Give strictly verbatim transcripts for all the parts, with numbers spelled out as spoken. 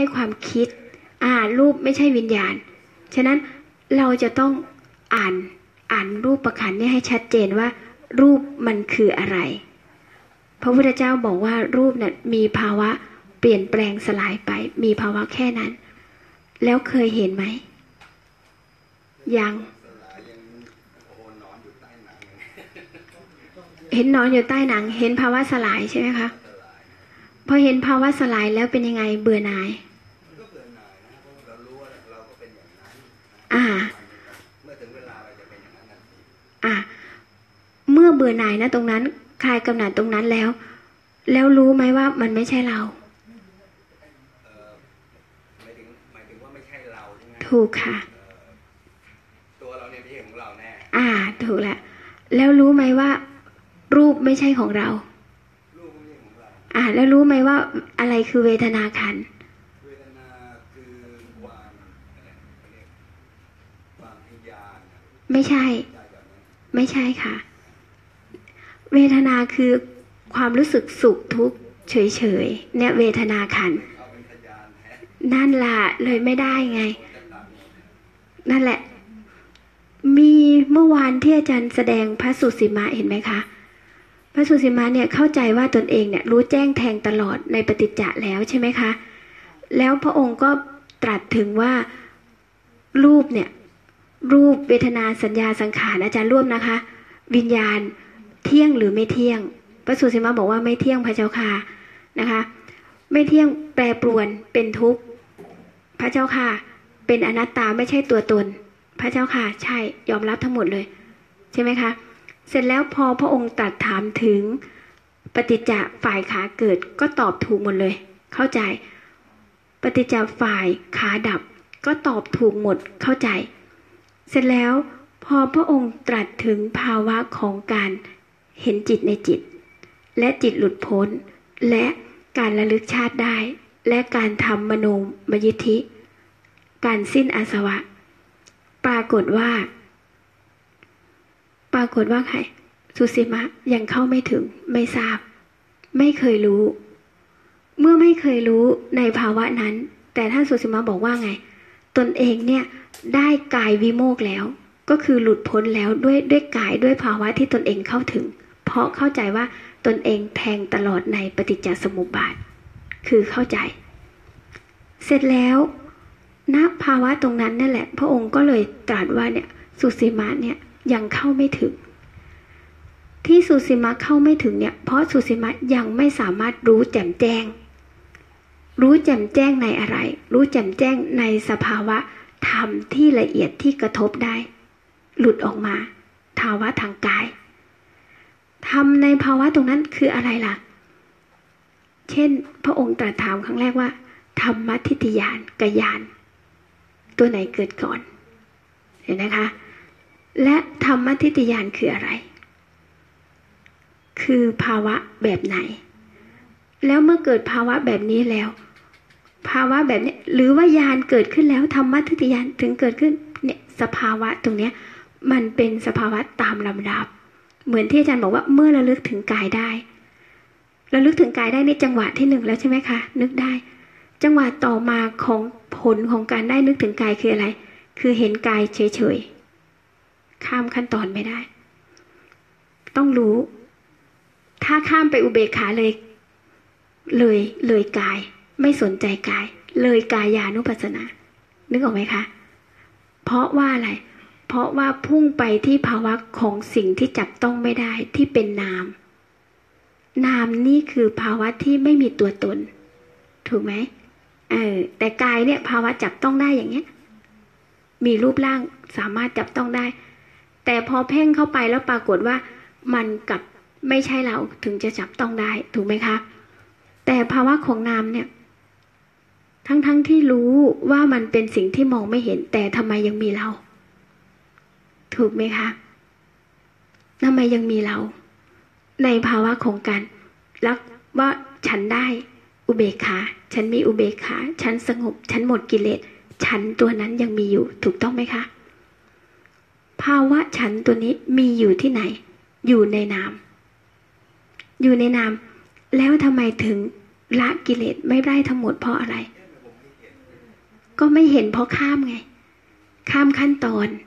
ความคิดอ่ารูปไม่ใช่วิญญาณฉะนั้นเราจะต้องอ่านอ่านรูปประขันนี่ให้ชัดเจนว่ารูปมันคืออะไรพระพุทธเจ้าบอกว่ารูปเนี่ยมีภาวะเปลี่ยนแปลงสลายไปมีภาวะแค่นั้นแล้วเคยเห็นไหมยังเห็นนอนอยู่ใต้หนังเห็นภาวะสลายใช่ไหมคะพอเห็นภาวะสลายแล้วเป็นยังไงเบื่อหน่ายอ่าเมื่อถึงเวลาเราจะเป็นอย่างนั้นอ่าเมื่อเบื่อหน่ายนะตรงนั้นคลายกำหนัดตรงนั้นแล้วแล้วรู้ไหมว่ามันไม่ใช่เราถูกค่ะตัวเราเนี่ยไม่ใช่ของเราแน่อ่าถูกแล้วแล้วรู้ไหมว่ารูปไม่ใช่ของเรารูปไม่ใช่ของเราอ่าแล้วรู้ไหมว่าอะไรคือเวทนาขันธ์เวทนาคือความความวิญญาณไม่ใช่ไม่ใช่ค่ะเวทนาคือความรู้สึกสุขทุกข์เฉยๆเนี่ยเวทนาขันธ์นั่นล่ะเลยไม่ได้ไงนั่นแหละมีเมื่อวานที่อาจารย์แสดงพระสุสีมะเห็นไหมคะพระสุสีมะเนี่ยเข้าใจว่าตนเองเนี่ยรู้แจ้งแทงตลอดในปฏิจจะแล้วใช่ไหมคะแล้วพระองค์ก็ตรัสถึงว่ารูปเนี่ยรูปเวทนาสัญญาสังขารอาจารย์ร่วมนะคะวิญญาณเที่ยงหรือไม่เที่ยงพระสุสีมะบอกว่าไม่เที่ยงพระเจ้าค่ะนะคะไม่เที่ยงแปรปรวนเป็นทุกข์พระเจ้าค่ะเป็นอนัตตาไม่ใช่ตัวตนพระเจ้าค่ะใช่ยอมรับทั้งหมดเลยใช่ไหมคะเสร็จแล้วพอพระองค์ตรัสถามถึงปฏิจจฝ่ายขาเกิดก็ตอบถูกหมดเลยเข้าใจปฏิจจฝ่ายขาดับก็ตอบถูกหมดเข้าใจเสร็จแล้วพอพระองค์ตรัสถึงภาวะของการเห็นจิตในจิตและจิตหลุดพ้นและการระลึกชาติได้และการทำมโนมยิทธิการสิ้นอาสวะปรากฏว่าปรากฏว่าใครสุสีมะยังเข้าไม่ถึงไม่ทราบไม่เคยรู้เมื่อไม่เคยรู้ในภาวะนั้นแต่ท่านสุสีมะบอกว่าไงตนเองเนี่ยได้กายวิโมกข์แล้วก็คือหลุดพ้นแล้วด้วยด้วยกายด้วยภาวะที่ตนเองเข้าถึงเพราะเข้าใจว่าตนเองแทงตลอดในปฏิจจสมุปบาทคือเข้าใจเสร็จแล้วณภาวะตรงนั้นนั่นแหละพระองค์ก็เลยตรัสว่าเนี่ยสุสีมะเนี่ยยังเข้าไม่ถึงที่สุสีมะเข้าไม่ถึงเนี่ยเพราะสุสีมะยังไม่สามารถรู้แจ่มแจ้งรู้แจ่มแจ้งในอะไรรู้แจ่มแจ้งในสภาวะธรรมที่ละเอียดที่กระทบได้หลุดออกมาภาวะทางกายธรรมในภาวะตรงนั้นคืออะไรล่ะเช่นพระองค์ตรัสถามครั้งแรกว่าธรรมทิฏฐิญาณกับญาณตัวไหนเกิดก่อนเห็นนะคะและธรรมทิฏฐิญาณคืออะไรคือภาวะแบบไหนแล้วเมื่อเกิดภาวะแบบนี้แล้วภาวะแบบนี้หรือว่าญาณเกิดขึ้นแล้วธรรมทิฏฐิญาณถึงเกิดขึ้นเนี่ยสภาวะตรงเนี้ยมันเป็นสภาวะตามลำดับเหมือนที่อาจารย์บอกว่าเมื่อระลึกถึงกายได้ระลึกถึงกายได้ในจังหวะที่หนึ่งแล้วใช่ไหมคะนึกได้จังหวะต่อมาของผลของการได้นึกถึงกายคืออะไรคือเห็นกายเฉยๆข้ามขั้นตอนไม่ได้ต้องรู้ถ้าข้ามไปอุเบกขาเลยเลยเลยกายไม่สนใจกายเลยกายานุปัสสนานึกออกไหมคะเพราะว่าอะไรเพราะว่าพุ่งไปที่ภาวะของสิ่งที่จับต้องไม่ได้ที่เป็นนามนามนี่คือภาวะที่ไม่มีตัวตนถูกไหมเออแต่กายเนี่ยภาวะจับต้องได้อย่างเงี้ยมีรูปร่างสามารถจับต้องได้แต่พอเพ่งเข้าไปแล้วปรากฏว่ามันกับไม่ใช่เราถึงจะจับต้องได้ถูกไหมคะแต่ภาวะของนามเนี่ยทั้งๆ ท, ที่รู้ว่ามันเป็นสิ่งที่มองไม่เห็นแต่ทำไมยังมีเราถูกไหมคะทำไมยังมีเราในภาวะของการรักว่าฉันได้อุเบกขาฉันมีอุเบกขาฉันสงบฉันหมดกิเลสฉันตัวนั้นยังมีอยู่ถูกต้องไหมคะภาวะฉันตัวนี้มีอยู่ที่ไหนอยู่ในนามอยู่ในนามแล้วทำไมถึงละกิเลสไม่ได้ทั้งหมดเพราะอะไรก็ไม่เห็นเพราะข้ามไงข้ามขั้นตอน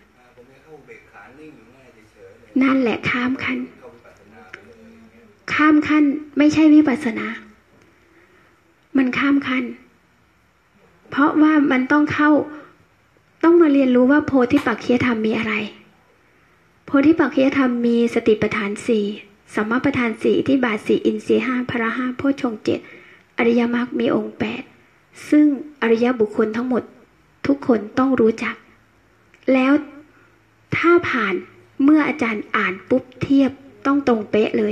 นั่นแหละข้ามขั้นข้ามขั้นไม่ใช่วิปัสสนามันข้ามขั้นเพราะว่ามันต้องเข้าต้องมาเรียนรู้ว่าโพธิปักขิยธรรมมีอะไรโพธิปักขิยธรรมมีสติปัฏฐานสี่สัมมาปัฏฐานสี่อิทธิบาทสี่อินทรีย์ห้าพละห้าโพชฌงค์เจ็ดอริยมรรคมีองค์แปดซึ่งอริยบุคคลทั้งหมดทุกคนต้องรู้จักแล้วถ้าผ่านเมื่ออาจารย์อ่านปุ๊บเทียบต้องตรงเป๊ะเลย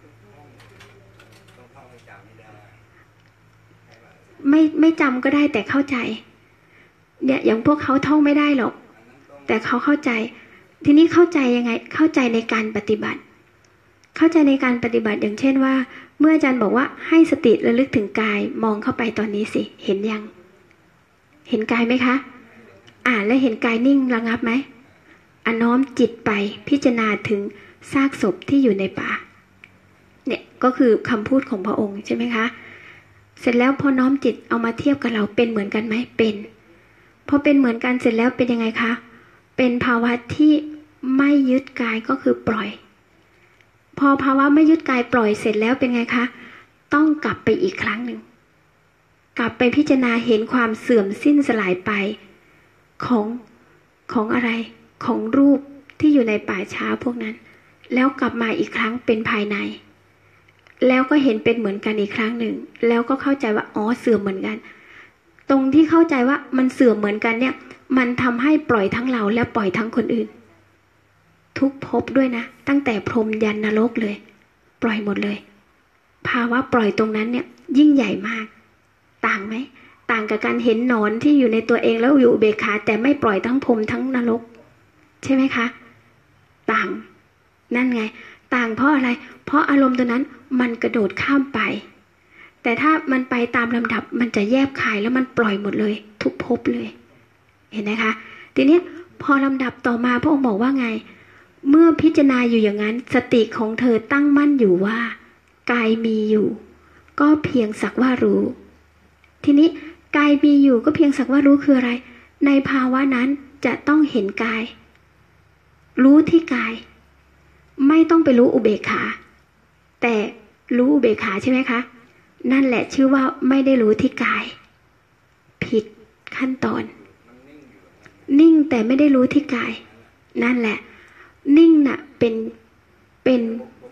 ไม่ไม่จำก็ได้แต่เข้าใจเนี่ยอย่างพวกเขาท่องไม่ได้หรอกแต่เขาเข้าใจทีนี้เข้าใจยังไงเข้าใจในการปฏิบัติเข้าใจในการปฏิบัติอย่างเช่นว่าเมื่ออาจารย์บอกว่าให้สติระลึกถึงกายมองเข้าไปตอนนี้สิเห็นยังเห็นกายไหมคะอ่านแล้วเห็นกายนิ่งระงับไหมอ่ะน้อมจิตไปพิจารณาถึงซากศพที่อยู่ในป่าเนี่ยก็คือคำพูดของพระองค์ใช่ไหมคะเสร็จแล้วพอน้อมจิตเอามาเทียบกับเราเป็นเหมือนกันไหมเป็นพอเป็นเหมือนกันเสร็จแล้วเป็นยังไงคะเป็นภาวะที่ไม่ยึดกายก็คือปล่อยพอภาวะไม่ยึดกายปล่อยเสร็จแล้วเป็นไงคะต้องกลับไปอีกครั้งหนึ่งกลับไปพิจารณาเห็นความเสื่อมสิ้นสลายไปของของอะไรของรูปที่อยู่ในป่าช้าพวกนั้นแล้วกลับมาอีกครั้งเป็นภายในแล้วก็เห็นเป็นเหมือนกันอีกครั้งหนึ่งแล้วก็เข้าใจว่าอ๋อเสื่อมเหมือนกันตรงที่เข้าใจว่ามันเสื่อมเหมือนกันเนี่ยมันทำให้ปล่อยทั้งเราและปล่อยทั้งคนอื่นทุกภพด้วยนะตั้งแต่พรหมยันนรกเลยปล่อยหมดเลยภาวะปล่อยตรงนั้นเนี่ยยิ่งใหญ่มากต่างไหมต่างกับการเห็นหนอนที่อยู่ในตัวเองแล้วอยู่อุเบกขาแต่ไม่ปล่อยทั้งพรหมทั้งนรกใช่ไหมคะต่างนั่นไงต่างเพราะอะไรเพราะอารมณ์ตัวนั้นมันกระโดดข้ามไปแต่ถ้ามันไปตามลำดับมันจะแยบคายแล้วมันปล่อยหมดเลยทุกภพเลยเห็นไหมคะทีนี้พอลำดับต่อมาพระองค์บอกว่าไงเมื่อพิจารณาอยู่อย่างนั้นสติของเธอตั้งมั่นอยู่ว่ากายมีอยู่ก็เพียงสักว่ารู้ทีนี้กายมีอยู่ก็เพียงสักว่ารู้คืออะไรในภาวะนั้นจะต้องเห็นกายรู้ที่กายไม่ต้องไปรู้อุเบกขาแต่รู้อุเบกขาใช่ไหมคะนั่นแหละชื่อว่าไม่ได้รู้ที่กายผิดขั้นตอนนิ่งแต่ไม่ได้รู้ที่กายนั่นแหละนิ่งน่ะเป็นเป็น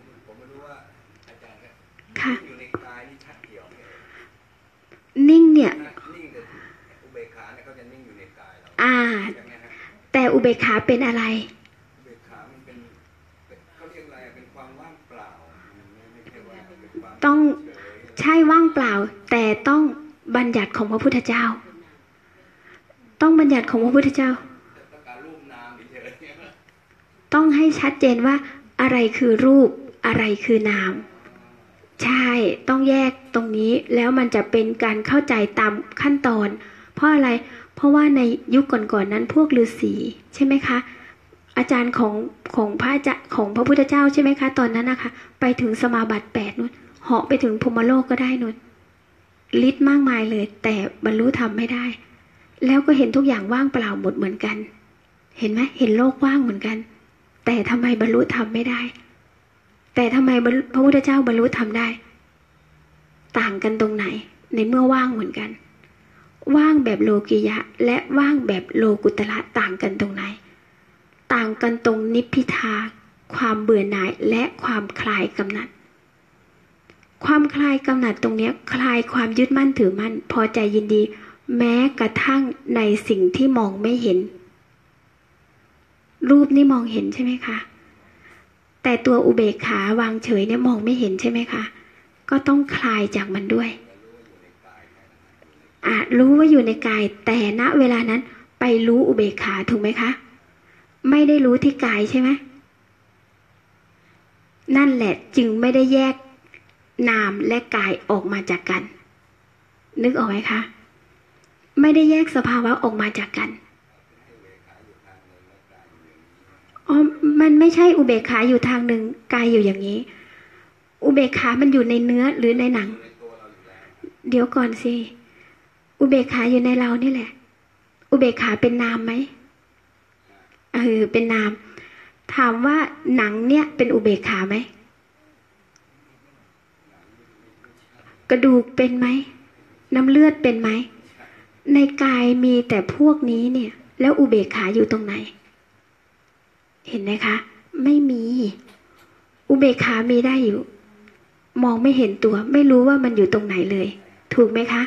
ค่ะนิ่งเนี่ยอ่าแต่อุเบกขาเป็นอะไรต้องใช่ว่างเปล่าแต่ต้องบัญญัติของพระพุทธเจ้าต้องบัญญัติของพระพุทธเจ้าต้องให้ชัดเจนว่าอะไรคือรูปอะไรคือนามใช่ต้องแยกตรงนี้แล้วมันจะเป็นการเข้าใจตามขั้นตอนเพราะอะไรเพราะว่าในยุคก่อนๆนั้นพวกฤาษีใช่ไหมคะอาจารย์ของของพระจะของพระพุทธเจ้าใช่ไหมคะตอนนั้นนะคะไปถึงสมาบัติแปดนู่นเหาะไปถึงพรหมโลกก็ได้นู่นฤทธิ์มากมายเลยแต่บรรลุธรรมไม่ได้แล้วก็เห็นทุกอย่างว่างเปล่าหมดเหมือนกันเห็นไหมเห็นโลกว่างเหมือนกันแต่ทำไมบรรลุธรรมไม่ได้แต่ทำไมพระพุทธเจ้าบรรลุธรรมได้ต่างกันตรงไหนในเมื่อว่างเหมือนกันว่างแบบโลกิยะและว่างแบบโลกุตระต่างกันตรงไหนต่างกันตรงนิพพิทาความเบื่อหน่ายและความคลายกำหนัดความคลายกำหนัดตรงนี้คลายความยึดมั่นถือมั่นพอใจยินดีแม้กระทั่งในสิ่งที่มองไม่เห็นรูปนี่มองเห็นใช่ไหมคะแต่ตัวอุเบกขาวางเฉยเนี่ยมองไม่เห็นใช่ไหมคะก็ต้องคลายจากมันด้วยอ่ะรู้ว่าอยู่ในกายแต่ณเวลานั้นไปรู้อุเบกขาถูกไหมคะไม่ได้รู้ที่กายใช่ไหมนั่นแหละจึงไม่ได้แยกนามและกายออกมาจากกันนึกออกไหมคะไม่ได้แยกสภาวะออกมาจากกันอ๋อมันไม่ใช่อุเบกขาอยู่ทางหนึ่งกายอยู่อย่างนี้อุเบกขามันอยู่ในเนื้อหรือในหนังเดี๋ยวก่อนสิอุเบกขาอยู่ในเรานี่แหละอุเบกขาเป็นนามไหมเออเป็นนามถามว่าหนังเนี่ยเป็นอุเบกขาไหมกระดูกเป็นไหมน้ำเลือดเป็นไหมในกายมีแต่พวกนี้เนี่ยแล้วอุเบกขาอยู่ตรงไหนเห็นไหมคะไม่มีอุเบกขามีได้อยู่มองไม่เห็นตัวไม่รู้ว่ามันอยู่ตรงไหนเลยถูกไหมคะ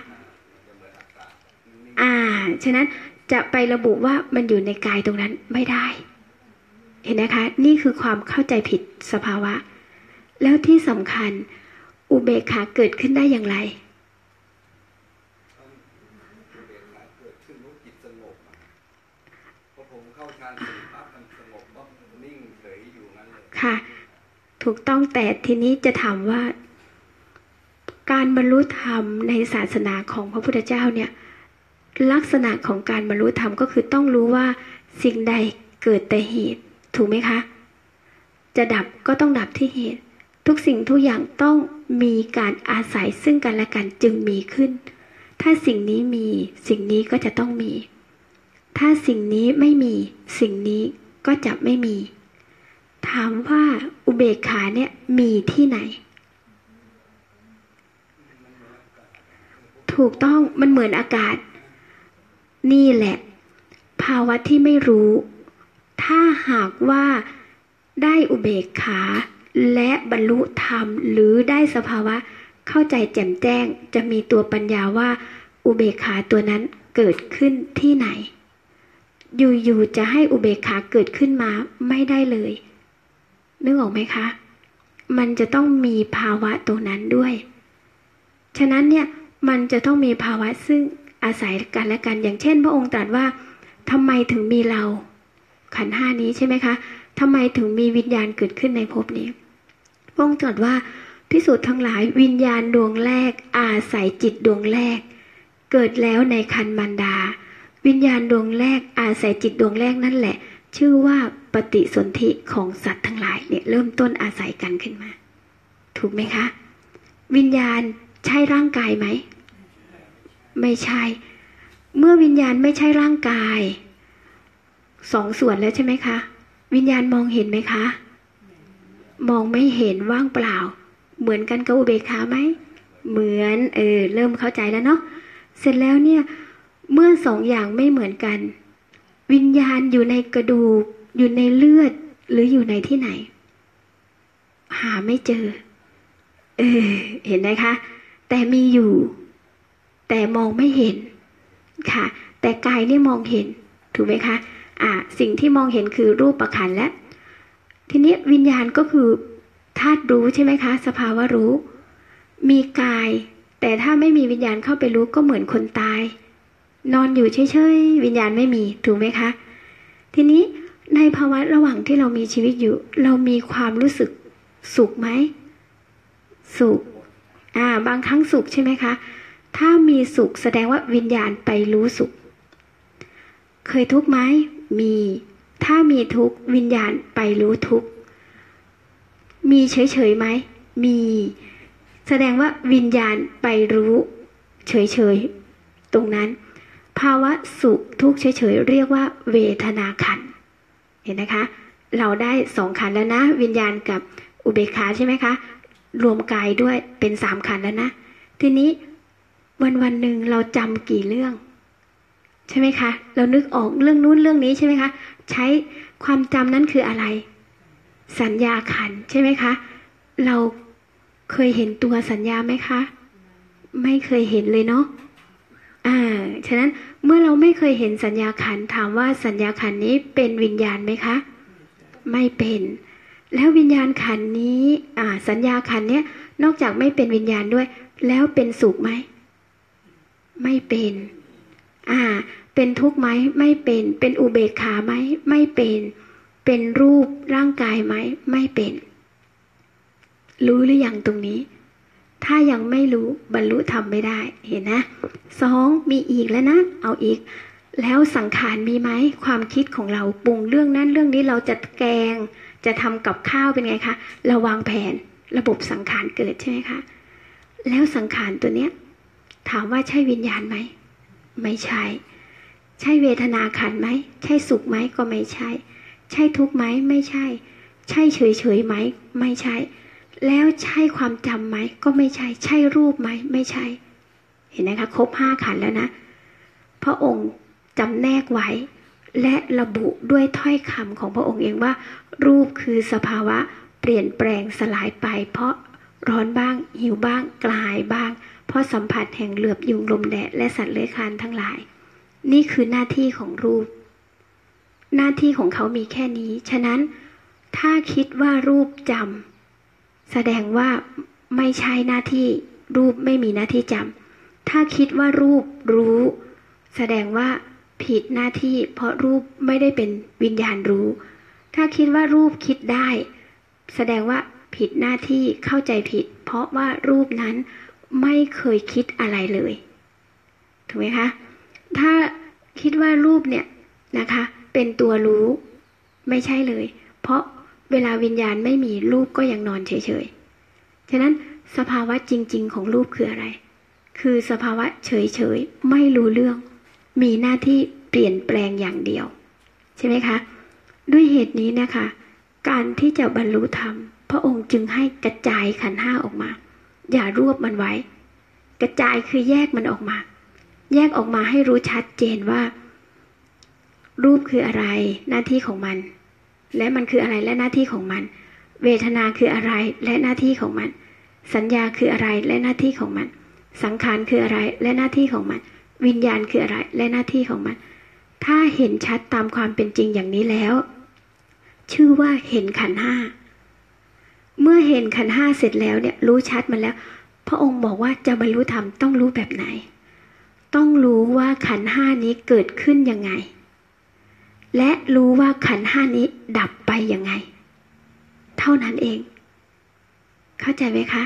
อ่าฉะนั้นจะไประบุว่ามันอยู่ในกายตรงนั้นไม่ได้เห็นไหมคะนี่คือความเข้าใจผิดสภาวะแล้วที่สำคัญอุเบกขาเกิดขึ้นได้อย่างไรค่ะถูกต้องแต่ทีนี้จะถามว่าการบรรลุธรรมในศาสนาของพระพุทธเจ้าเนี่ยลักษณะของการบรรลุธรรมก็คือต้องรู้ว่าสิ่งใดเกิดแต่เหตุถูกไหมคะจะดับก็ต้องดับที่เหตุทุกสิ่งทุกอย่างต้องมีการอาศัยซึ่งกันและกันจึงมีขึ้นถ้าสิ่งนี้มีสิ่งนี้ก็จะต้องมีถ้าสิ่งนี้ไม่มีสิ่งนี้ก็จะไม่มีถามว่าอุเบกขาเนี่ยมีที่ไหนถูกต้องมันเหมือนอากาศนี่แหละภาวะที่ไม่รู้ถ้าหากว่าได้อุเบกขาและบรรลุธรรมหรือได้สภาวะเข้าใจแจ่มแจ้งจะมีตัวปัญญาว่าอุเบกขาตัวนั้นเกิดขึ้นที่ไหนอยู่ๆจะให้อุเบกขาเกิดขึ้นมาไม่ได้เลยนึกออกไหมคะมันจะต้องมีภาวะตรงนั้นด้วยฉะนั้นเนี่ยมันจะต้องมีภาวะซึ่งอาศัยกันและกันอย่างเช่นพระองค์ตรัสว่าทำไมถึงมีเราขันธ์ห้านี้ใช่ไหมคะทำไมถึงมีวิญญาณเกิดขึ้นในภพนี้พระองค์ตรัสว่าภิกษุทั้งหลายวิญญาณดวงแรกอาศัยจิตดวงแรกเกิดแล้วในครรภ์มารดาวิญญาณดวงแรกอาศัยจิตดวงแรกนั่นแหละชื่อว่าปฏิสนธิของสัตว์ทั้งหลายเนี่ยเริ่มต้นอาศัยกันขึ้นมาถูกไหมคะวิญญาณใช่ร่างกายไหมไม่ใช่เมื่อวิญญาณไม่ใช่ร่างกายสองส่วนแล้วใช่ไหมคะวิญญาณมองเห็นไหมคะมองไม่เห็นว่างเปล่าเหมือนกันกับอุเบกขาไหมเหมือนเออเริ่มเข้าใจแล้วเนาะเสร็จแล้วเนี่ยเมื่อสองอย่างไม่เหมือนกันวิญญาณอยู่ในกระดูกอยู่ในเลือดหรืออยู่ในที่ไหนหาไม่เจอเออเห็นไหมคะแต่มีอยู่แต่มองไม่เห็นค่ะแต่กายนี่มองเห็นถูกไหมคะอ่าสิ่งที่มองเห็นคือรูปขันธ์และทีนี้วิญญาณก็คือธาตุรู้ใช่ไหมคะสภาวะรู้มีกายแต่ถ้าไม่มีวิญญาณเข้าไปรู้ก็เหมือนคนตายนอนอยู่เฉยๆวิญญาณไม่มีถูกไหมคะทีนี้ในภาวะระหว่างที่เรามีชีวิตอยู่เรามีความรู้สึกสุขไหมสุขอ่าบางครั้งสุขใช่ไหมคะถ้ามีสุขแสดงว่าวิญญาณไปรู้สุขเคยทุกข์ไหมมีถ้ามีทุกข์วิญญาณไปรู้ทุกข์มีเฉยๆไหมมีแสดงว่าวิญญาณไปรู้เฉยๆตรงนั้นภาวะสุขทุกข์เฉยๆเรียกว่าเวทนาขันธ์เห็นนะคะเราได้สองขันธ์แล้วนะวิญญาณกับอุเบกขาใช่ไหมคะรวมกายด้วยเป็นสามขันธ์แล้วนะทีนี้วันวันหนึ่งเราจำกี่เรื่องใช่ไหมคะเรานึกออกเรื่องนู้นเรื่องนี้ใช่ไหมคะใช้ความจำนั้นคืออะไรสัญญาขันธ์ใช่ไหมคะเราเคยเห็นตัวสัญญาไหมคะไม่เคยเห็นเลยเนาะอ่าฉะนั้นเมื่อเราไม่เคยเห็นสัญญาขันธ์ถามว่าสัญญาขันธ์นี้เป็นวิญญาณไหมคะไม่เป็นแล้ววิญญาณขันธ์นี้อ่าสัญญาขันธ์เนี้ยนอกจากไม่เป็นวิญญาณด้วยแล้วเป็นสุขไหมไม่เป็นอ่าเป็นทุกข์ไหมไม่เป็นเป็นอุเบกขาไหมไม่เป็นเป็นรูปร่างกายไหมไม่เป็นรู้หรือยังตรงนี้ถ้ายังไม่รู้บรรลุธรรมไม่ได้เห็นนะสองมีอีกแล้วนะเอาอีกแล้วสังขารมีไหมความคิดของเราปรุงเรื่องนั้นเรื่องนี้เราจะแกงจะทำกับข้าวเป็นไงคะเราวางแผนระบบสังขารเกิดใช่ไหมคะแล้วสังขารตัวเนี้ยถามว่าใช่วิญญาณไหมไม่ใช่ใช่เวทนาขันไหมใช่สุขไหมก็ไม่ใช่ใช่ทุกข์ไหมไม่ใช่ใช่เฉยเฉยไหมไม่ใช่แล้วใช่ความจำไหมก็ไม่ใช่ใช่รูปไหมไม่ใช่เห็นไหมคะครบห้าขันแล้วนะพระองค์จำแนกไว้และระบุด้วยถ้อยคำของพระองค์เองว่ารูปคือสภาวะเปลี่ยนแปลงสลายไปเพราะร้อนบ้างหิวบ้างกระหายบ้างเพราะสัมผัสแห่งเหลือบยุงลมแดดและสัตว์เลื้อยคลานทั้งหลายนี่คือหน้าที่ของรูปหน้าที่ของเขามีแค่นี้ฉะนั้นถ้าคิดว่ารูปจำแสดงว่าไม่ใช่หน้าที่รูปไม่มีหน้าที่จำถ้าคิดว่ารูปรู้แสดงว่าผิดหน้าที่เพราะรูปไม่ได้เป็นวิญญาณรู้ถ้าคิดว่ารูปคิดได้แสดงว่าผิดหน้าที่เข้าใจผิดเพราะว่ารูปนั้นไม่เคยคิดอะไรเลยถูกไหมคะถ้าคิดว่ารูปเนี่ยนะคะเป็นตัวรู้ไม่ใช่เลยเพราะเวลาวิญญาณไม่มีรูปก็ยังนอนเฉยๆฉะนั้นสภาวะจริงๆของรูปคืออะไรคือสภาวะเฉยๆไม่รู้เรื่องมีหน้าที่เปลี่ยนแปลงอย่างเดียวใช่ไหมคะด้วยเหตุนี้นะคะการที่จะบรรลุธรรมพระองค์จึงให้กระจายขันธ์ห้าออกมาอย่ารวบมันไว้กระจายคือแยกมันออกมาแยกออกมาให้รู้ชัดเจนว่ารูปคืออะไรหน้าที่ของมันและมันคืออะไรและหน้าที่ของมันเวทนาคืออะไรและหน้าที่ของมันสัญญาคืออะไรและหน้าที่ของมันสังขารคืออะไรและหน้าที่ของมันวิญญาณคืออะไรและหน้าที่ของมันถ้าเห็นชัดตามความเป็นจริงอย่างนี้แล้วชื่อว่าเห็นขันธ์ห้าเมื่อเห็นขันธ์ห้าเสร็จแล้วเนี่ยรู้ชัดมันแล้วพระองค์บอกว่าจะบรรลุธรรมต้องรู้แบบไหนต้องรู้ว่าขันธ์ห้านี้เกิดขึ้นยังไงและรู้ว่าขันธ์ห้านี้ดับไปยังไงเท่านั้นเองเข้าใจไหมคะ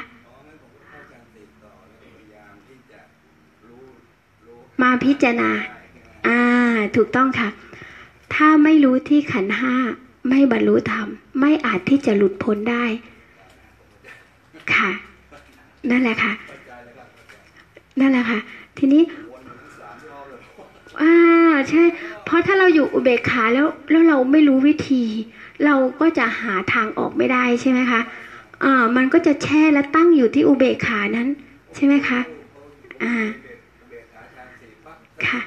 มาพิจารณาอ่าถูกต้องค่ะถ้าไม่รู้ที่ขันธ์ห้าไม่บรรลุธรรมไม่อาจที่จะหลุดพ้นได้ค่ะนั่นแหละค่ะนั่นแหละค่ะทีนี้อ่าใช่เพราะถ้าเราอยู่อุเบกขาแล้วแล้วเราไม่รู้วิธีเราก็จะหาทางออกไม่ได้ใช่ไหมคะอ่ามันก็จะแช่และตั้งอยู่ที่อุเบกขานั้นใช่ไหมคะอ่าค่ะ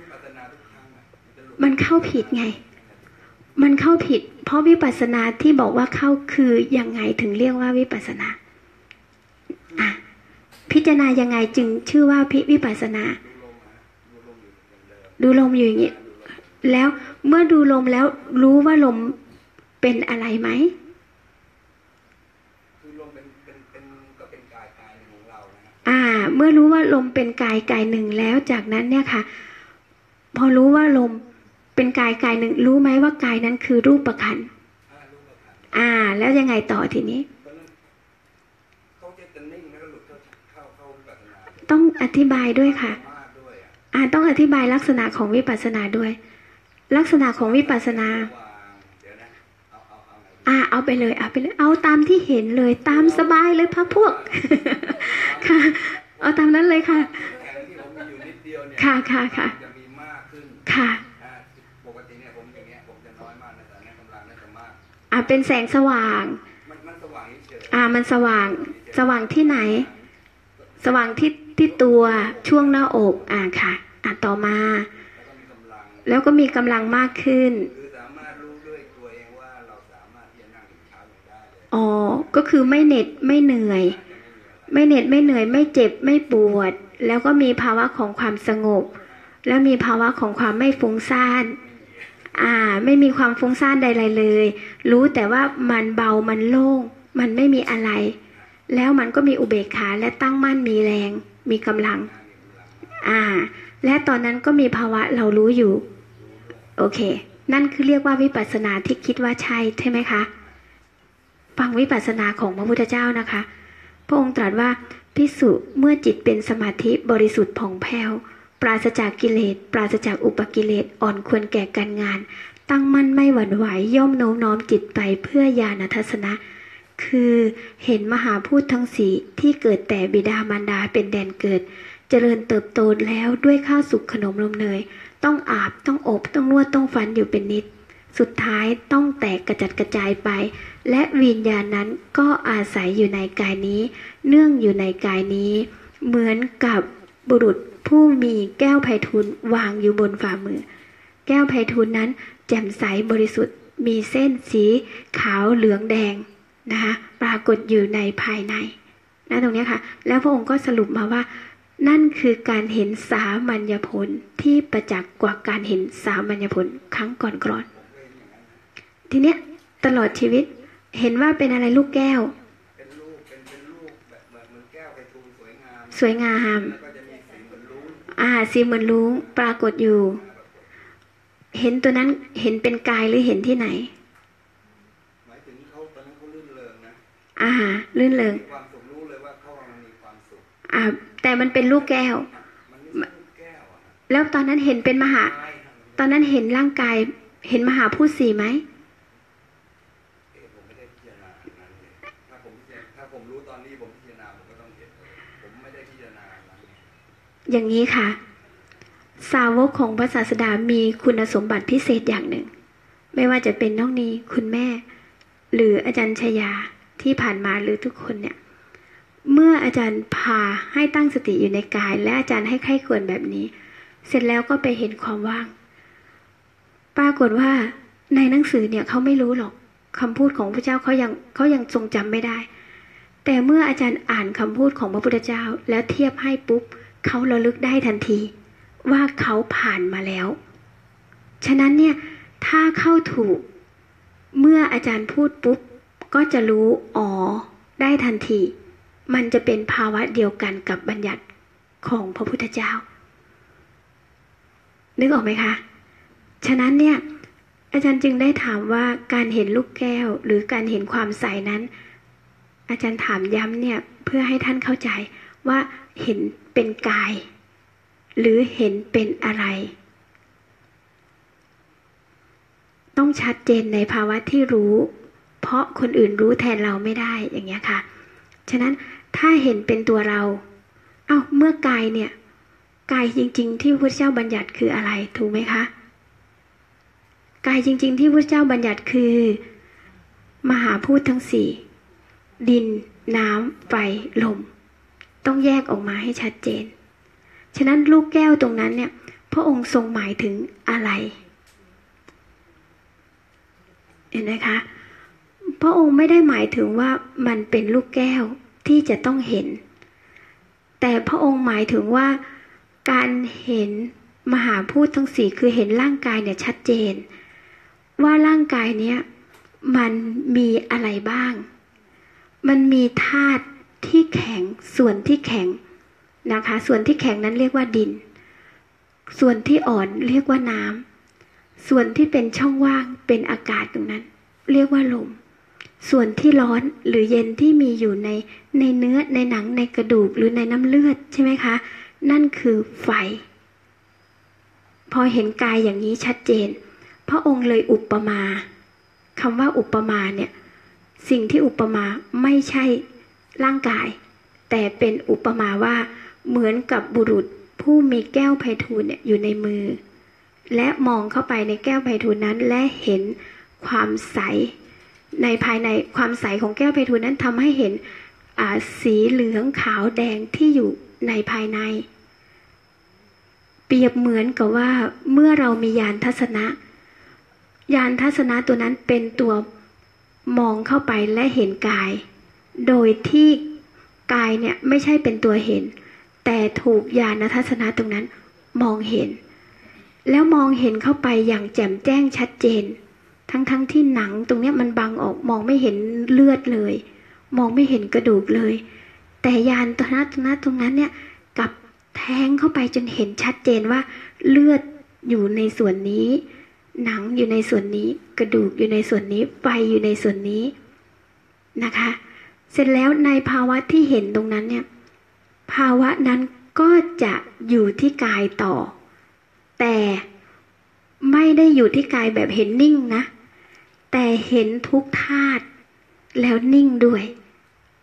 มันเข้าผิดไงมันเข้าผิดเพราะวิปัสสนาที่บอกว่าเข้าคือยังไงถึงเรียกว่าวิปัสสนาอ่ะพิจารณายังไงจึงชื่อว่าพิวิปัสสนาดูลมอยู่อย่างนี้แล้วเมื่อดูลมแล้วรู้ว่าลมเป็นอะไรไหมคือลมเป็นเป็นเป็นก็เป็นกายกายหนึ่งของเรานะอ่าเมื่อรู้ว่าลมเป็นกายกายหนึ่งแล้วจากนั้นเนี่ยค่ะพอรู้ว่าลมเป็นกายกายหนึ่งรู้ไหมว่ากายนั้นคือรูปขันธ์อ่าแล้วยังไงต่อทีนี้ต้องอธิบายด้วยค่ะอ่าต้องอธิบายลักษณะของวิปัสสนาด้วยลักษณะของวิปัสสนาอ่าเอาไปเลยเอาไปเลยเอาตามที่เห็นเลยตามสบายเลยพักพวกค่ะเอาตามนั้นเลยค่ะค่ะค่ะค่ะค่ะปกติเนี่ยผมอย่างเงี้ยผมจะน้อยมากนะแต่เนี่ยกำลังน่าจะมากอ่าเป็นแสงสว่างมันสว่างเฉยอ่ามันสว่างสว่างที่ไหนสว่างที่ที่ตัวช่วงหน้าอกอ่าค่ะอ่าต่อมาแล้วก็มีกำลังมากขึ้นคือสามารถรู้ด้วยตัวเองว่าเราสามารถที่จะนั่งถึงเช้าได้เลยอ๋อก็คือไม่เหน็ดไม่เหนื่อยไม่เหน็ดไม่เหนื่อยไม่เจ็บไม่ปวดแล้วก็มีภาวะของความสงบแล้วมีภาวะของความไม่ฟุ้งซ่านอ่าไม่มีความฟุ้งซ่านใดๆเลยรู้แต่ว่ามันเบามันโล่งมันไม่มีอะไรแล้วมันก็มีอุเบกขาและตั้งมั่นมีแรงมีกำลังอ่าและตอนนั้นก็มีภาวะเรารู้อยู่โอเคนั่นคือเรียกว่าวิปัสสนาที่คิดว่าใช่ใช่ไหมคะฟังวิปัสสนาของพระพุทธเจ้านะคะพระองค์ตรัสว่าภิกษุเมื่อจิตเป็นสมาธิบริสุทธิ์ผ่องแผ้วปราศจากกิเลสปราศจากอุปกิเลสอ่อนควรแก่การงานตั้งมั่นไม่หวั่นไหวย่อมโน้มน้อมจิตไปเพื่อญาณทัสสนะคือเห็นมหาพูดทั้งสี่ที่เกิดแต่บิดามารดาเป็นแดนเกิดเจริญเติบโตแล้วด้วยข้าวสุกขนมนมเนยต้องอาบต้องอบต้องนวดต้องฟันอยู่เป็นนิดสุดท้ายต้องแตกกระจัดกระจายไปและวิญญาณนั้นก็อาศัยอยู่ในกายนี้เนื่องอยู่ในกายนี้เหมือนกับบุรุษผู้มีแก้วไพฑูรย์วางอยู่บนฝ่ามือแก้วไพฑูรย์นั้นแจ่มใสบริสุทธิ์มีเส้นสีขาวเหลืองแดงนะคะปรากฏอยู่ในภายในนะตรงนี้ค่ะแล้วพระองค์ก็สรุปมาว่านั่นคือการเห็นสามัญญผลที่ประจักษ์กว่าการเห็นสามัญญผลครั้งก่อนๆทีเนี้ยตลอดชีวิตเห็นว่าเป็นอะไรลูกแก้วเป็นลูกเป็นเป็นลูกแบบเหมือนเหมือนแก้วไพฑูรย์สวยงามสวยงามแล้วก็จะมีสีเหมือนลุ้งอ่าสีเหมือนลุ้งปรากฏอยู่เห็นตัวนั้นเห็นเป็นกายหรือเห็นที่ไหนหมายถึงเขาตอนนั้นเขาลื่นเริงนะอ่าลื่นเริงความสุขรู้เลยว่าเขามีความสุขอ่าแต่มันเป็นลูกแก้วแล้วตอนนั้นเห็นเป็นมหาตอนนั้นเห็นร่างกายเห็นมหาพูดสี่ไหมผมไม่ได้พิจารณาถ้าผมถ้าผมรู้ตอนนี้ผมพิจารณาผมก็ต้องเห็นผมไม่ได้พิจารณาอย่างนี้ค่ะสาวกของพระศาสดามีคุณสมบัติพิเศษอย่างหนึ่งไม่ว่าจะเป็นน้องนีคุณแม่หรืออาจารย์ชยาที่ผ่านมาหรือทุกคนเนี่ยเมื่ออาจารย์พาให้ตั้งสติอยู่ในกายและอาจารย์ให้ไข้ควรแบบนี้เสร็จแล้วก็ไปเห็นความว่างปรากฏว่าในหนังสือเนี่ยเขาไม่รู้หรอกคำพูดของพระเจ้าเขายังเขายังทรงจำไม่ได้แต่เมื่ออาจารย์อ่านคำพูดของพระพุทธเจ้าแล้วเทียบให้ปุ๊บเขาระลึกได้ทันทีว่าเขาผ่านมาแล้วฉะนั้นเนี่ยถ้าเข้าถูกเมื่ออาจารย์พูดปุ๊บก็จะรู้อ๋อได้ทันทีมันจะเป็นภาวะเดียวกันกับบัญญัติของพระพุทธเจ้านึกออกไหมคะฉะนั้นเนี่ยอาจารย์จึงได้ถามว่าการเห็นลูกแก้วหรือการเห็นความใสนั้นอาจารย์ถามย้ำเนี่ยเพื่อให้ท่านเข้าใจว่าเห็นเป็นกายหรือเห็นเป็นอะไรต้องชัดเจนในภาวะที่รู้เพราะคนอื่นรู้แทนเราไม่ได้อย่างเงี้ยค่ะฉะนั้นถ้าเห็นเป็นตัวเราเอ้าเมื่อกายเนี่ยกายจริงๆที่พระเจ้าบัญญัติคืออะไรถูกไหมคะกายจริงๆที่พระเจ้าบัญญัติคือมหาพูดทั้งสี่ดินน้ำไฟลมต้องแยกออกมาให้ชัดเจนฉะนั้นลูกแก้วตรงนั้นเนี่ยพระองค์ทรงหมายถึงอะไรเห็นไหมคะพระองค์ไม่ได้หมายถึงว่ามันเป็นลูกแก้วที่จะต้องเห็นแต่พระองค์หมายถึงว่าการเห็นมหาพูดทั้งสี่คือเห็นร่างกายเนี่ยชัดเจนว่าร่างกายเนี้ยมันมีอะไรบ้างมันมีธาตุที่แข็งส่วนที่แข็งนะคะส่วนที่แข็งนั้นเรียกว่าดินส่วนที่อ่อนเรียกว่าน้ำส่วนที่เป็นช่องว่างเป็นอากาศตรงนั้นเรียกว่าลมส่วนที่ร้อนหรือเย็นที่มีอยู่ในในเนื้อในหนังในกระดูกหรือในน้ำเลือดใช่ไหมคะนั่นคือไฟพอเห็นกายอย่างนี้ชัดเจนพระองค์เลยอุปมาคำว่าอุปมาเนี่ยสิ่งที่อุปมาไม่ใช่ร่างกายแต่เป็นอุปมาว่าเหมือนกับบุรุษผู้มีแก้วไพฑูรย์เนี่ยอยู่ในมือและมองเข้าไปในแก้วไพฑูรย์นั้นและเห็นความใสในภายในความใสของแก้วไพฑูรย์นั้นทำให้เห็นสีเหลืองขาวแดงที่อยู่ในภายในเปรียบเหมือนกับว่าเมื่อเรามีญาณทัศนะญาณทัศนะตัวนั้นเป็นตัวมองเข้าไปและเห็นกายโดยที่กายเนี่ยไม่ใช่เป็นตัวเห็นแต่ถูกญาณทัศนะตรงนั้นมองเห็นแล้วมองเห็นเข้าไปอย่างแจ่มแจ้งชัดเจนทั้งๆ ท, ที่หนังตรงนี้มันบังออกมองไม่เห็นเลือดเลยมองไม่เห็นกระดูกเลยแต่ญาณทัศนะตรงนั้นเนี่ยกับแทงเข้าไปจนเห็นชัดเจนว่าเลือดอยู่ในส่วนนี้หนังอยู่ในส่วนนี้กระดูกอยู่ในส่วนนี้ไฟอยู่ในส่วนนี้นะคะเสร็จแล้วในภาวะที่เห็นตรงนั้นเนี่ยภาวะนั้นก็จะอยู่ที่กายต่อแต่ไม่ได้อยู่ที่กายแบบเห็นนิ่งนะแต่เห็นทุกธาตุแล้วนิ่งด้วย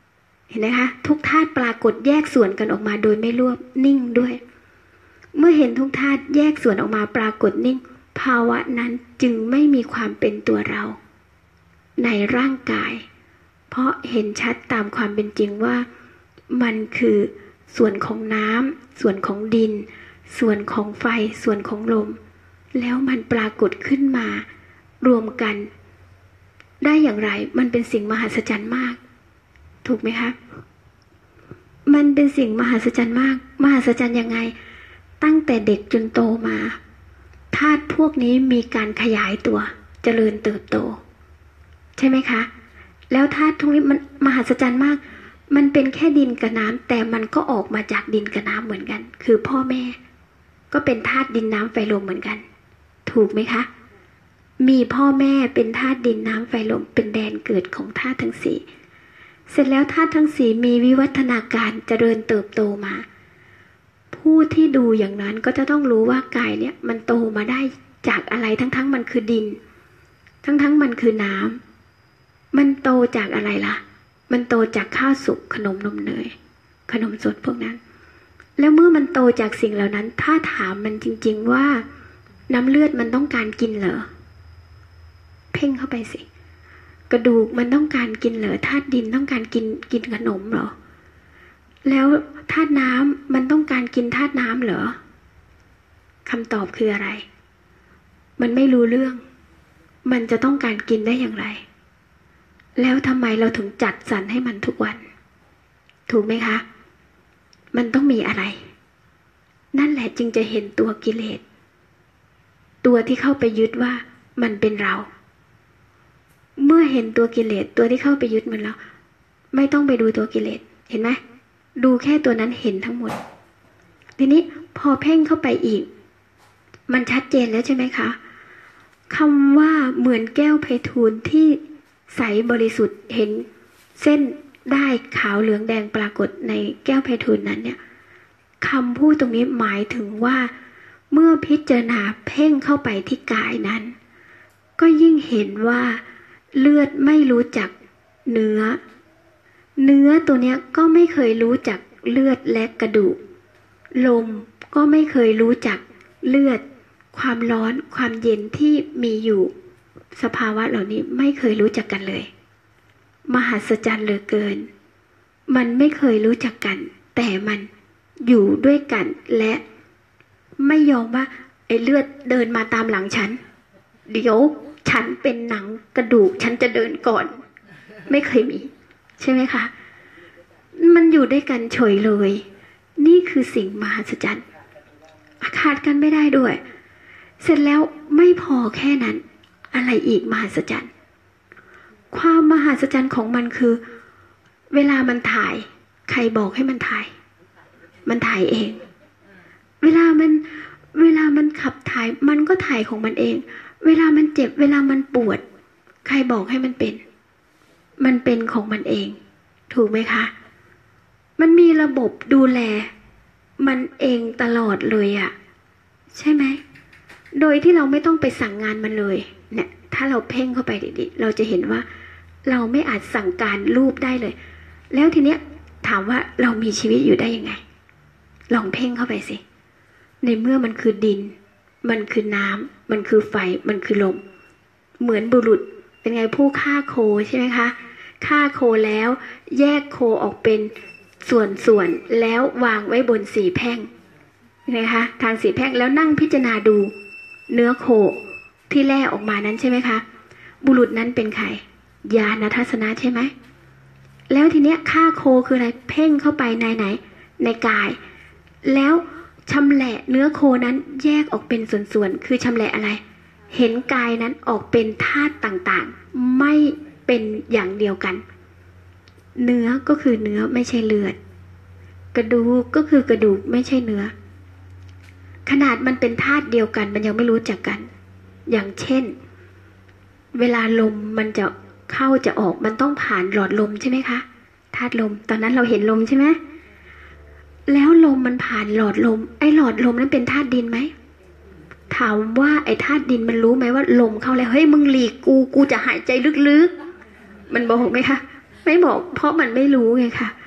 เห็นไหมคะทุกธาตุปรากฏแยกส่วนกันออกมาโดยไม่รวบนิ่งด้วยเมื่อเห็นทุกธาตุแยกส่วนออกมาปรากฏนิ่งภาวะนั้นจึงไม่มีความเป็นตัวเราในร่างกายเพราะเห็นชัดตามความเป็นจริงว่ามันคือส่วนของน้ำส่วนของดินส่วนของไฟส่วนของลมแล้วมันปรากฏขึ้นมารวมกันได้อย่างไรมันเป็นสิ่งมหัศจรรย์มากถูกไหมคะมันเป็นสิ่งมหัศจรรย์มากมหัศจรรย์ยังไงตั้งแต่เด็กจนโตมาธาตุพวกนี้มีการขยายตัวเจริญเติบโตใช่ไหมคะแล้วธาตุพวกนี้มันมหัศจรรย์มากมันเป็นแค่ดินกับน้ำแต่มันก็ออกมาจากดินกับน้ำเหมือนกันคือพ่อแม่ก็เป็นธาตุดินน้ำไฟลมเหมือนกันถูกไหมคะมีพ่อแม่เป็นธาตุดินน้ำไฟลมเป็นแดนเกิดของธาตุทั้งสี่เสร็จแล้วธาตุทั้งสี่มีวิวัฒนาการเจริญเติบโตมาผู้ที่ดูอย่างนั้นก็จะต้องรู้ว่ากายเนี่ยมันโตมาได้จากอะไรทั้งๆมันคือดินทั้งๆมันคือน้ำมันโตจากอะไรล่ะมันโตจากข้าวสุกขนมนมเนยขนมสดพวกนั้นแล้วเมื่อมันโตจากสิ่งเหล่านั้นถ้าถามมันจริงๆว่าน้ำเลือดมันต้องการกินเหรอเพ่งเข้าไปสิกระดูกมันต้องการกินเหรอธาตุดินต้องการกินกินขนมเหรอแล้วธาตุน้ำมันต้องการกินธาตุน้ำเหรอคำตอบคืออะไรมันไม่รู้เรื่องมันจะต้องการกินได้อย่างไรแล้วทำไมเราถึงจัดสรรให้มันทุกวันถูกไหมคะมันต้องมีอะไรนั่นแหละจึงจะเห็นตัวกิเลสตัวที่เข้าไปยึดว่ามันเป็นเราเมื่อเห็นตัวกิเลสตัวที่เข้าไปยึดมันแล้วไม่ต้องไปดูตัวกิเลสเห็นไหมดูแค่ตัวนั้นเห็นทั้งหมดทีนี้พอเพ่งเข้าไปอีกมันชัดเจนแล้วใช่ไหมคะคำว่าเหมือนแก้วไพฑูรย์ที่ใสบริสุทธิ์เห็นเส้นได้ขาวเหลืองแดงปรากฏในแก้วไพฑูรย์นั้นเนี่ยคำพูดตรงนี้หมายถึงว่าเมื่อพิจารณาเพ่งเข้าไปที่กายนั้นก็ยิ่งเห็นว่าเลือดไม่รู้จักเนื้อเนื้อตัวเนี้ยก็ไม่เคยรู้จักเลือดและกระดูกลมก็ไม่เคยรู้จักเลือดความร้อนความเย็นที่มีอยู่สภาวะเหล่านี้ไม่เคยรู้จักกันเลยมหัศจรรย์เหลือเกินมันไม่เคยรู้จักกันแต่มันอยู่ด้วยกันและไม่ยอมว่าไอ้เลือดเดินมาตามหลังฉันเดี๋ยวฉันเป็นหนังกระดูกฉันจะเดินก่อนไม่เคยมีใช่ไหมคะมันอยู่ด้วยกันเฉยเลยนี่คือสิ่งมหัศจรรย์ขาดกันไม่ได้ด้วยเสร็จแล้วไม่พอแค่นั้นอะไรอีกมหัศจรรย์ความมหัศจรรย์ของมันคือเวลามันถ่ายใครบอกให้มันถ่ายมันถ่ายเองเวลามันเวลามันขับถ่ายมันก็ถ่ายของมันเองเวลามันเจ็บเวลามันปวดใครบอกให้มันเป็นมันเป็นของมันเองถูกไหมคะมันมีระบบดูแลมันเองตลอดเลยอะใช่ไหมโดยที่เราไม่ต้องไปสั่งงานมันเลยเนี่ยถ้าเราเพ่งเข้าไปดีๆเราจะเห็นว่าเราไม่อาจสั่งการรูปได้เลยแล้วทีเนี้ยถามว่าเรามีชีวิตอยู่ได้ยังไงลองเพ่งเข้าไปสิในเมื่อมันคือดินมันคือน้ำมันคือไฟมันคือลมเหมือนบุรุษเป็นไงผู้ฆ่าโคใช่ไหมคะฆ่าโคแล้วแยกโคออกเป็นส่วนๆแล้ววางไว้บนสี่แพร่งนะคะทางสี่แพร่งแล้วนั่งพิจารณาดูเนื้อโคที่แล่ออกมานั้นใช่ไหมคะบุรุษนั้นเป็นใครญาณทัศนะใช่ไหมแล้วทีเนี้ยฆ่าโคคืออะไรเพ่งเข้าไปในไหนในกายแล้วชำแหละเนื้อโคนั้นแยกออกเป็นส่วนๆคือชำแหละอะไรเห็นกายนั้นออกเป็นธาตุต่างๆไม่เป็นอย่างเดียวกันเนื้อก็คือเนื้อไม่ใช่เลือดกระดูกก็คือกระดูกไม่ใช่เนื้อขนาดมันเป็นธาตุเดียวกันมันยังไม่รู้จักกันอย่างเช่นเวลาลมมันจะเข้าจะออกมันต้องผ่านหลอดลมใช่ไหมคะธาตุลมตอนนั้นเราเห็นลมใช่ไหมแล้วลมมันผ่านหลอดลมไอ้หลอดลมนั้นเป็นธาตุดินไหมถามว่าไอ้ธาตุดินมันรู้ไหมว่าลมเข้าแล้วเฮ้ยมึงหลีกกูกูจะหายใจลึกๆมันบอกไหมคะไม่บอกเพราะมันไม่รู้ไงค่ะ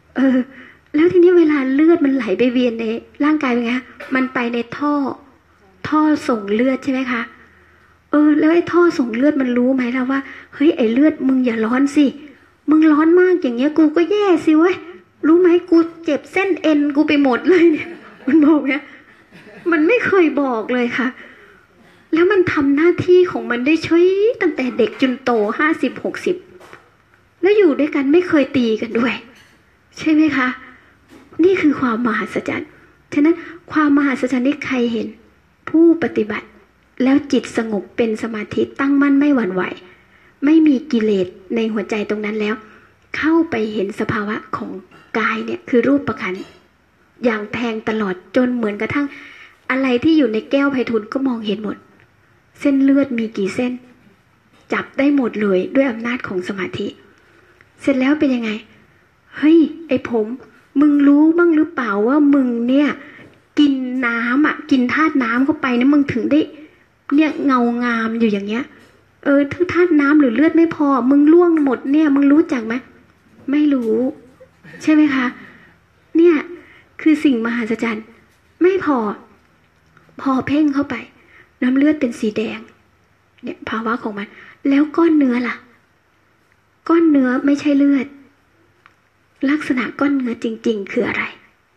เออแล้วทีนี้เวลาเลือดมันไหลไปเวียนในร่างกายเป็นไงมันไปในท่อท่อส่งเลือดใช่ไหมคะเออแล้วไอ้ท่อส่งเลือดมันรู้ไหมล่ะว่าเฮ้ยไอ้เลือดมึงอย่าร้อนสิมึงร้อนมากอย่างเงี้ยกูก็แย่สิเว้ยรู้ไหมกูเจ็บเส้นเอ็นกูไปหมดเลยเนี่ยมันบอกเนี่ยมันไม่เคยบอกเลยค่ะแล้วมันทำหน้าที่ของมันได้ช่วยตั้งแต่เด็กจนโตห้าสิบหกสิบแล้วอยู่ด้วยกันไม่เคยตีกันด้วยใช่ไหมคะนี่คือความมหัศจรรย์ฉะนั้นความมหัศจรรย์ที่ใครเห็นผู้ปฏิบัติแล้วจิตสงบเป็นสมาธิตั้งมั่นไม่หวั่นไหวไม่มีกิเลสในหัวใจตรงนั้นแล้วเข้าไปเห็นสภาวะของกายเนี่ยคือรูปประคันอย่างแทงตลอดจนเหมือนกระทั่งอะไรที่อยู่ในแก้วไพฑูรย์ก็มองเห็นหมดเส้นเลือดมีกี่เส้นจับได้หมดเลยด้วยอำนาจของสมาธิเสร็จแล้วเป็นยังไงเฮ้ยไอ้ผมมึงรู้บ้างหรือเปล่าว่ามึงเนี่ยกินน้ำอ่ะกินธาตุน้ำเข้าไปนะมึงถึงได้เนี่ยเงางามอยู่อย่างเงี้ยเออถ้าธาตุน้ำหรือเลือดไม่พอมึงล่วงหมดเนี่ยมึงรู้จักไหมไม่รู้ใช่ไหมคะเนี่ยคือสิ่งมหัศจรรย์ไม่พอพอเพ่งเข้าไปน้ำเลือดเป็นสีแดงเนี่ยภาวะของมันแล้วก้อนเนื้อล่ะก้อนเนื้อไม่ใช่เลือดลักษณะก้อนเนื้อจริงๆคืออะไร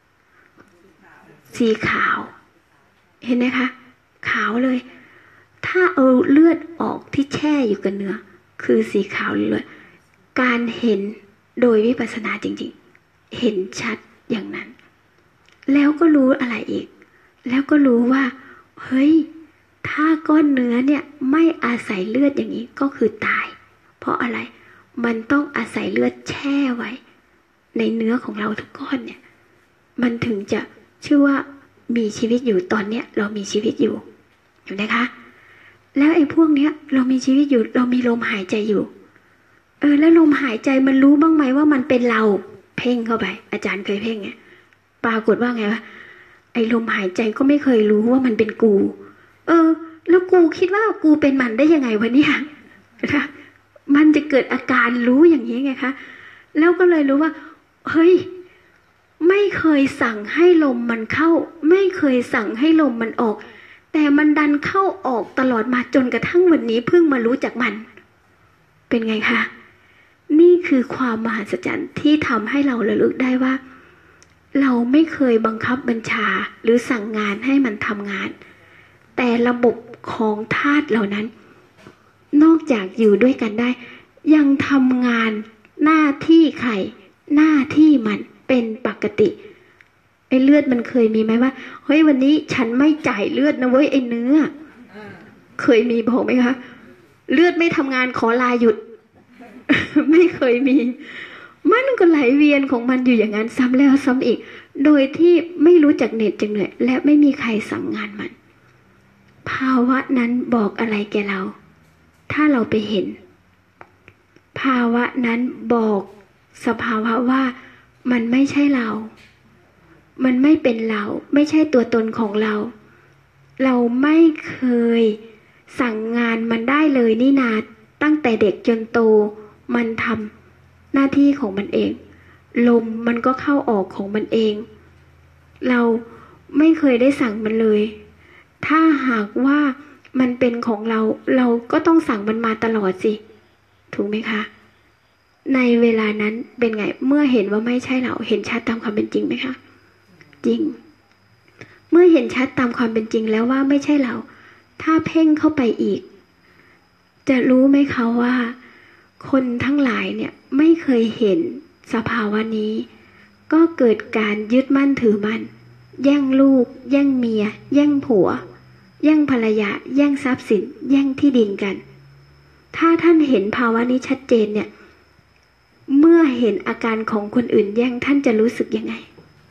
สีขาวเห็นไหมคะขาวเลยถ้าเอาเลือดออกที่แช่อยู่กับเนื้อคือสีขาวเลยการเห็นโดยวิปัสสนาจริงๆเห็นชัดอย่างนั้นแล้วก็รู้อะไรอีกแล้วก็รู้ว่าเฮ้ยถ้าก้อนเนื้อเนี่ยไม่อาศัยเลือดอย่างนี้ก็คือตายเพราะอะไรมันต้องอาศัยเลือดแช่ไว้ในเนื้อของเราทุกก้อนเนี่ยมันถึงจะชื่อว่ามีชีวิตอยู่ตอนเนี้ยเรามีชีวิตอยู่เห็นไหมคะแล้วไอ้พวกเนี้ยเรามีชีวิตอยู่เรามีลมหายใจอยู่เออแล้วลมหายใจมันรู้บ้างไหมว่ามันเป็นเราเพ่งเข้าไปอาจารย์เคยเพ่งไงปรากฏว่าไงวะไอ้ลมหายใจก็ไม่เคยรู้ว่ามันเป็นกูเออแล้วกูคิดว่ากูเป็นมันได้ยังไงวะเนี่ยนะมันจะเกิดอาการรู้อย่างนี้ไงคะแล้วก็เลยรู้ว่าเฮ้ยไม่เคยสั่งให้ลมมันเข้าไม่เคยสั่งให้ลมมันออกแต่มันดันเข้าออกตลอดมาจนกระทั่งวันนี้เพิ่งมารู้จักมันเป็นไงคะนี่คือความมหัศจรรย์ที่ทำให้เราระลึกได้ว่าเราไม่เคยบังคับบัญชาหรือสั่งงานให้มันทำงานแต่ระบบของธาตุเหล่านั้นนอกจากอยู่ด้วยกันได้ยังทำงานหน้าที่ใครหน้าที่มันเป็นปกติไอ้เลือดมันเคยมีไหมว่าเฮ้ยวันนี้ฉันไม่จ่ายเลือดนะเว้ยไอ้เนื้อเคยมีบอกไหมคะเลือดไม่ทำงานขอลาหยุด ไม่เคยมีมันก็ไหลเวียนของมันอยู่อย่างนั้นซ้ำแล้วซ้ำอีกโดยที่ไม่รู้จักเหน็ดจักเหนื่อยและไม่มีใครสั่งงานมันภาวะนั้นบอกอะไรแกเราถ้าเราไปเห็นภาวะนั้นบอกสภาวะว่ามันไม่ใช่เรามันไม่เป็นเราไม่ใช่ตัวตนของเราเราไม่เคยสั่งงานมันได้เลยนี่นาตั้งแต่เด็กจนโตมันทำหน้าที่ของมันเองลมมันก็เข้าออกของมันเองเราไม่เคยได้สั่งมันเลยถ้าหากว่ามันเป็นของเราเราก็ต้องสั่งมันมาตลอดสิถูกไหมคะในเวลานั้นเป็นไงเมื่อเห็นว่าไม่ใช่เราเห็นชัดตามความเป็นจริงไหมคะจริงเมื่อเห็นชัดตามความเป็นจริงแล้วว่าไม่ใช่เราถ้าเพ่งเข้าไปอีกจะรู้ไหมคะว่าคนทั้งหลายเนี่ยไม่เคยเห็นสภาวะนี้ก็เกิดการยึดมั่นถือมั่นแย่งลูกแย่งเมียแย่งผัวแย่งภรรยาแย่งทรัพย์สินแย่งที่ดินกันถ้าท่านเห็นภาวะนี้ชัดเจนเนี่ยเมื่อเห็นอาการของคนอื่นแย่งท่านจะรู้สึกยังไง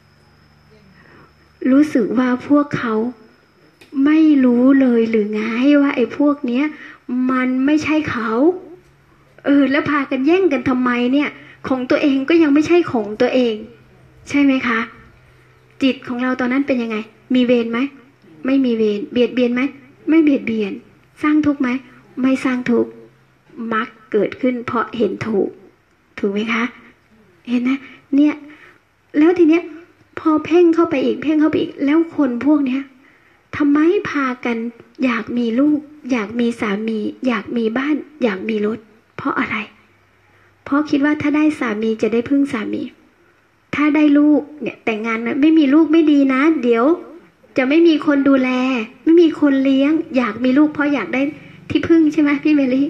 รู้สึกว่าพวกเขาไม่รู้เลยหรือไงว่าไอ้พวกเนี้ยมันไม่ใช่เขาเออแล้วพากันแย่งกันทำไมเนี่ยของตัวเองก็ยังไม่ใช่ของตัวเองใช่ไหมคะจิตของเราตอนนั้นเป็นยังไงมีเวรไหมไม่มีเวรเบียดเบียนไหมไม่เบียดเบียนสร้างทุกข์ไหมไม่สร้างทุกข์มรรคเกิดขึ้นเพราะเห็นถูกถูกไหมคะเห็นนะเนี่ยแล้วทีเนี้ยพอเพ่งเข้าไปอีกเพ่งเข้าไปอีกแล้วคนพวกเนี้ยทำไมพากันอยากมีลูกอยากมีสามีอยากมีบ้านอยากมีรถเพราะอะไรเพราะคิดว่าถ้าได้สามีจะได้พึ่งสามีถ้าได้ลูกเนี่ยแต่งงานนะไม่มีลูกไม่ดีนะเดี๋ยวจะไม่มีคนดูแลไม่มีคนเลี้ยงอยากมีลูกเพราะอยากได้ที่พึ่งใช่ไหมพี่เมลี่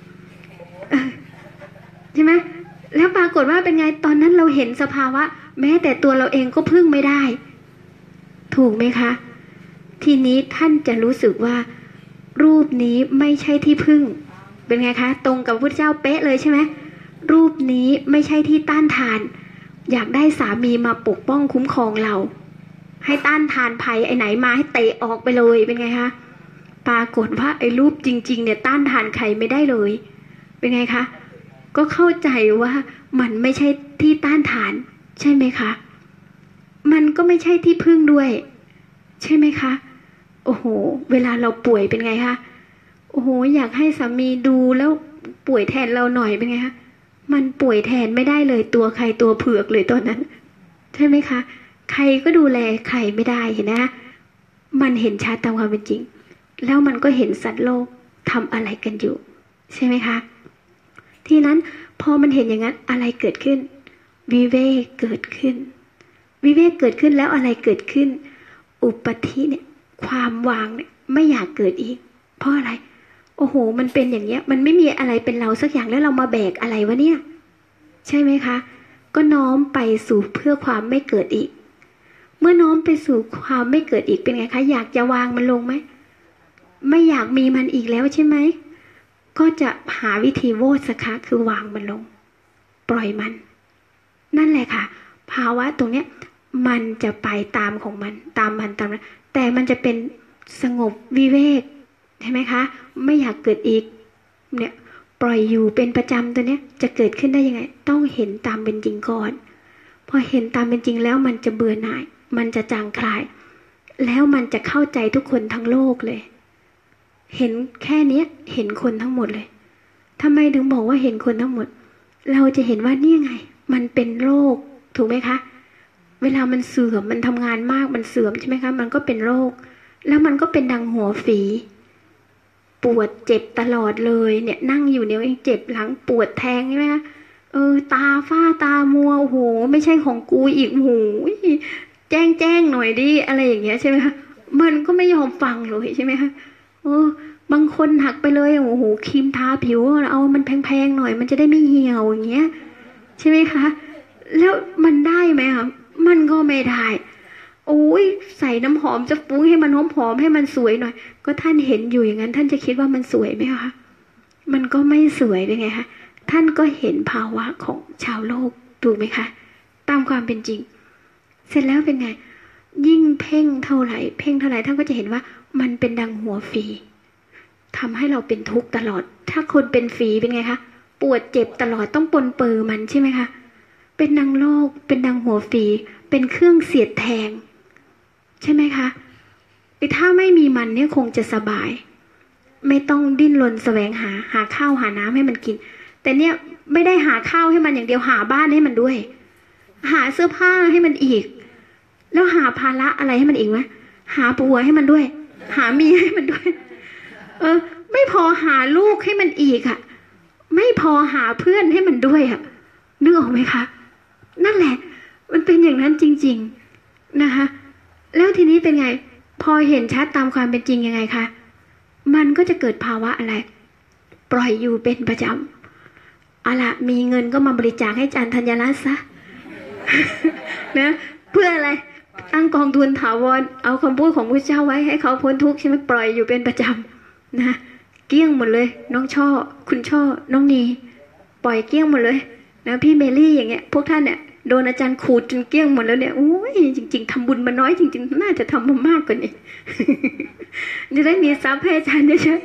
ใช่ไหมแล้วปรากฏว่าเป็นไงตอนนั้นเราเห็นสภาวะแม้แต่ตัวเราเองก็พึ่งไม่ได้ถูกไหมคะทีนี้ท่านจะรู้สึกว่ารูปนี้ไม่ใช่ที่พึ่งเป็นไงคะตรงกับพระพุทธเจ้าเป๊ะเลยใช่ไหมรูปนี้ไม่ใช่ที่ต้านทานอยากได้สามีมาปกป้องคุ้มครองเราให้ต้านทานภัยไอ้ไหนมาให้เตะออกไปเลยเป็นไงคะปรากฏว่าไอ้รูปจริงๆเนี่ยต้านทานใครไม่ได้เลยเป็นไงคะก็เข้าใจว่ามันไม่ใช่ที่ต้านทานใช่ไหมคะมันก็ไม่ใช่ที่พึ่งด้วยใช่ไหมคะโอ้โหเวลาเราป่วยเป็นไงคะโอ้โหอยากให้สามีดูแล้วป่วยแทนเราหน่อยเป็นไงคะมันป่วยแทนไม่ได้เลยตัวใครตัวเผือกเลยตอนนั้นใช่ไหมคะใครก็ดูแลใครไม่ได้เห็นนะมันเห็นชัดตามความเป็นจริงแล้วมันก็เห็นสัตว์โลกทำอะไรกันอยู่ใช่ไหมคะทีนั้นพอมันเห็นอย่างนั้นอะไรเกิดขึ้นวิเวกเกิดขึ้นวิเวกเกิดขึ้นแล้วอะไรเกิดขึ้นอุปธิเนี่ยความวางเนี่ยไม่อยากเกิดอีกเพราะอะไรโอ้โหมันเป็นอย่างเนี้ยมันไม่มีอะไรเป็นเราสักอย่างแล้วเรามาแบกอะไรวะเนี่ยใช่ไหมคะก็น้อมไปสู่เพื่อความไม่เกิดอีกเมื่อน้อมไปสู่ความไม่เกิดอีกเป็นไงคะอยากจะวางมันลงไหมไม่อยากมีมันอีกแล้วใช่ไหมก็จะหาวิธีโวสคะคือวางมันลงปล่อยมันนั่นแหละค่ะภาวะตรงเนี้ยมันจะไปตามของมันตามมันตามนั้นแต่มันจะเป็นสงบวิเวกใช่ไหมคะไม่อยากเกิดอีกเนี่ยปล่อยอยู่เป็นประจำตัวเนี้ยจะเกิดขึ้นได้ยังไงต้องเห็นตามเป็นจริงก่อนพอเห็นตามเป็นจริงแล้วมันจะเบื่อหน่ายมันจะจางคลายแล้วมันจะเข้าใจทุกคนทั้งโลกเลยเห็นแค่นี้เห็นคนทั้งหมดเลยทำไมถึงบอกว่าเห็นคนทั้งหมดเราจะเห็นว่านี่ไงมันเป็นโรคถูกไหมคะเวลามันเสื่อมมันทำงานมากมันเสื่อมใช่ไหมคะมันก็เป็นโรคแล้วมันก็เป็นดังหัวฝีปวดเจ็บตลอดเลยเนี่ยนั่งอยู่เนี่ยเองเจ็บหลังปวดแทงใช่ไหมคะเออตาฝ้าตามัวโอ้โหไม่ใช่ของกูอีกโอ้โหแจ้งแจ้งหน่อยดิอะไรอย่างเงี้ยใช่ไหมคะมันก็ไม่ยอมฟังเลยใช่ไหมคะโอ้บางคนหักไปเลยโอ้โหครีมทาผิวเอามันแพงๆหน่อยมันจะได้ไม่เหี่ยวอย่างเงี้ยใช่ไหมคะแล้วมันได้ไหมคะมันก็ไม่ได้โอ้ยใส่น้ำหอมจะฟุ้งให้มันหอมๆให้มันสวยหน่อยก็ท่านเห็นอยู่อย่างนั้นท่านจะคิดว่ามันสวยไหมคะมันก็ไม่สวยเป็นไงคะท่านก็เห็นภาวะของชาวโลกถูกไหมคะตามความเป็นจริงเสร็จแล้วเป็นไงยิ่งเพ่งเท่าไหร่เพ่งเท่าไหร่ท่านก็จะเห็นว่ามันเป็นดังหัวฝีทำให้เราเป็นทุกข์ตลอดถ้าคนเป็นฝีเป็นไงคะปวดเจ็บตลอดต้องปนเปื้อมันใช่ไหมคะเป็นดังโลกเป็นดังหัวฝีเป็นเครื่องเสียดแทงใช่ไหมคะถ้าไม่มีมันเนี่ยคงจะสบายไม่ต้องดิ้นรนแสวงหาหาข้าวหาน้ำให้มันกินแต่เนี่ยไม่ได้หาข้าวให้มันอย่างเดียวหาบ้านให้มันด้วยหาเสื้อผ้าให้มันอีกแล้วหาภาระอะไรให้มันอีกไหมหาผัวให้มันด้วยหาเมียให้มันด้วยเออไม่พอหาลูกให้มันอีกอ่ะไม่พอหาเพื่อนให้มันด้วยอ่ะนึกออกไหมคะนั่นแหละมันเป็นอย่างนั้นจริงๆนะคะแล้วทีนี้เป็นไงพอเห็นชัดตามความเป็นจริงยังไงคะมันก็จะเกิดภาวะอะไรปล่อยอยู่เป็นประจำเอาล่ะมีเงินก็มาบริจาคให้อาจารย์ธัญรัตน์ซะ นะเพื่ออะไรตั้งกองทุนถาวรเอาคำพูดของพระเจ้าไว้ให้เขาพ้นทุกข์ใช่ไหมปล่อยอยู่เป็นประจำนะเกลี้ยงหมดเลยน้องช่อคุณช่อน้องนีปล่อยเกลี้ยงหมดเลยนะพี่เมลี่อย่างเงี้ยพวกท่านเนี่ยโดนอาจารย์ขูดจนเกลี้ยงหมดแล้วเนี่ยโอ้ยจริงๆทำบุญมาน้อยจริงๆน่าจะทำมามากกว่านี้ จะได้มีทรัพย์ให้อาจารย์เยอะ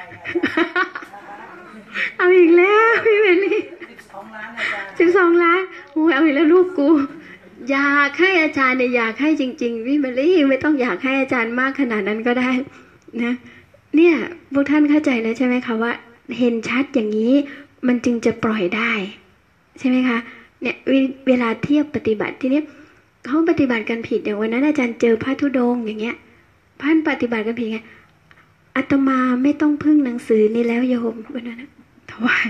ๆเอาอีกแล้วพี่เมลี่สิบสองล้านโอ้ยเอาอีกแล้วลูกกูอยากให้อาจารย์เนี่ยอยากให้จริงๆพี่เมลี่ไม่ต้องอยากให้อาจารย์มากขนาดนั้นก็ได้นะเนี่ยพวกท่านเข้าใจแล้วใช่ไหมคะว่าเห็นชัดอย่างนี้มันจึงจะปล่อยได้ใช่ไหมคะเนี่ยเวลาเทียบปฏิบัติทีนี้เขาปฏิบัติกันผิดอย่างวันนั้นอาจารย์เจอพระธุดงค์อย่างเงี้ยท่านปฏิบัติกันผิดไงอาตมาไม่ต้องพึ่งหนังสือนี้แล้วโยมวันนั้นถวาย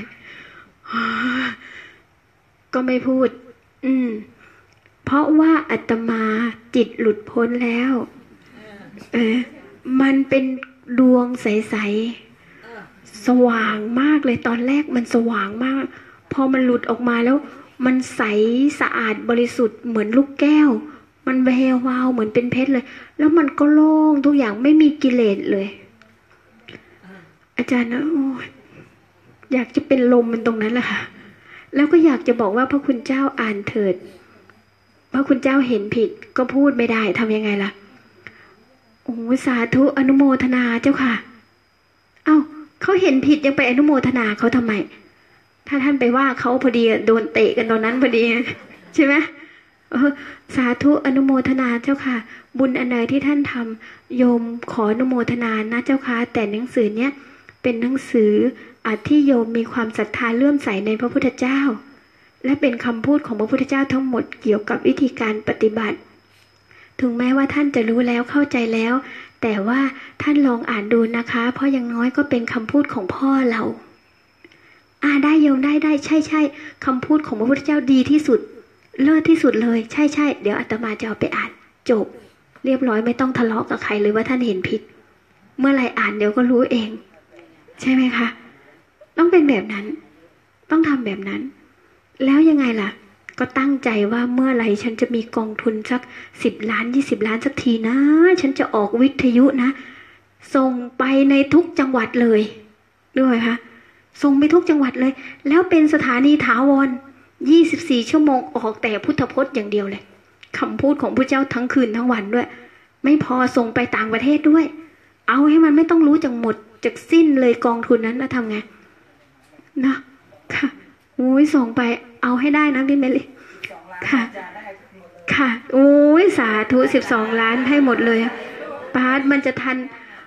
ก็ไม่พูดอืมเพราะว่าอาตมาจิตหลุดพ้นแล้วเออมันเป็นดวงใสๆสว่างมากเลยตอนแรกมันสว่างมากพอมันหลุดออกมาแล้วมันใสสะอาดบริสุทธิ์เหมือนลูกแก้วมันแวววาวเหมือนเป็นเพชรเลยแล้วมันก็โล่งทุกอย่างไม่มีกิเลสเลยอาจารย์นะโอ้อยากจะเป็นลมมันตรงนั้นแหละค่ะแล้วก็อยากจะบอกว่าพระคุณเจ้าอ่านเถิดพระคุณเจ้าเห็นผิดก็พูดไม่ได้ทำยังไงล่ะโอ้สาธุอนุโมทนาเจ้าค่ะเอ้าเขาเห็นผิดยังไปอนุโมทนาเขาทำไมถ้าท่านไปว่าเขาพอดีโดนเตะกันตอนนั้นพอดีใช่ไหมเออสาธุอนุโมทนาเจ้าค่ะบุญอันใดที่ท่านทำโยมขออนุโมทนานะเจ้าค่ะแต่หนังสือเนี้ยเป็นหนังสืออาที่โยมมีความศรัทธาเลื่อมใสในพระพุทธเจ้าและเป็นคำพูดของพระพุทธเจ้าทั้งหมดเกี่ยวกับวิธีการปฏิบัติถึงแม้ว่าท่านจะรู้แล้วเข้าใจแล้วแต่ว่าท่านลองอ่านดูนะคะเพราะอย่างน้อยก็เป็นคำพูดของพ่อเราอ่าได้โยมได้ได้ใช่ใช่คำพูดของพระพุทธเจ้าดีที่สุดเลิศที่สุดเลยใช่ใช่เดี๋ยวอาตมาจะเอาไปอ่านจบเรียบร้อยไม่ต้องทะเลาะกับใครเลยว่าท่านเห็นผิดเมื่อไรอ่านเดี๋ยวก็รู้เองใช่ไหมคะต้องเป็นแบบนั้นต้องทำแบบนั้นแล้วยังไงล่ะก็ตั้งใจว่าเมื่อไรฉันจะมีกองทุนสักสิบล้านยี่สิบล้านสักทีนะฉันจะออกวิทยุนะส่งไปในทุกจังหวัดเลยด้วยคะส่งไปทุกจังหวัดเลยแล้วเป็นสถานีถาวรยี่สิบสี่ชั่วโมงออกแต่พุทธพจน์อย่างเดียวเลยคำพูดของพระเจ้าทั้งคืนทั้งวันด้วยไม่พอส่งไปต่างประเทศด้วยเอาให้มันไม่ต้องรู้จักหมดจากสิ้นเลยกองทุนนั้นแล้วทำไงนะค่ะอุ้ยส่งไปเอาให้ได้นะพี่เมลี่ค่ะค่ะอุ้ยสาธุสิบสองล้านให้หมดเลยปาร์ตมันจะทัน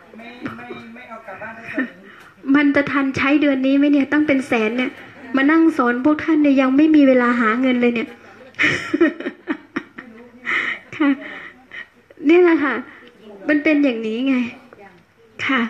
มันจะทันใช้เดือนนี้ไหมเนี่ยตั้งเป็นแสนเนี่ยมานั่งสอนพวกท่านเนี่ยยังไม่มีเวลาหาเงินเลยเนี่ยค่ะนี่แหละค่ะมันเป็นอย่างนี้ไงค่ะ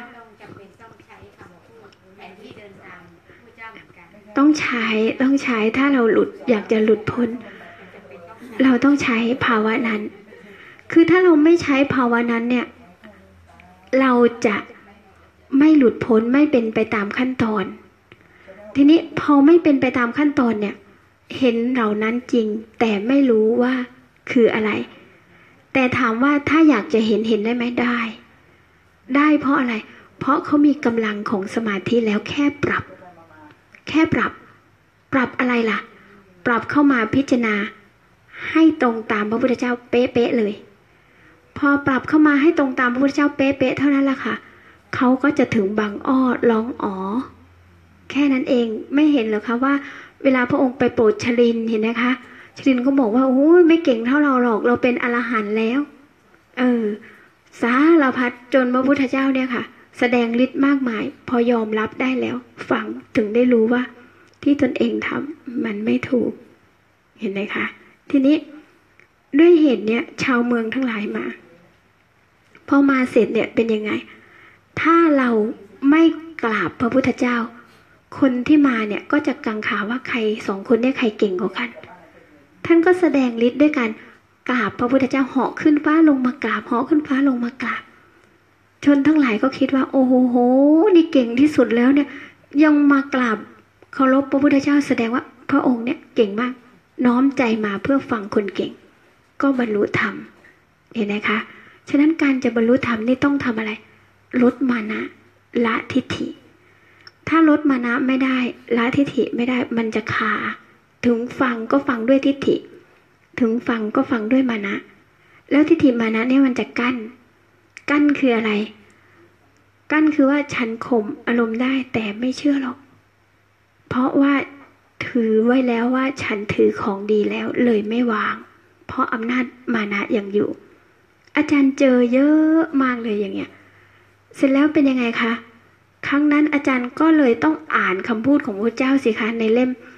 ต้องใช้ต้องใช้ถ้าเราหลุดอยากจะหลุดพ้นเราต้องใช้ภาวะนั้นคือถ้าเราไม่ใช้ภาวะนั้นเนี่ยเราจะไม่หลุดพ้นไม่เป็นไปตามขั้นตอนทีนี้พอไม่เป็นไปตามขั้นตอนเนี่ยเห็นเหล่านั้นจริงแต่ไม่รู้ว่าคืออะไรแต่ถามว่าถ้าอยากจะเห็นเห็นได้ไหมได้ได้เพราะอะไรเพราะเขามีกำลังของสมาธิแล้วแค่ปรับแค่ปรับปรับอะไรล่ะปรับเข้ามาพิจารณาให้ตรงตามพระพุทธเจ้าเป๊ะๆเลยพอปรับเข้ามาให้ตรงตามพระพุทธเจ้าเป๊ะๆเท่านั้นแหละค่ะเขาก็จะถึงบางอ้อร้องอ๋อแค่นั้นเองไม่เห็นเหรอคะว่าเวลาพระองค์ไปโปรดชลินเห็นไหมคะชลินก็บอกว่าโอ้ยไม่เก่งเท่าเราหรอกเราเป็นอรหันต์แล้วเออสารพัดจนพระพุทธเจ้าเนี่ยค่ะแสดงฤทธิ์มากมายพอยอมรับได้แล้วฟังถึงได้รู้ว่าที่ตนเองทำมันไม่ถูกเห็นไหมคะทีนี้ด้วยเหตุเนี้ยชาวเมืองทั้งหลายมาพอมาเสร็จเนี่ยเป็นยังไงถ้าเราไม่กราบพระพุทธเจ้าคนที่มาเนี่ยก็จะกังขาว่าใครสองคนเนี่ยใครเก่งกว่ากันท่านก็แสดงฤทธิ์ด้วยการกราบพระพุทธเจ้าเหาะขึ้นฟ้าลงมากราบเหาะขึ้นฟ้าลงมากราบชนทั้งหลายก็คิดว่าโอ้โหนี่เก่งที่สุดแล้วเนี่ยยังมากราบเคารพพระพุทธเจ้าแสดงว่าพระองค์เนี่ยเก่งมากน้อมใจมาเพื่อฟังคนเก่งก็บรรลุธรรมเห็นไหมคะฉะนั้นการจะบรรลุธรรมนี่ต้องทำอะไรลดมานะละทิฏฐิถ้าลดมานะไม่ได้ละทิฏฐิไม่ได้มันจะคาถึงฟังก็ฟังด้วยทิฏฐิถึงฟังก็ฟังด้วยมานะแล้วทิฏฐิมานะเนี่ยมันจะกั้นกั้นคืออะไรกั้นคือว่าฉันข่มอารมณ์ได้แต่ไม่เชื่อหรอกเพราะว่าถือไว้แล้วว่าฉันถือของดีแล้วเลยไม่วางเพราะอำนาจมานะยังอยู่อาจารย์เจอเยอะมากเลยอย่างเงี้ยเสร็จแล้วเป็นยังไงคะครั้งนั้นอาจารย์ก็เลยต้องอ่านคำพูดของพระเจ้าสิคะในเล่ม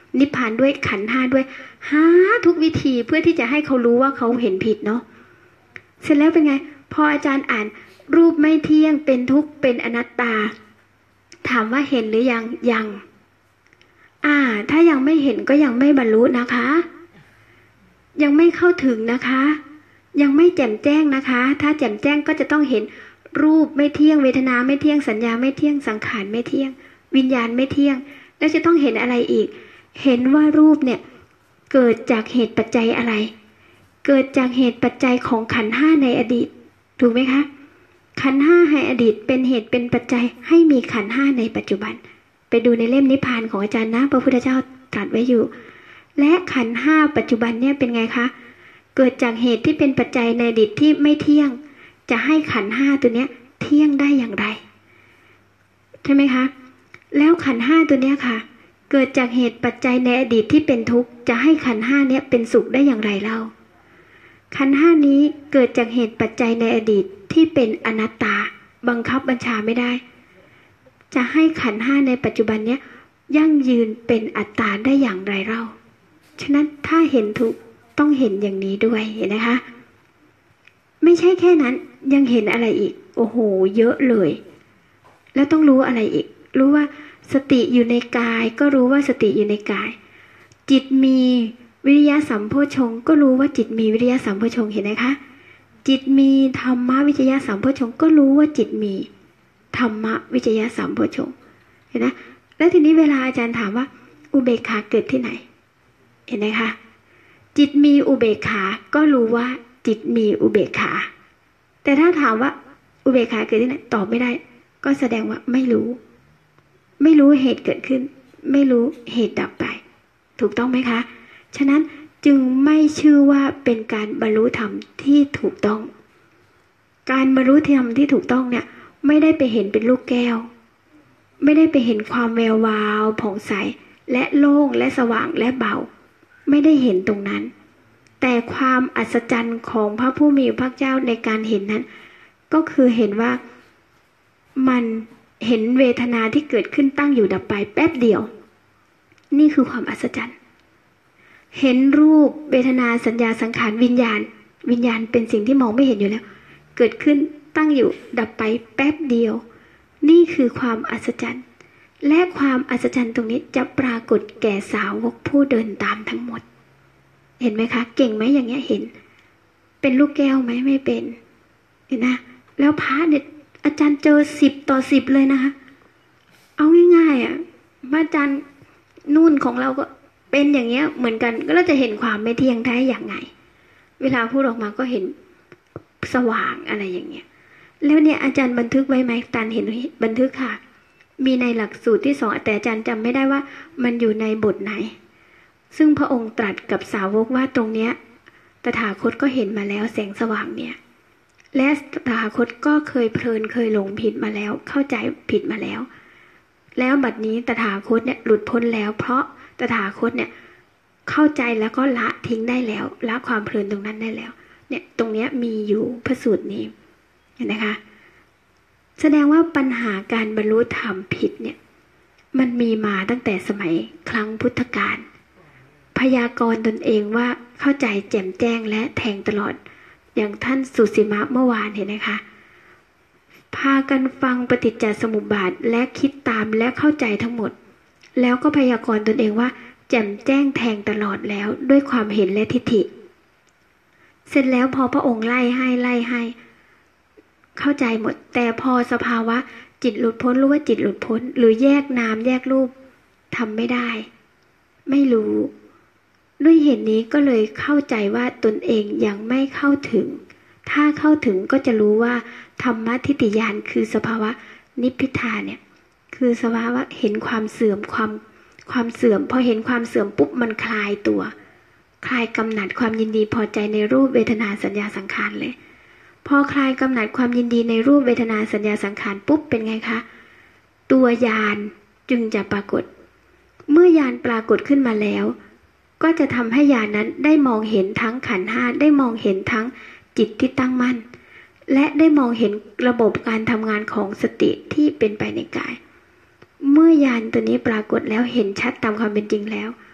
นิพพานด้วยขันธ์ห้าด้วยหาทุกวิธีเพื่อที่จะให้เขารู้ว่าเขาเห็นผิดเนาะเสร็จแล้วเป็นไงพออาจารย์อ่านรูปไม่เที่ยงเป็นทุกข์เป็นอนัตตาถามว่าเห็นหรือยังยังอ่าถ้ายังไม่เห็นก็ยังไม่บรรลุนะคะยังไม่เข้าถึงนะคะยังไม่แจ่มแจ้งนะคะถ้าแจ่มแจ้งก็จะต้องเห็นรูปไม่เที่ยงเวทนาไม่เที่ยงสัญญาไม่เที่ยงสังขารไม่เที่ยงวิญญาณไม่เที่ยงแล้วจะต้องเห็นอะไรอีกเห็นว่ารูปเนี่ยเกิดจากเหตุปัจจัยอะไรเกิดจากเหตุปัจจัยของขันธ์ห้าในอดีตถูกไหมคะขันธ์ห้าในอดีตเป็นเหตุเป็นปัจจัยให้มีขันธ์ห้าในปัจจุบันไปดูในเล่มนิพพานของอาจารย์นะพระพุทธเจ้าตรัสไว้อยู่และขันธ์ห้าปัจจุบันเนี่ยเป็นไงคะเกิดจากเหตุที่เป็นปัจจัยในอดีตที่ไม่เที่ยงจะให้ขันธ์ห้าตัวเนี้ยเที่ยงได้อย่างไรใช่ไหมคะแล้วขันธ์ห้าตัวเนี้ยค่ะเกิดจากเหตุปัจจัยในอดีตที่เป็นทุกข์จะให้ขันธ์ห้าเนี้ยเป็นสุขได้อย่างไรเล่าขันธ์ห้านี้เกิดจากเหตุปัจจัยในอดีตที่เป็นอนัตตาบังคับบัญชาไม่ได้จะให้ขันธ์ห้าในปัจจุบันเนี้ยยั่งยืนเป็นอัตตาได้อย่างไรเล่าฉะนั้นถ้าเห็นทุกข์ต้องเห็นอย่างนี้ด้วยเห็นนะคะไม่ใช่แค่นั้นยังเห็นอะไรอีกโอ้โหเยอะเลยแล้วต้องรู้อะไรอีกรู้ว่าสติอยู่ในกายก็รู้ว่าสติอยู่ในกายจิตมีวิริยะสัมโพชฌงค์ก็รู้ว่าจิตมีวิริยะสัมโพชฌงค์เห็นไหมคะจิตมีธรรมวิจยะสัมโพชฌงค์ก็รู้ว่าจิตมีธรรมวิจยะสัมโพชฌงค์เห็นนะแล้วทีนี้เวลาอาจารย์ถามว่าอุเบกขาเกิดที่ไหนเห็นไหมคะจิตมีอุเบกขาก็รู้ว่าจิตมีอุเบกขาแต่ถ้าถามว่าอุเบกขาเกิดที่ไหนตอบไม่ได้ก็แสดงว่าไม่รู้ไม่รู้เหตุเกิดขึ้นไม่รู้เหตุดับไปถูกต้องไหมคะฉะนั้นจึงไม่ชื่อว่าเป็นการบรรลุธรรมที่ถูกต้องการบรรลุธรรมที่ถูกต้องเนี่ยไม่ได้ไปเห็นเป็นลูกแก้วไม่ได้ไปเห็นความแวววาวผ่องใสและโล่งและสว่างและเบาไม่ได้เห็นตรงนั้นแต่ความอัศจรรย์ของพระผู้มีพระเจ้าในการเห็นนั้นก็คือเห็นว่ามันเห็นเวทนาที่เกิดขึ้นตั้งอยู่ดับไปแป๊บเดียวนี่คือความอัศจรรย์เห็นรูปเวทนาสัญญาสังขารวิญญาณวิญญาณเป็นสิ่งที่มองไม่เห็นอยู่แล้วเกิดขึ้นตั้งอยู่ดับไปแป๊บเดียวนี่คือความอัศจรรย์และความอัศจรรย์ตรงนี้จะปรากฏแก่สาวกผู้เดินตามทั้งหมดเห็นไหมคะเก่งไหมอย่างเงี้ยเห็นเป็นลูกแก้วไหมไม่เป็นเห็นนะแล้วพระเนี่ยอาจารย์เจอสิบต่อสิบเลยนะคะเอาง่ายๆอ่ะอาจารย์นู่นของเราก็เป็นอย่างเงี้ยเหมือนกันก็เราจะเห็นความไม่เที่ยงได้อย่างไงเวลาพูดออกมาก็เห็นสว่างอะไรอย่างเงี้ยแล้วเนี่ยอาจารย์บันทึกไว้ไหมอาจารย์เห็นบันทึกค่ะมีในหลักสูตรที่สองแต่อาจารย์จำไม่ได้ว่ามันอยู่ในบทไหนซึ่งพระองค์ตรัสกับสาวกว่าตรงเนี้ยตถาคตก็เห็นมาแล้วแสงสว่างเนี่ยและตถาคตก็เคยเพลินเคยหลงผิดมาแล้วเข้าใจผิดมาแล้วแล้วบัดนี้ตถาคตเนี่ยหลุดพ้นแล้วเพราะตถาคตเนี่ยเข้าใจแล้วก็ละทิ้งได้แล้วละความเพลินตรงนั้นได้แล้วเนี่ยตรงเนี้ยมีอยู่พระสูตรนี้เห็นไหมคะแสดงว่าปัญหาการบรรลุธรรมผิดเนี่ยมันมีมาตั้งแต่สมัยครั้งพุทธกาลพยากรณ์ตนเองว่าเข้าใจแจ่มแจ้งและแทงตลอดอย่างท่านสุสีมะเมื่อวานเห็นไหมคะพากันฟังปฏิจจสมุปบาทและคิดตามและเข้าใจทั้งหมดแล้วก็พยากรณ์ตนเองว่าแจ่มแจ้งแทงตลอดแล้วด้วยความเห็นและทิฏฐิเสร็จแล้วพอพระองค์ไล่ให้ไล่ให้เข้าใจหมดแต่พอสภาวะจิตหลุดพ้นรู้ว่าจิตหลุดพ้นหรือแยกนามแยกรูปทำไม่ได้ไม่รู้ด้วยเหตุนี้ก็เลยเข้าใจว่าตนเองยังไม่เข้าถึงถ้าเข้าถึงก็จะรู้ว่าธรรมทิฏฐิญาณคือสภาวะนิพพิทาเนี่ยคือสภาวะเห็นความเสื่อมความความเสื่อมพอเห็นความเสื่อมปุ๊บมันคลายตัวคลายกำหนัดความยินดีพอใจในรูปเวทนาสัญญาสังขารเลยพอคลายกำหนัดความยินดีในรูปเวทนาสัญญาสังขารปุ๊บเป็นไงคะตัวญาณจึงจะปรากฏเมื่อญาณปรากฏขึ้นมาแล้วก็จะทำให้ญาณนั้นได้มองเห็นทั้งขันธ์ห้าได้มองเห็นทั้งจิตที่ตั้งมั่นและได้มองเห็นระบบการทำงานของสติที่เป็นไปในกายเมื่อญาณตัวนี้ปรากฏแล้วเห็นชัดตามความเป็นจริงแล้ว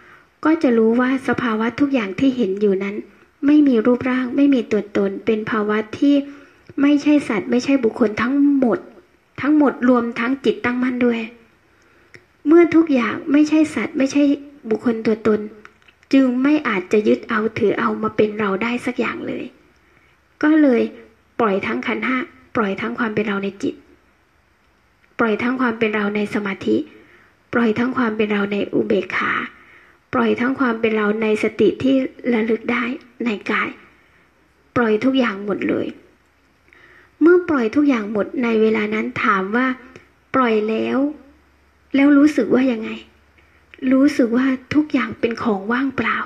ก็จะรู้ว่าสภาวะทุกอย่างที่เห็นอยู่นั้นไม่มีรูปร่างไม่มีตัวตนเป็นภาวะที่ไม่ใช่สัตว์ไม่ใช่บุคคลทั้งหมดทั้งหมดรวมทั้งจิตตั้งมั่นด้วยเมื่อทุกอย่างไม่ใช่สัตว์ไม่ใช่บุคคลตัวตนจึงไม่อาจจะยึดเอาถือเอามาเป็นเราได้สักอย่างเลยก็เลยปล่อยทั้งขันธ์ห้าปล่อยทั้งความเป็นเราในจิตปล่อยทั้งความเป็นเราในสมาธิปล่อยทั้งความเป็นเราในอุเบกขาปล่อยทั้งความเป็นเราในสติที่ระลึกได้ในกายปล่อยทุกอย่างหมดเลยเมื่อปล่อยทุกอย่างหมดในเวลานั้นถามว่าปล่อยแล้วแล้วรู้สึกว่ายังไงรู้สึกว่าทุกอย่างเป็นของว่างเปล่า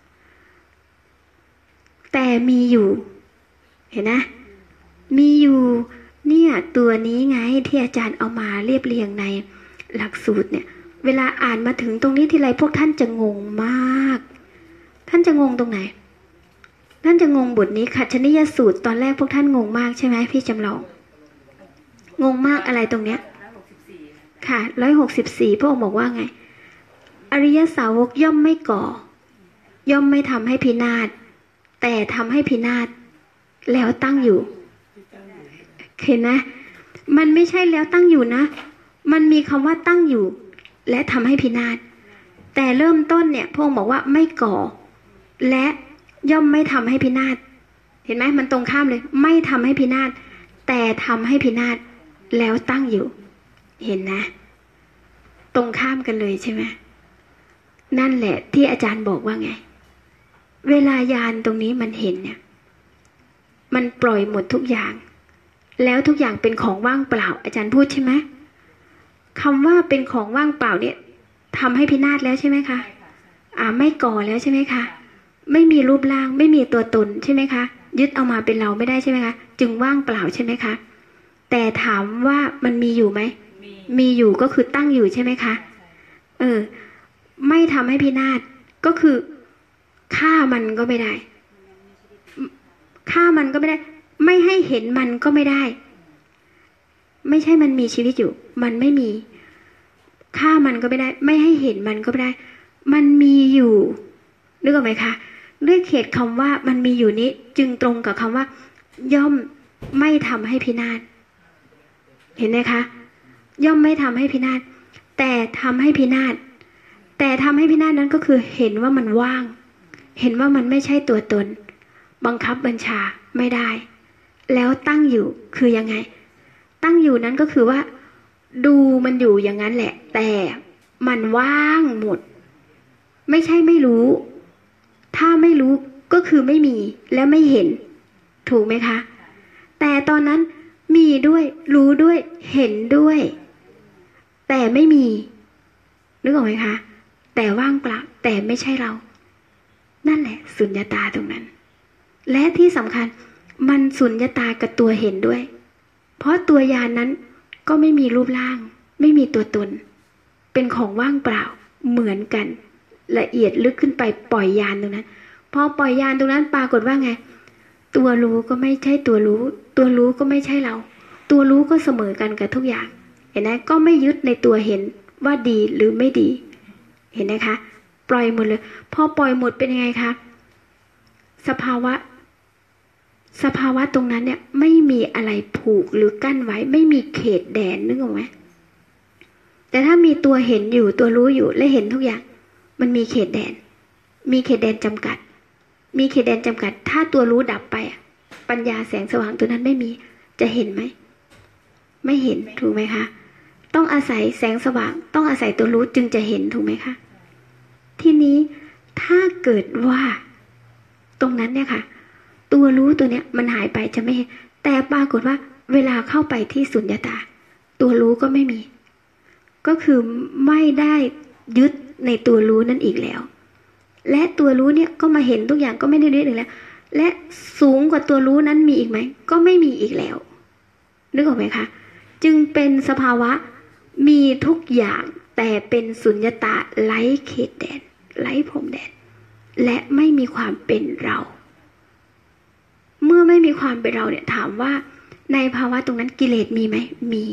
แต่มีอยู่เห็นนะมีอยู่เนี่ยตัวนี้ไงที่อาจารย์เอามาเรียบเรียงในหลักสูตรเนี่ยเวลาอ่านมาถึงตรงนี้ทีไรพวกท่านจะงงมากท่านจะงงตรงไหนท่านจะงงบทนี้ขัจฉนิยสูตรตอนแรกพวกท่านงงมากใช่ไหมพี่จำลองงงมากอะไรตรงเนี้ยค่ะร้อยหกสิบสี่พระองค์บอกว่าไงอริยสาวกย่อมไม่ก่อย่อมไม่ทำให้พินาศแต่ทำให้พินาศแล้วตั้งอยู่เห็นไหมมันไม่ใช่แล้วตั้งอยู่นะมันมีคำว่าตั้งอยู่และทำให้พินาศแต่เริ่มต้นเนี่ยพระองค์บอกว่าไม่ก่อและย่อมไม่ทำให้พินาศเห็นไหมมันตรงข้ามเลยไม่ทำให้พินาศแต่ทำให้พินาศแล้วตั้งอยู่เห็นนะตรงข้ามกันเลยใช่ไหมนั่นแหละที่อาจารย์บอกว่าไงเวลายานตรงนี้มันเห็นเนี่ยมันปล่อยหมดทุกอย่างแล้วทุกอย่างเป็นของว่างเปล่าอาจารย์พูดใช่ไหมคำว่าเป็นของว่างเปล่าเนี่ยทำให้พินาศแล้วใช่ไหมคะอ่าไม่ก่อแล้วใช่ไหมคะไม่มีรูปร่างไม่มีตัวตนใช่ไหมคะยึดเอามาเป็นเราไม่ได้ใช่ไหมคะจึงว่างเปล่าใช่ไหมคะแต่ถามว่ามันมีอยู่ไหมมีอยู่ก็คือตั้งอยู่ใช่ไหมคะเออไม่ทำให้พินาศก็คือฆ่ามันก็ไม่ได้ฆ่ามันก็ไม่ได้ไม่ให้เห็นมันก็ไม่ได้ไม่ใช่มันมีชีวิตอยู่มันไม่มีฆ่ามันก็ไม่ได้ไม่ให้เห็นมันก็ไม่ได้มันมีอยู่นึกออกไหมคะด้วยเขตคำว่ามันมีอยู่นี้จึงตรงกับคำว่าย่อมไม่ทำให้พินาศเห็นไหมคะย่อมไม่ทำให้พินาศแต่ทำให้พินาศแต่ทำให้พินาศนั้นก็คือเห็นว่ามันว่างเห็นว่ามันไม่ใช่ตัวตนบังคับบัญชาไม่ได้แล้วตั้งอยู่คือยังไงตั้งอยู่นั้นก็คือว่าดูมันอยู่อย่างนั้นแหละแต่มันว่างหมดไม่ใช่ไม่รู้ถ้าไม่รู้ก็คือไม่มีและไม่เห็นถูกไหมคะแต่ตอนนั้นมีด้วยรู้ด้วยเห็นด้วยแต่ไม่มีนึกออกไหมคะแต่ว่างเปล่าแต่ไม่ใช่เรานั่นแหละสุญญตาตรงนั้นและที่สำคัญมันสุญญตากับตัวเห็นด้วยเพราะตัวยานนั้นก็ไม่มีรูปร่างไม่มีตัวตนเป็นของว่างเปล่าเหมือนกันละเอียดลึกขึ้นไปปล่อยยานตรงนั้นพอปล่อยยานตรงนั้นปรากฏว่าไงตัวรู้ก็ไม่ใช่ตัวรู้ตัวรู้ก็ไม่ใช่เราตัวรู้ก็เสมอกันกับทุกอย่างเห็นไหมก็ไม่ยึดในตัวเห็นว่าดีหรือไม่ดีเห็นไหมคะปล่อยหมดเลยพอปล่อยหมดเป็นยังไงคะสภาวะสภาวะตรงนั้นเนี่ยไม่มีอะไรผูกหรือกั้นไว้ไม่มีเขตแดนนึกออกไหมแต่ถ้ามีตัวเห็นอยู่ตัวรู้อยู่และเห็นทุกอย่างมันมีเขตแดนมีเขตแดนจำกัดมีเขตแดนจำกัดถ้าตัวรู้ดับไปปัญญาแสงสว่างตัวนั้นไม่มีจะเห็นไหมไม่เห็นถูกไหมคะต้องอาศัยแสงสว่างต้องอาศัยตัวรู้จึงจะเห็นถูกไหมคะทีนี้ถ้าเกิดว่าตรงนั้นเนี่ยค่ะตัวรู้ตัวเนี้ยมันหายไปจะไม่เห็นแต่ปรากฏว่าเวลาเข้าไปที่สุญญตาตัวรู้ก็ไม่มีก็คือไม่ได้ยึดในตัวรู้นั่นอีกแล้วและตัวรู้เนี่ยก็มาเห็นทุกอย่างก็ไม่ได้ยึดอีกแล้วและสูงกว่าตัวรู้นั้นมีอีกไหมก็ไม่มีอีกแล้วนึกออกไหมคะจึงเป็นสภาวะมีทุกอย่างแต่เป็นสุญญตาไร้เขตแดนไร้พรมแดนและไม่มีความเป็นเราเมื่อไม่มีความเป็นเราเนี่ยถามว่าในภาวะตรงนั้นกิเลสมีไหมมี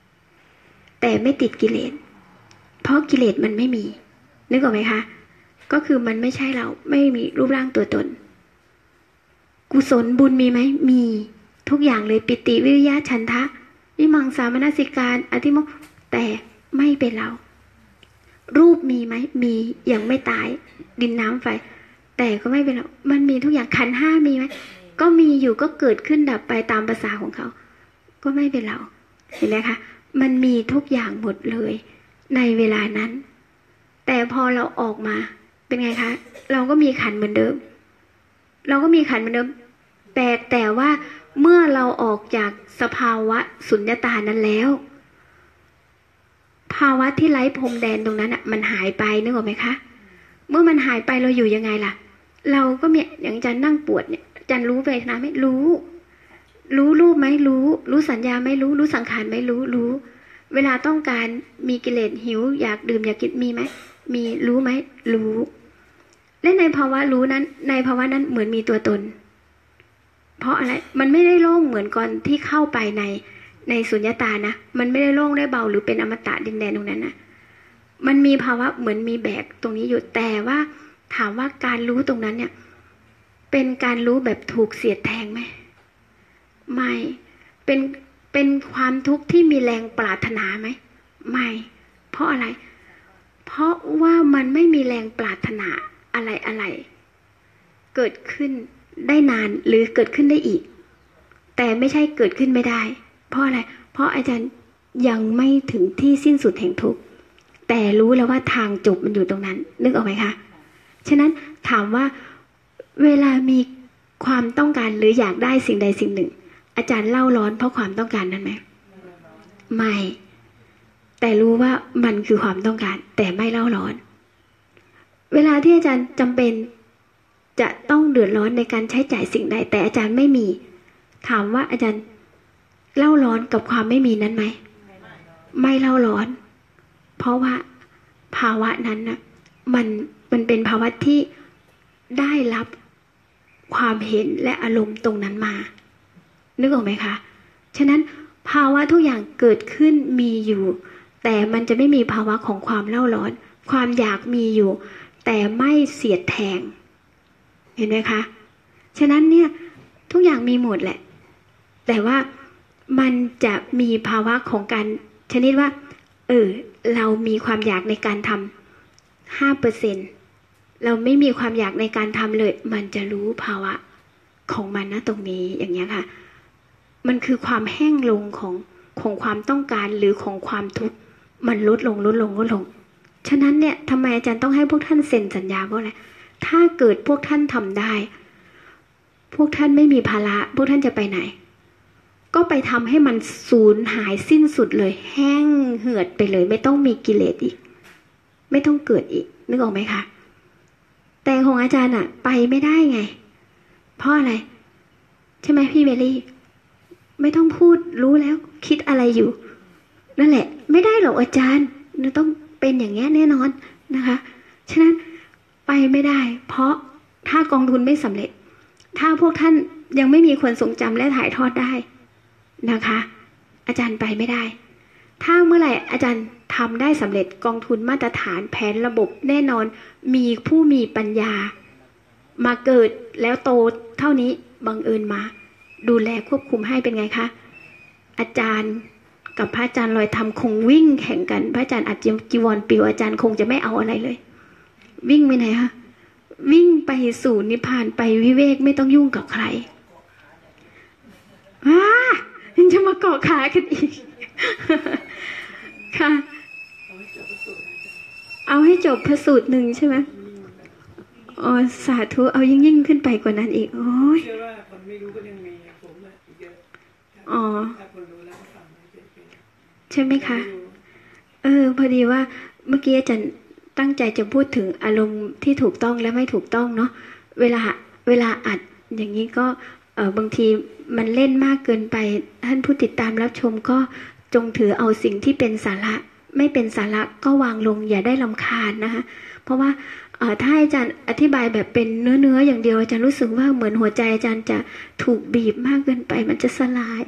แต่ไม่ติดกิเลสเพราะกิเลสมันไม่มีนึกออกไหมคะก็คือมันไม่ใช่เราไม่มีรูปร่างตัวตนกุศลบุญมีไหมมีทุกอย่างเลยปิติวิริยะฉันทะวิมังสามนสิการอธิโมกข์แต่ไม่เป็นเรารูปมีไหมมียังไม่ตายดินน้ำไฟแต่ก็ไม่เป็นเรามันมีทุกอย่างขันธ์ห้ามีไหมก็มีอยู่ก็เกิดขึ้นดับไปตามภาษาของเขาก็ไม่เป็นเราเห็นไหมคะมันมีทุกอย่างหมดเลยในเวลานั้นแต่พอเราออกมาเป็นไงคะเราก็มีขันธ์เหมือนเดิมเราก็มีขันธ์เหมือนเดิมแต่แต่ว่าเมื่อเราออกจากสภาวะสุญญตานั้นแล้วภาวะที่ไร้พรมแดนตรงนั้นอ่ะมันหายไปนึกออกไหมคะเมื่อมันหายไปเราอยู่ยังไงล่ะเราก็มีอย่างอาจารย์นั่งปวดเนี่ยอาจารย์รู้เวทนาไหมรู้รู้รูปไหมรู้รู้สัญญาไหมรู้รู้สังขารไหมรู้รู้เวลาต้องการมีกิเลสหิวอยากดื่มอยากกินมีไหมมีรู้ไหมรู้และในภาวะรู้นั้นในภาวะนั้นเหมือนมีตัวตนเพราะอะไรมันไม่ได้โล่งเหมือนก่อนที่เข้าไปในในสุญญตานะมันไม่ได้โล่งได้เบาหรือเป็นอมตะดินแดนตรงนั้นนะมันมีภาวะเหมือนมีแบกตรงนี้อยู่แต่ว่าถามว่าการรู้ตรงนั้นเนี่ยเป็นการรู้แบบถูกเสียดแทงไหมไม่เป็นเป็นความทุกข์ที่มีแรงปรารถนาไหมไม่เพราะอะไรเพราะว่ามันไม่มีแรงปรารถนาอะไรอะไรเกิดขึ้นได้นานหรือเกิดขึ้นได้อีกแต่ไม่ใช่เกิดขึ้นไม่ได้เพราะอะไรเพราะอาจารย์ยังไม่ถึงที่สิ้นสุดแห่งทุกข์แต่รู้แล้วว่าทางจบมันอยู่ตรงนั้นนึกออกไหมคะฉะนั้นถามว่าเวลามีความต้องการหรืออยากได้สิ่งใดสิ่งหนึ่งอาจารย์เล่าร้อนเพราะความต้องการนั้นไหมไม่แต่รู้ว่ามันคือความต้องการแต่ไม่เล่าร้อนเวลาที่อาจารย์จำเป็นจะต้องเดือดร้อนในการใช้จ่ายสิ่งใดแต่อาจารย์ไม่มีถามว่าอาจารย์เล่าร้อนกับความไม่มีนั้นไหมไม่เล่าร้อนเพราะว่าภาวะนั้นนะมันมันเป็นภาวะที่ได้รับความเห็นและอารมณ์ตรงนั้นมานึกออกไหมคะฉะนั้นภาวะทุกอย่างเกิดขึ้นมีอยู่แต่มันจะไม่มีภาวะของความเล่าร้อนความอยากมีอยู่แต่ไม่เสียดแทงเห็นไหมคะฉะนั้นเนี่ยทุกอย่างมีหมดแหละแต่ว่ามันจะมีภาวะของการชนิดว่าเออเรามีความอยากในการทำห้าเปอร์เซ็นต์เราไม่มีความอยากในการทำเลยมันจะรู้ภาวะของมันนะตรงนี้อย่างเงี้ยค่ะมันคือความแห้งลงของของความต้องการหรือของความทุกข์มันลดลงลดลงลดลงฉะนั้นเนี่ยทำไมอาจารย์ต้องให้พวกท่านเซ็นสัญญาเพราะอะไรถ้าเกิดพวกท่านทำได้พวกท่านไม่มีภาระพวกท่านจะไปไหนก็ไปทำให้มันสูญหายสิ้นสุดเลยแห้งเหือดไปเลยไม่ต้องมีกิเลสอีกไม่ต้องเกิดอีกนึกออกไหมคะแต่ของอาจารย์อะไปไม่ได้ไงเพราะอะไรใช่ไหมพี่เบลลี่ไม่ต้องพูดรู้แล้วคิดอะไรอยู่นั่นแหละไม่ได้หรอกอาจารย์เราต้องเป็นอย่างนี้แน่นอนนะคะฉะนั้นไปไม่ได้เพราะถ้ากองทุนไม่สำเร็จถ้าพวกท่านยังไม่มีคนทรงจำและถ่ายทอดได้นะคะอาจารย์ไปไม่ได้ถ้าเมื่อไหร่อาจารย์ทำได้สำเร็จกองทุนมาตรฐานแผนระบบแน่นอนมีผู้มีปัญญามาเกิดแล้วโตเท่านี้บังเอิญมาดูแลควบคุมให้เป็นไงคะอาจารย์กับพระอาจารย์ลอยธรรมคงวิ่งแข่งกันพระอาจารย์อาจจะจีวรปิวอาจารย์คงจะไม่เอาอะไรเลยวิ่งไปไหนคะวิ่งไปสู่นิพพานไปวิเวกไม่ต้องยุ่งกับใครว้ายังจะมาเกาะขากันอีกค่ะเอาให้จบพระสูตรหนึ่งใช่ไหมอ๋อสาธุเอายิ่งยิ่งขึ้นไปกว่านั้นอีกโอ้ยอ๋อใช่ไหมคะเออพอดีว่าเมื่อกี้อาจารย์ตั้งใจจะพูดถึงอารมณ์ที่ถูกต้องและไม่ถูกต้องเนาะเวลาเวลาอัดอย่างนี้ก็เออบางทีมันเล่นมากเกินไปท่านผู้ติดตามรับชมก็จงถือเอาสิ่งที่เป็นสาระไม่เป็นสาระก็วางลงอย่าได้รำคาญนะคะเพราะว่าถ้าอาจารย์อธิบายแบบเป็นเนื้อเนื้ออย่างเดียวอาจารย์รู้สึกว่าเหมือนหัวใจอาจารย์จะถูกบีบมากเกินไปมันจะสลาย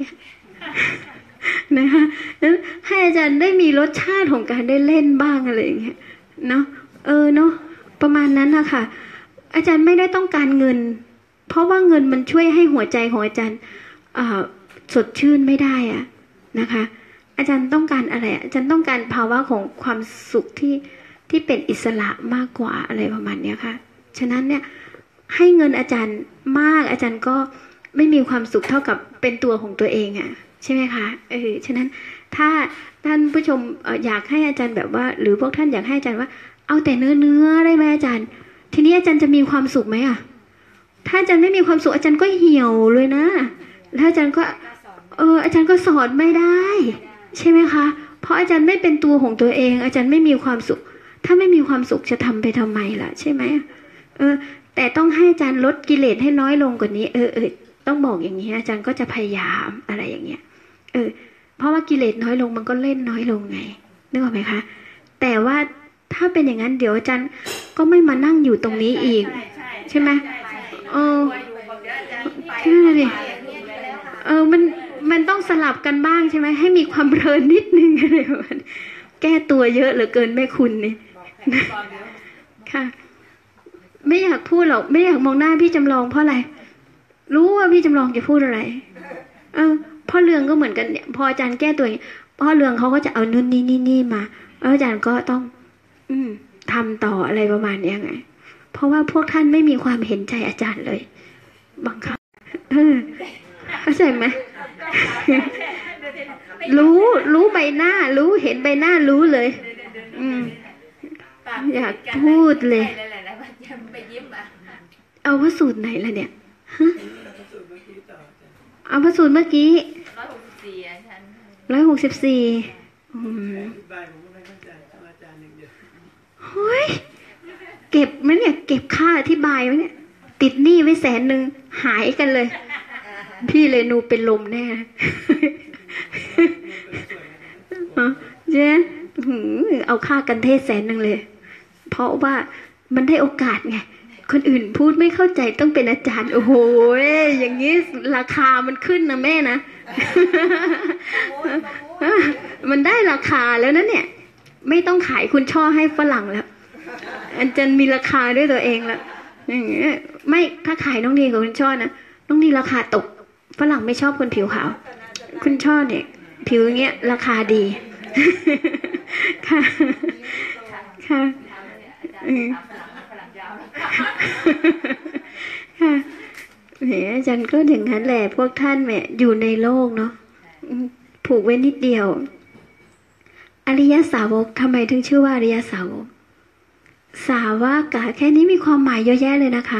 นะคะแล้วให้อาจารย์ได้มีรสชาติของการได้เล่นบ้างอะไรอย่างเงี้ยเนาะเออเนาะปประมาณนั้นนะคะอาจารย์ไม่ได้ต้องการเงินเพราะว่าเงินมันช่วยให้หัวใจของอาจารย์สดชื่นไม่ได้อะนะคะอาจารย์ต้องการอะไรอาจารย์ต้องการภาวะของความสุขที่ที่เป็นอิสระมากกว่าอะไรประมาณนี้ค่ะฉะนั้นเนี่ยให้เงินอาจารย์มากอาจารย์ก็ไม่มีความสุขเท่ากับเป็นตัวของตัวเองอ่ะใช่ไหมคะเออฉะนั้นถ้าท่านผู้ชมอยากให้อาจารย์แบบว่าหรือพวกท่านอยากให้อาจารย์ว่าเอาแต่เนื้อเนื้อได้ไหมอาจารย์ทีนี้อาจารย์จะมีความสุขไหมอ่ะถ้าอาจารย์ไม่มีความสุขอาจารย์ก็เหี่ยวเลยนะแล้วอาจารย์ก็เอออาจารย์ก็สอนไม่ได้ใช่ไหมคะเพราะอาจารย์ไม่เป็นตัวของตัวเองอาจารย์ไม่มีความสุขถ้าไม่มีความสุขจะทำไปทำไมล่ะใช่ไหมเออแต่ต้องให้อาจารย์ลดกิเลสให้น้อยลงกว่านี้เออเออต้องบอกอย่างนี้อาจารย์ก็จะพยายามอะไรอย่างเงี้ยเออเพราะว่ากิเลสน้อยลงมันก็เล่นน้อยลงไงนึกออกไหมคะแต่ว่าถ้าเป็นอย่างนั้นเดี๋ยวอาจารย์ก็ไม่มานั่งอยู่ตรงนี้อีกใช่ไหมเออใช่เลยเออมันมันต้องสลับกันบ้างใช่ไหมให้มีความเพลินนิดนึงอะไรแบบนั้นแก้ตัวเยอะเหลือเกินแม่คุณนี่ค่ะไม่อยากพูดหรอกไม่อยากมองหน้าพี่จำลองเพราะอะไรรู้ว่าพี่จำลองจะพูดอะไรเออพ่อเรืองก็เหมือนกันเนี่ยพออาจารย์แก้ตัวอย่างพ่อเรืองเขาก็จะเอานู่นนี่นี่นี่มาแล้วอาจารย์ก็ต้องอืมทำต่ออะไรประมาณนี้ไงเพราะว่าพวกท่านไม่มีความเห็นใจอาจารย์เลยบางครั้งเออเข้าใจไหมรู้รู้ใบหน้ารู้เห็นใบหน้ารู้เลยอืมอยากพูดเลยเอาพระสูตรไหนล่ะเนี่ยเอาพระสูตรเมื่อกี้ร้อยหกสิบสี่เฮ้ยเก็บไหมเนี่ยเก็บค่าอธิบายไหมเนี่ยติดหนี้ไว้แสนหนึ่งหายกันเลยพี่เรนูเป็นลมแน่เจ๊เอาค่ากันเทศแสนหนึ่งเลยเพราะว่ามันได้โอกาสไงคนอื่นพูดไม่เข้าใจต้องเป็นอาจารย์โอ้โหอย่างนี้ราคามันขึ้นนะแม่นะมันได้ราคาแล้วนะเนี่ยไม่ต้องขายคุณช่อให้ฝรั่งแล้วอาจารย์มีราคาด้วยตัวเองแล้วอย่างเงี้ยไม่ถ้าขายน้องดีกับคุณช่อนะน้องดีราคาตกฝรั่งไม่ชอบคนผิวขาวคุณช่อเนี่ยผิวอย่างเงี้ยราคาดีค่ะค่ะค่ะแหมอาจารย์ก็ถึงนั้นแหละพวกท่านแหมอยู่ในโลกเนาะผูกไว้นิดเดียวอริยสาวกทำไมถึงชื่อว่าอริยสาวกสาวกะแค่นี้มีความหมายเยอะแยะเลยนะคะ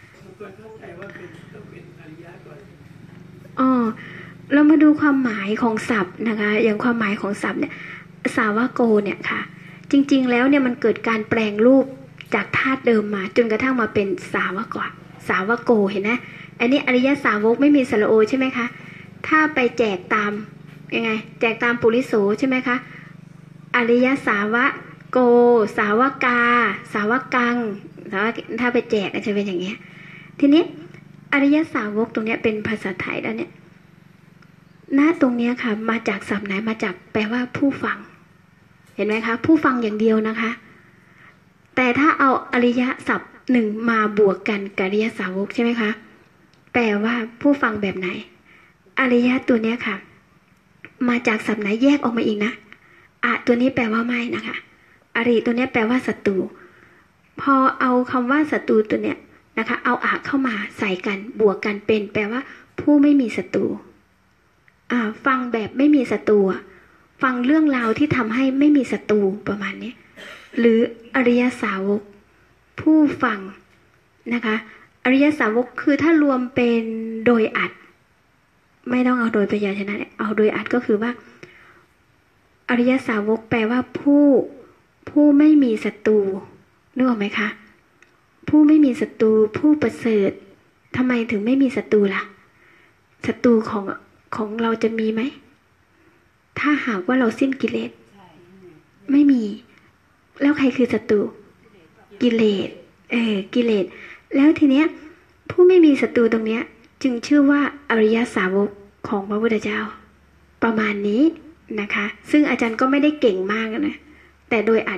อ๋อเรามาดูความหมายของศัพท์นะคะอย่างความหมายของศัพท์เนี่ยสาวโกเนี่ยค่ะจริงๆแล้วเนี่ยมันเกิดการแปลงรูปจากธาตุเดิมมาจนกระทั่งมาเป็นสาวกสาวโกเห็นไหมอันนี้อริยสาวกไม่มีสระโอใช่ไหมคะถ้าไปแจกตามยังไงแจกตามปุริโสใช่ไหมคะอริยสาวโกสาวกาสาวกังสาวถ้าไปแจกจะเป็นอย่างเงี้ยทีนี้อริยสาวกตรงเนี้ยเป็นภาษาไทยแล้วเนี่ยณตรงเนี้ยค่ะมาจากศัพท์ไหนมาจากแปลว่าผู้ฟังเห็นไหมคะผู้ฟังอย่างเดียวนะคะแต่ถ้าเอาอริยศัพท์หนึ่งมาบวกกันกับอริยสาวกใช่ไหมคะแปลว่าผู้ฟังแบบไหนอริยะตัวเนี้ยค่ะมาจากศัพท์ไหนแยกออกมาอีกนะอะตัวนี้แปลว่าไม่นะคะอริตัวเนี้ยแปลว่าศัตรูพอเอาคำว่าศัตรูตัวเนี้ยนะคะเอาอะเข้ามาใส่กันบวกกันเป็นแปลว่าผู้ไม่มีศัตรูอ่าฟังแบบไม่มีศัตรูฟังเรื่องราวที่ทำให้ไม่มีศัตรูประมาณนี้หรืออริยสาวกผู้ฟังนะคะอริยสาวกคือถ้ารวมเป็นโดยอัดไม่ต้องเอาโดยพยัญชนะเอาโดยอัดก็คือว่าอริยสาวกแปลว่าผู้ผู้ไม่มีศัตรูนึกออกไหมคะผู้ไม่มีศัตรูผู้ประเสริฐทำไมถึงไม่มีศัตรูล่ะศัตรูของของเราจะมีไหมถ้าหากว่าเราสิ้นกิเลสไม่มีแล้วใครคือศัตรูกิเลสเออกิเลสแล้วทีเนี้ยผู้ไม่มีศัตรูตรงเนี้ยจึงชื่อว่าอริยสาวกของพระพุทธเจ้าประมาณนี้นะคะซึ่งอาจารย์ก็ไม่ได้เก่งมากนะแต่โดยอัดเนี่ย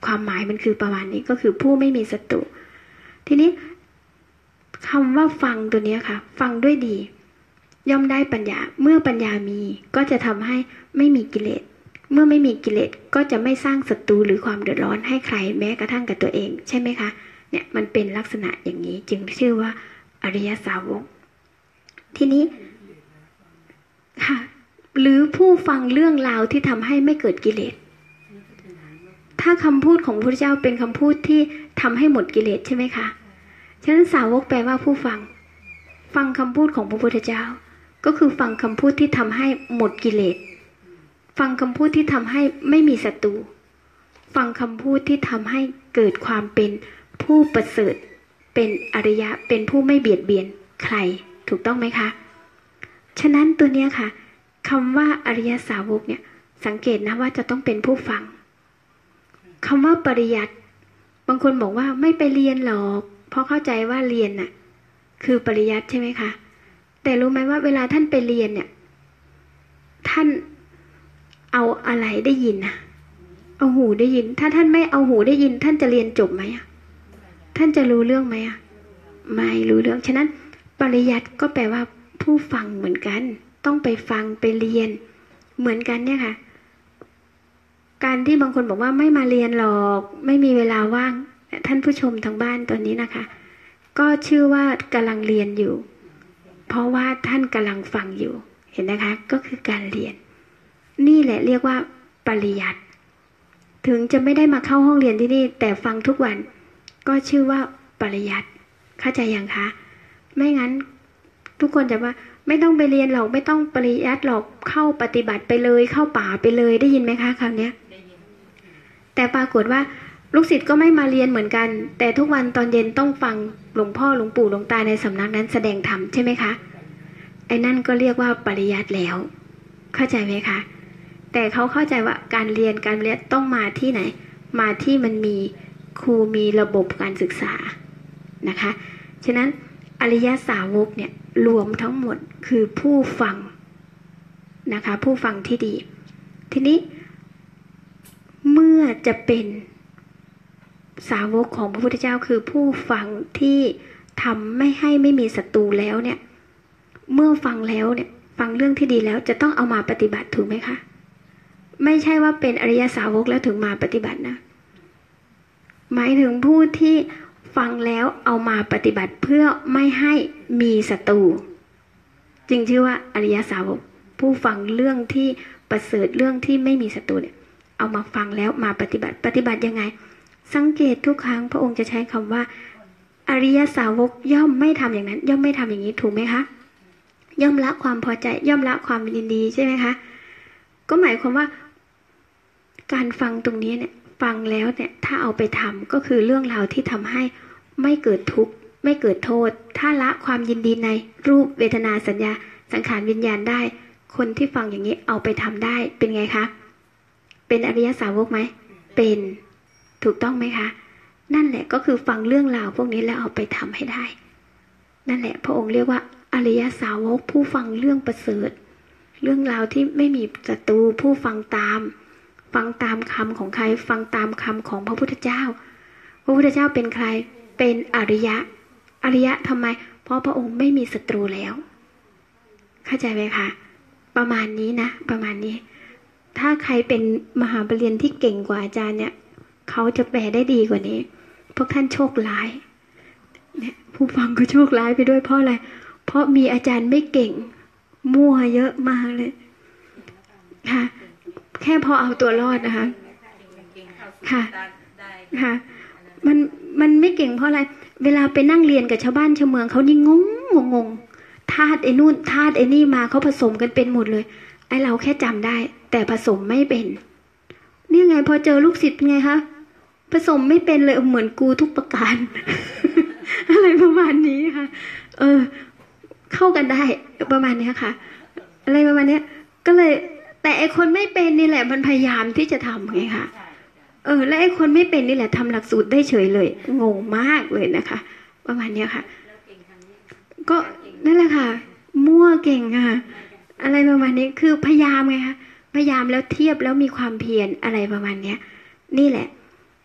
ความหมายมันคือประมาณนี้ก็คือผู้ไม่มีศัตรูทีนี้คำว่าฟังตัวนี้ค่ะฟังด้วยดีย่อมได้ปัญญาเมื่อปัญญามีก็จะทำให้ไม่มีกิเลสเมื่อไม่มีกิเลสก็จะไม่สร้างศัตรูหรือความเดือดร้อนให้ใครแม้กระทั่งกับตัวเองใช่ไหมคะเนี่ยมันเป็นลักษณะอย่างนี้จึงชื่อว่าอริยสาวกทีนี้ค่ะหรือผู้ฟังเรื่องราวที่ทำให้ไม่เกิดกิเลสถ้าคำพูดของพระพุทธเจ้าเป็นคำพูดที่ทำให้หมดกิเลสใช่ไหมคะฉะนั้นสาวกแปลว่าผู้ฟังฟังคำพูดของพระพุทธเจ้าก็คือฟังคำพูดที่ทำให้หมดกิเลสฟังคำพูดที่ทำให้ไม่มีศัตรูฟังคำพูดที่ทำให้เกิดความเป็นผู้ประเสริฐเป็นอริยะเป็นผู้ไม่เบียดเบียนใครถูกต้องไหมคะฉะนั้นตัวเนี้ยค่ะคำว่าอริยสาวกเนี่ยสังเกตนะว่าจะต้องเป็นผู้ฟังคำว่าปริยัติบางคนบอกว่าไม่ไปเรียนหรอกเพราะเข้าใจว่าเรียนน่ะคือปริยัติใช่ไหมคะแต่รู้ไหมว่าเวลาท่านไปเรียนเนี่ยท่านเอาอะไรได้ยินนะเอาหูได้ยินถ้าท่านไม่เอาหูได้ยินท่านจะเรียนจบไหมอ่ะท่านจะรู้เรื่องไหมอ่ะไม่รู้เรื่องฉะนั้นปริยัติก็แปลว่าผู้ฟังเหมือนกันต้องไปฟังไปเรียนเหมือนกันเนี่ยค่ะการที่บางคนบอกว่าไม่มาเรียนหรอกไม่มีเวลาว่างท่านผู้ชมทางบ้านตอนนี้นะคะก็ชื่อว่ากำลังเรียนอยู่เพราะว่าท่านกำลังฟังอยู่เห็นนะคะก็คือการเรียนนี่แหละเรียกว่าปริยัติถึงจะไม่ได้มาเข้าห้องเรียนที่นี่แต่ฟังทุกวันก็ชื่อว่าปริยัติเข้าใจยังคะไม่งั้นทุกคนจะว่าไม่ต้องไปเรียนหรอกไม่ต้องปริยัติหรอกเข้าปฏิบัติไปเลยเข้าป่าไปเลยได้ยินไหมคะคราวนี้แต่ปรากฏว่าลูกศิษย์ก็ไม่มาเรียนเหมือนกันแต่ทุกวันตอนเย็นต้องฟังหลวงพ่อหลวงปู่หลวงตาในสำนักนั้นแสดงธรรมใช่ไหมคะไอ้นั่นก็เรียกว่าปริยัติแล้วเข้าใจไหมคะแต่เขาเข้าใจว่าการเรียนการเรียนต้องมาที่ไหนมาที่มันมีครูมีระบบการศึกษานะคะฉะนั้นอริยสาวกเนี่ยรวมทั้งหมดคือผู้ฟังนะคะผู้ฟังที่ดีทีนี้เมื่อจะเป็นสาวกของพระพุทธเจ้าคือผู้ฟังที่ทำไม่ให้ไม่มีศัตรูแล้วเนี่ยเมื่อฟังแล้วเนี่ยฟังเรื่องที่ดีแล้วจะต้องเอามาปฏิบัติถูกไหมคะไม่ใช่ว่าเป็นอริยสาวกแล้วถึงมาปฏิบัตินะหมายถึงผู้ที่ฟังแล้วเอามาปฏิบัติเพื่อไม่ให้มีศัตรูจึงชื่อว่าอริยสาวกผู้ฟังเรื่องที่ประเสริฐเรื่องที่ไม่มีศัตรูเนี่ยเอามาฟังแล้วมาปฏิบัติปฏิบัติยังไงสังเกตทุกครั้งพระองค์จะใช้คำว่าอริยสาวกย่อมไม่ทำอย่างนั้นย่อมไม่ทำอย่างนี้ถูกไหมคะย่อมละความพอใจย่อมละความยินดีใช่ไหมคะก็หมายความว่าการฟังตรงนี้เนี่ยฟังแล้วเนี่ยถ้าเอาไปทำก็คือเรื่องราวที่ทำให้ไม่เกิดทุกข์ไม่เกิดโทษถ้าละความยินดีในรูปเวทนาสัญญาสังขารวิญญาณได้คนที่ฟังอย่างนี้เอาไปทำได้เป็นไงคะเป็นอริยสาวกไหมเป็นถูกต้องไหมคะนั่นแหละก็คือฟังเรื่องราวพวกนี้แล้วเอาไปทำให้ได้นั่นแหละพระองค์เรียกว่าอริยสาวกผู้ฟังเรื่องประเสริฐเรื่องราวที่ไม่มีศัตรูผู้ฟังตามฟังตามคำของใครฟังตามคำของพระพุทธเจ้าพระพุทธเจ้าเป็นใครเป็นอริยะอริยะทำไมเพราะพระองค์ไม่มีศัตรูแล้วเข้าใจไหมคะประมาณนี้นะประมาณนี้ถ้าใครเป็นมหาปรริญญาที่เก่งกว่าอาจารย์เนี่ยเขาจะแปลได้ดีกว่านี้พวกท่านโชคร้ายเนี่ยผู้ฟังก็โชคร้ายไปด้วยเพราะอะไรเพราะมีอาจารย์ไม่เก่งมั่วเยอะมากเลยค่ะแค่พอเอาตัวรอดนะคะค่ะค่ะมันมันไม่เก่งเพราะอะไรเวลาไปนั่งเรียนกับชาวบ้านชาวเมืองเขานี่งงงงงธาตุไอ้นู่นธาตุไอ้นี่มาเขาผสมกันเป็นหมดเลยไอ้เราแค่จำได้แต่ผสมไม่เป็นนี่ไงพอเจอลูกศิษย์ไงคะผสมไม่เป็นเลยเหมือนกูทุกประการ อะไรประมาณนี้ค่ะเออเข้ากันได้ประมาณนี้ค่ะอะไรประมาณนี้ก็เลยแต่ไอคนไม่เป็นนี่แหละมันพยายามที่จะทำไงคะเออและไอคนไม่เป็นนี่แหละทำหลักสูตรได้เฉยเลยงงมากเลยนะคะประมาณนี้ค่ะก็นั่นแหละค่ะมั่วเก่งค่ะอะไรประมาณนี้คือพยายามไงคะพยายามแล้วเทียบแล้วมีความเพียรอะไรประมาณนี้นี่แหละ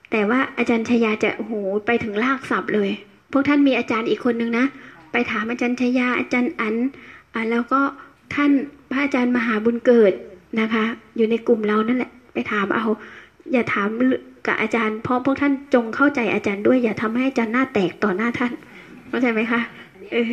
แต่ว่าอาจารย์ชยาจะโอ้โหไปถึงรากศัพท์เลยพวกท่านมีอาจารย์อีกคนนึงนะไปถามอาจารย์ชยาอาจารย์อั๋นอ่าแล้วก็ท่านพระอาจารย์มหาบุญเกิดนะคะอยู่ในกลุ่มเรานั่นแหละไปถามเอาอย่าถามกับอาจารย์เพราะพวกท่านจงเข้าใจอาจารย์ด้วยอย่าทำให้อาจารย์หน้าแตกต่อหน้าท่านเข้าใจไหมคะเออ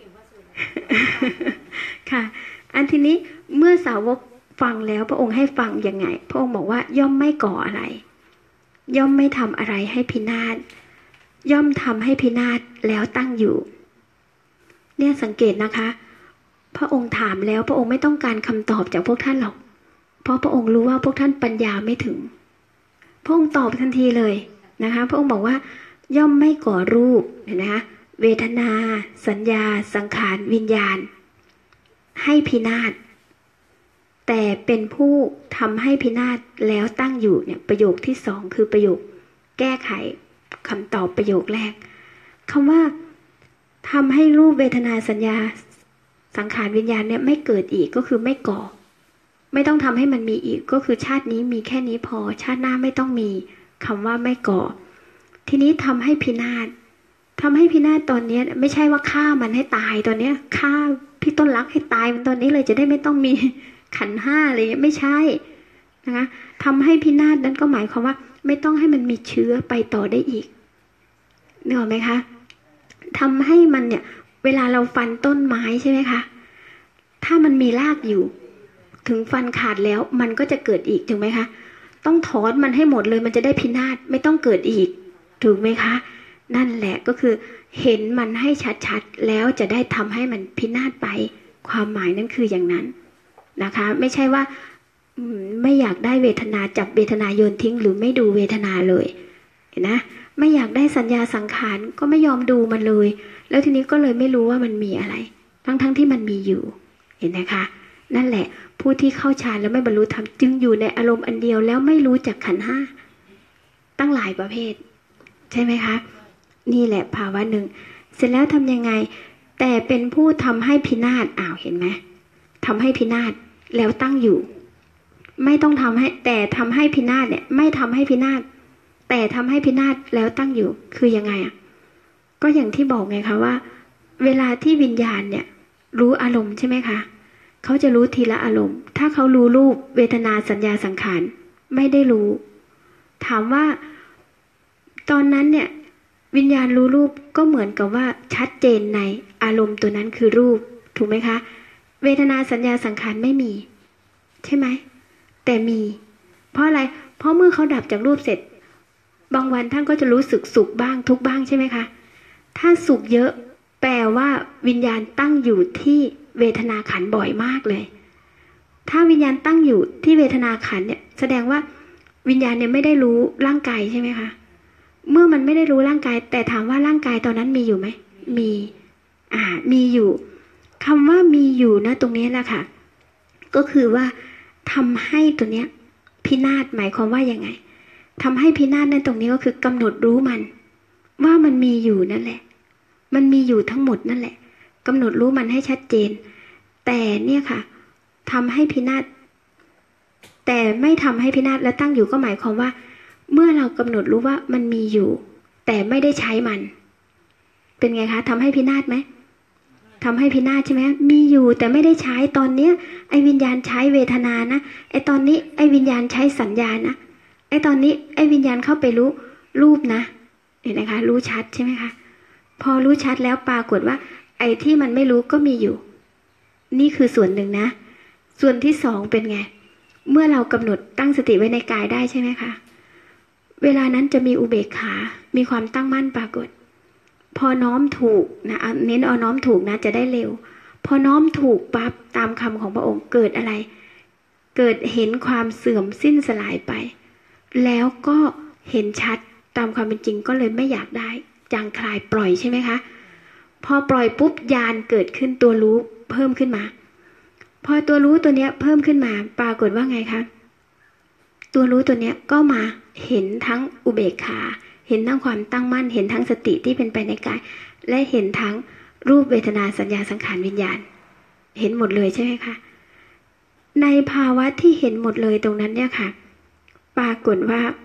ค่ะอันทีนี้เมื่อสาวกฟังแล้วพระองค์ให้ฟังยังไงพระองค์บอกว่าย่อมไม่ก่ออะไรย่อมไม่ทำอะไรให้พินาศย่อมทำให้พินาศแล้วตั้งอยู่เนี่ยสังเกตนะคะพระองค์ถามแล้วพระองค์ไม่ต้องการคำตอบจากพวกท่านหรอกเพราะพระองค์รู้ว่าพวกท่านปัญญาไม่ถึงพระองค์ตอบทันทีเลยนะคะพระองค์บอกว่าย่อมไม่ก่อรูปเห็นไหมคะเวทนาสัญญาสังขารวิญญาณให้พินาศแต่เป็นผู้ทำให้พินาศแล้วตั้งอยู่เนี่ยประโยคที่สองคือประโยคแก้ไขคำตอบประโยคแรกคำว่าทำให้รูปเวทนาสัญญาสังขารวิญญาณเนี่ยไม่เกิดอีกก็คือไม่ก่อไม่ต้องทำให้มันมีอีกก็คือชาตินี้มีแค่นี้พอชาติหน้าไม่ต้องมีคำว่าไม่ก่อทีนี้ทำให้พินาศทำให้พินาศตอนนี้ไม่ใช่ว่าฆ่ามันให้ตายตอนนี้ฆ่าพี่ต้นรักให้ตายมันตอนนี้เลยจะได้ไม่ต้องมีขันธ์ห้าอะไรไม่ใช่นะคะทำให้พินาศนั้นก็หมายความว่าไม่ต้องให้มันมีเชื้อไปต่อได้อีกนึกออกไหมคะทำให้มันเนี่ยเวลาเราฟันต้นไม้ใช่ไหมคะถ้ามันมีรากอยู่ถึงฟันขาดแล้วมันก็จะเกิดอีกถูกไหมคะต้องถอนมันให้หมดเลยมันจะได้พินาศไม่ต้องเกิดอีกถูกไหมคะนั่นแหละก็คือเห็นมันให้ชัดๆแล้วจะได้ทำให้มันพินาศไปความหมายนั้นคืออย่างนั้นนะคะไม่ใช่ว่าไม่อยากได้เวทนาจับเวทนาโยนทิ้งหรือไม่ดูเวทนาเลยเห็นนะไม่อยากได้สัญญาสังขารก็ไม่ยอมดูมันเลยแล้วทีนี้ก็เลยไม่รู้ว่ามันมีอะไรทั้งๆ ท, ที่มันมีอยู่เห็นนะคะนั่นแหละผู้ที่เข้าฌานแล้วไม่บรรลุธรรมจึงอยู่ในอารมณ์อันเดียวแล้วไม่รู้จักขันธ์ห้าตั้งหลายประเภทใช่ไหมคะนี่แหละภาวะหนึ่งเสร็จแล้วทำยังไงแต่เป็นผู้ทำให้พินาศอ้าวเห็นไหมทำให้พินาศแล้วตั้งอยู่ไม่ต้องทำให้แต่ทำให้พินาศเนี่ยไม่ทำให้พินาศแต่ทำให้พินาศแล้วตั้งอยู่คือยังไงอ่ะก็อย่างที่บอกไงคะว่าเวลาที่วิญญาณเนี่ยรู้อารมณ์ใช่ไหมคะเขาจะรู้ทีละอารมณ์ถ้าเขารู้รูปเวทนาสัญญาสังขารไม่ได้รู้ถามว่าตอนนั้นเนี่ยวิญญาณรู้รูปก็เหมือนกับว่าชัดเจนในอารมณ์ตัวนั้นคือรูปถูกไหมคะเวทนาสัญญาสังขารไม่มีใช่ไหมแต่มีเพราะอะไรเพราะเมื่อเขาดับจากรูปเสร็จบางวันท่านก็จะรู้สึกสุขบ้างทุกบ้างใช่ไหมคะถ้าสุขเยอะแปลว่าวิญญาณตั้งอยู่ที่เวทนาขันบ่อยมากเลยถ้าวิญญาณตั้งอยู่ที่เวทนาขันเนี่ยแสดงว่าวิญญาณเนี่ยไม่ได้รู้ร่างกายใช่ไหมคะเมื่อมันไม่ได้รู้ร่างกายแต่ถามว่าร่างกายตอนนั้นมีอยู่ไหมมีอ่ามีอยู่คำว่ามีอยู่นะตรงนี้แหละค่ะก็คือว่าทำให้ตัวเนี้ยพินาศหมายความว่ายังไงทำให้พินาศในตรงนี้ก็คือกำหนดรู้มันว่ามันมีอยู่นั่นแหละมันมีอยู่ทั้งหมดนั่นแหละกำหนดรู้มันให้ชัดเจนแต่เนี่ยค่ะทำให้พินาศแต่ไม่ทำให้พินาศและตั้งอยู่ก็หมายความว่าเมื่อเรากำหนดรู้ว่ามันมีอยู่แต่ไม่ได้ใช้มันเป็นไงคะทำให้พินาศไหมทำให้พินาศใช่ไหมมีอยู่แต่ไม่ได้ใช้ตอนเนี้ยไอ้วิญญาณใช้เวทนานะไอ้ตอนนี้ไอ้วิญญาณใช้สัญญานะไอ้ตอนนี้ไอ้วิญญาณเข้าไปรู้รูปนะเห็นไหมคะรู้ชัดใช่ไหมคะพอรู้ชัดแล้วปรากฏว่าไอ้ที่มันไม่รู้ก็มีอยู่นี่คือส่วนหนึ่งนะส่วนที่สองเป็นไงเมื่อเรากำหนดตั้งสติไว้ในกายได้ใช่ไหมคะเวลานั้นจะมีอุเบกขามีความตั้งมั่นปรากฏพอน้อมถูกนะเน้นเอาน้อมถูกนะจะได้เร็วพอน้อมถูกปั๊บตามคำของพระองค์เกิดอะไรเกิดเห็นความเสื่อมสิ้นสลายไปแล้วก็เห็นชัดตามความเป็นจริงก็เลยไม่อยากได้จางคลายปล่อยใช่ไหมคะพอปล่อยปุ๊บญาณเกิดขึ้นตัวรู้เพิ่มขึ้นมาพอตัวรู้ตัวเนี้ยเพิ่มขึ้นมาปรากฏว่าไงคะตัวรู้ตัวเนี้ยก็มาเห็นทั้งอุเบกขาเห็นทั้งความตั้งมั่นเห็นทั้งสติที่เป็นไปในกายและเห็นทั้งรูปเวทนาสัญญาสังขารวิญญาณเห็นหมดเลยใช่ไหมคะในภาวะที่เห็นหมดเลยตรงนั้นเนี่ยค่ะปรากฏว่า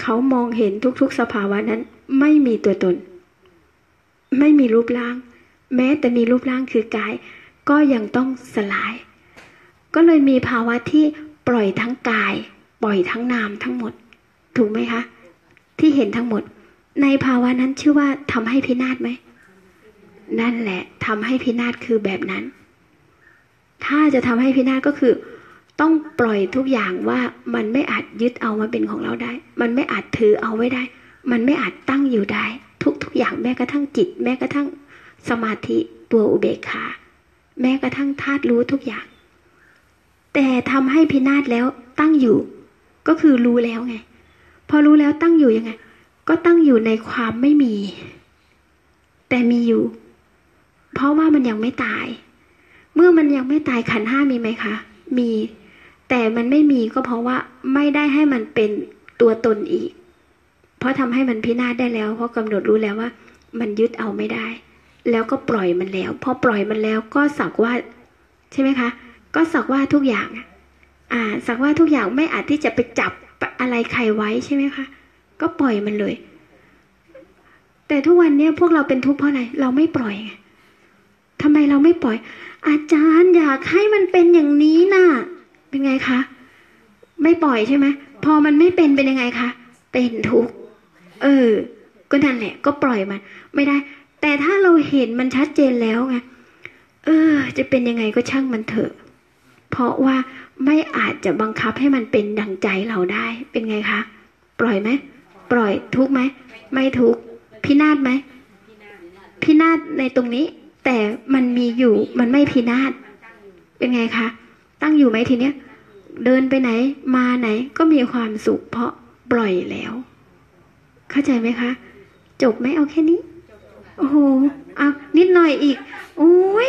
เขามองเห็นทุกๆสภาวะนั้นไม่มีตัวตนไม่มีรูปร่างแม้แต่มีรูปร่างคือกายก็ยังต้องสลายก็เลยมีภาวะที่ปล่อยทั้งกายปล่อยทั้งนามทั้งหมดถูกไหมคะที่เห็นทั้งหมดในภาวะนั้นชื่อว่าทำให้พินาศไหมนั่นแหละทำให้พินาศคือแบบนั้นถ้าจะทำให้พินาศก็คือต้องปล่อยทุกอย่างว่ามันไม่อาจยึดเอามาเป็นของเราได้มันไม่อาจถือเอาไว้ได้มันไม่อาจตั้งอยู่ได้ทุกทุกอย่างแม้กระทั่งจิตแม้กระทั่งสมาธิตัวอุเบกขาแม้กระทั่งธาตุรู้ทุกอย่างแต่ทำให้พินาศแล้วตั้งอยู่ก็คือรู้แล้วไงพอรู้แล้วตั้งอยู่ยังไงก็ตั้งอยู่ในความไม่มีแต่มีอยู่เพราะว่ามันยังไม่ตายเมื่อมันยังไม่ตายขันธ์ห้ามีไหมคะมีแต่มันไม่มีก็เพราะว่าไม่ได้ให้มันเป็นตัวตนอีกเพราะทำให้มันพินาศได้แล้วเพราะกำหนดรู้แล้วว่ามันยึดเอาไม่ได้แล้วก็ปล่อยมันแล้วพอปล่อยมันแล้วก็สักว่าใช่ไหมคะก็สักว่าทุกอย่างอ่าสักว่าทุกอย่างไม่อาจที่จะไปจับอะไรใครไว้ใช่ไหมคะก็ปล่อยมันเลยแต่ทุกวันนี้พวกเราเป็นทุกข์เพราะอะไรเราไม่ปล่อยไงทำไมเราไม่ปล่อยอาจารย์อยากให้มันเป็นอย่างนี้น่ะเป็นไงคะไม่ปล่อยใช่ไหมพอมันไม่เป็นเป็นยังไงคะเป็นทุกข์เออก็นั่นแหละก็ปล่อยมันไม่ได้แต่ถ้าเราเห็นมันชัดเจนแล้วไงเออจะเป็นยังไงก็ช่างมันเถอะเพราะว่าไม่อาจจะบังคับให้มันเป็นดังใจเราได้เป็นไงคะปล่อยไหมปล่อยทุกข์ไหมไม่ทุกข์พินาศไหมพินาศในตรงนี้แต่มันมีอยู่มันไม่พินาศเป็นไงคะตั้งอยู่ไหมทีเนี้ยเดินไปไหนมาไหนก็มีความสุขเพราะปล่อยแล้วเข้าใจไหมคะจบไหมเอาแค่นี้โอ้โหเอานิดหน่อยอีกโอ้ย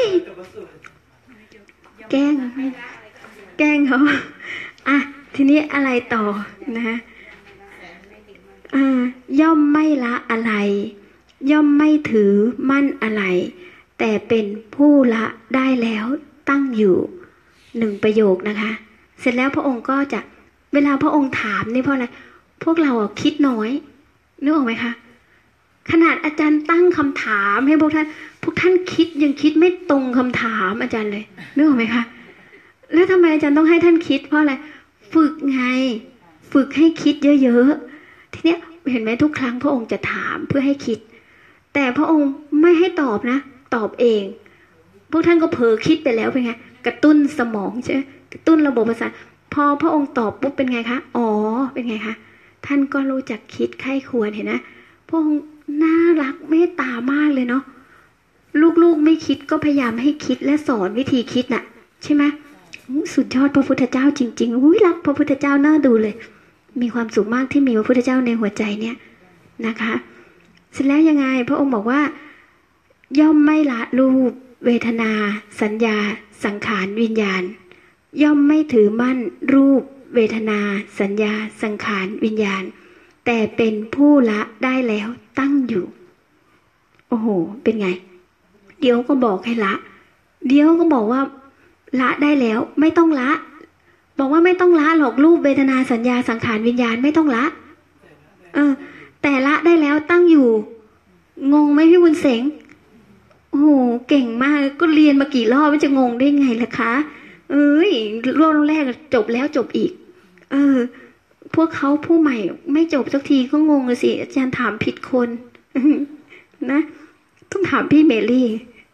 แกล้งแกล้งเขาอ่ะทีนี้อะไรต่อนะอ่าย่อมไม่ละอะไรย่อมไม่ถือมั่นอะไรแต่เป็นผู้ละได้แล้วตั้งอยู่หนึ่งประโยคนะคะเสร็จแล้วพระองค์ก็จะเวลาพระองค์ถามนี่เพราะอะไรพวกเราอ่ะคิดน้อยนึกออกไหมคะขนาดอาจารย์ตั้งคำถามให้พวกท่านพวกท่านคิดยังคิดไม่ตรงคำถามอาจารย์เลยนึกออกไหมคะแล้วทำไมอาจารย์ต้องให้ท่านคิดเพราะอะไรฝึกไงฝึกให้คิดเยอะๆทีเนี้ยเห็นไหมทุกครั้งพระองค์จะถามเพื่อให้คิดแต่พระองค์ไม่ให้ตอบนะตอบเองพวกท่านก็เผลอคิดไปแล้วเป็นไงกระตุ้นสมองใช่ไหมกระตุ้นระบบประสาทพอพระองค์ตอบปุ๊บเป็นไงคะอ๋อเป็นไงคะท่านก็รู้จักคิดไข้ควรเห็นนะพระองค์น่ารักเมตตามากเลยเนาะลูกๆไม่คิดก็พยายามให้คิดและสอนวิธีคิดน่ะใช่ไหมสุดยอดพระพุทธเจ้าจริงๆอุ้ยรักพระพุทธเจ้าน่าดูเลยมีความสุขมากที่มีพระพุทธเจ้าในหัวใจเนี่ยนะคะเสร็จแล้วยังไงพระองค์บอกว่าย่อมไม่ละรูปเวทนาสัญญาสังขารวิญญาณย่อมไม่ถือมั่นรูปเวทนาสัญญาสังขารวิญญาณแต่เป็นผู้ละได้แล้วตั้งอยู่โอ้โหเป็นไงเดี๋ยวก็บอกให้ละเดี๋ยวก็บอกว่าละได้แล้วไม่ต้องละบอกว่าไม่ต้องละหรอกรูปเวทนาสัญญาสังขารวิญญาณไม่ต้องละเออแต่ละได้แล้วตั้งอยู่งงไหมพี่บุญเสงโอ้โหเก่งมากก็เรียนมากี่รอบมันจะงงได้ไงล่ะคะเอ้ยรอบแรกจบแล้วจบอีกเออพวกเขาผู้ใหม่ไม่จบสักทีก็งงเลยสิอาจารย์ถามผิดคนนะต้องถามพี่เมลี่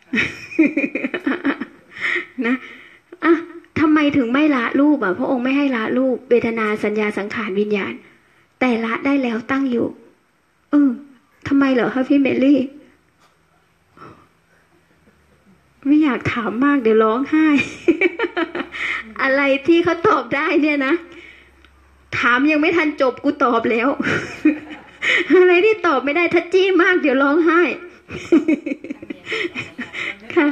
นะอ่ะทำไมถึงไม่ละรูปอ่ะพระองค์ไม่ให้ละรูปเวทนาสัญญาสังขารวิญญาณแต่ละได้แล้วตั้งอยู่เออทำไมเหรอคะพี่เมลี่ไม่อยากถามมากเดี๋ยวร้องไห้ อะไรที่เขาตอบได้เนี่ยนะถามยังไม่ทันจบกูตอบแล้ว อะไรที่ตอบไม่ได้ถ้าจี้มากเดี๋ยวร้องไห้ ค่ะ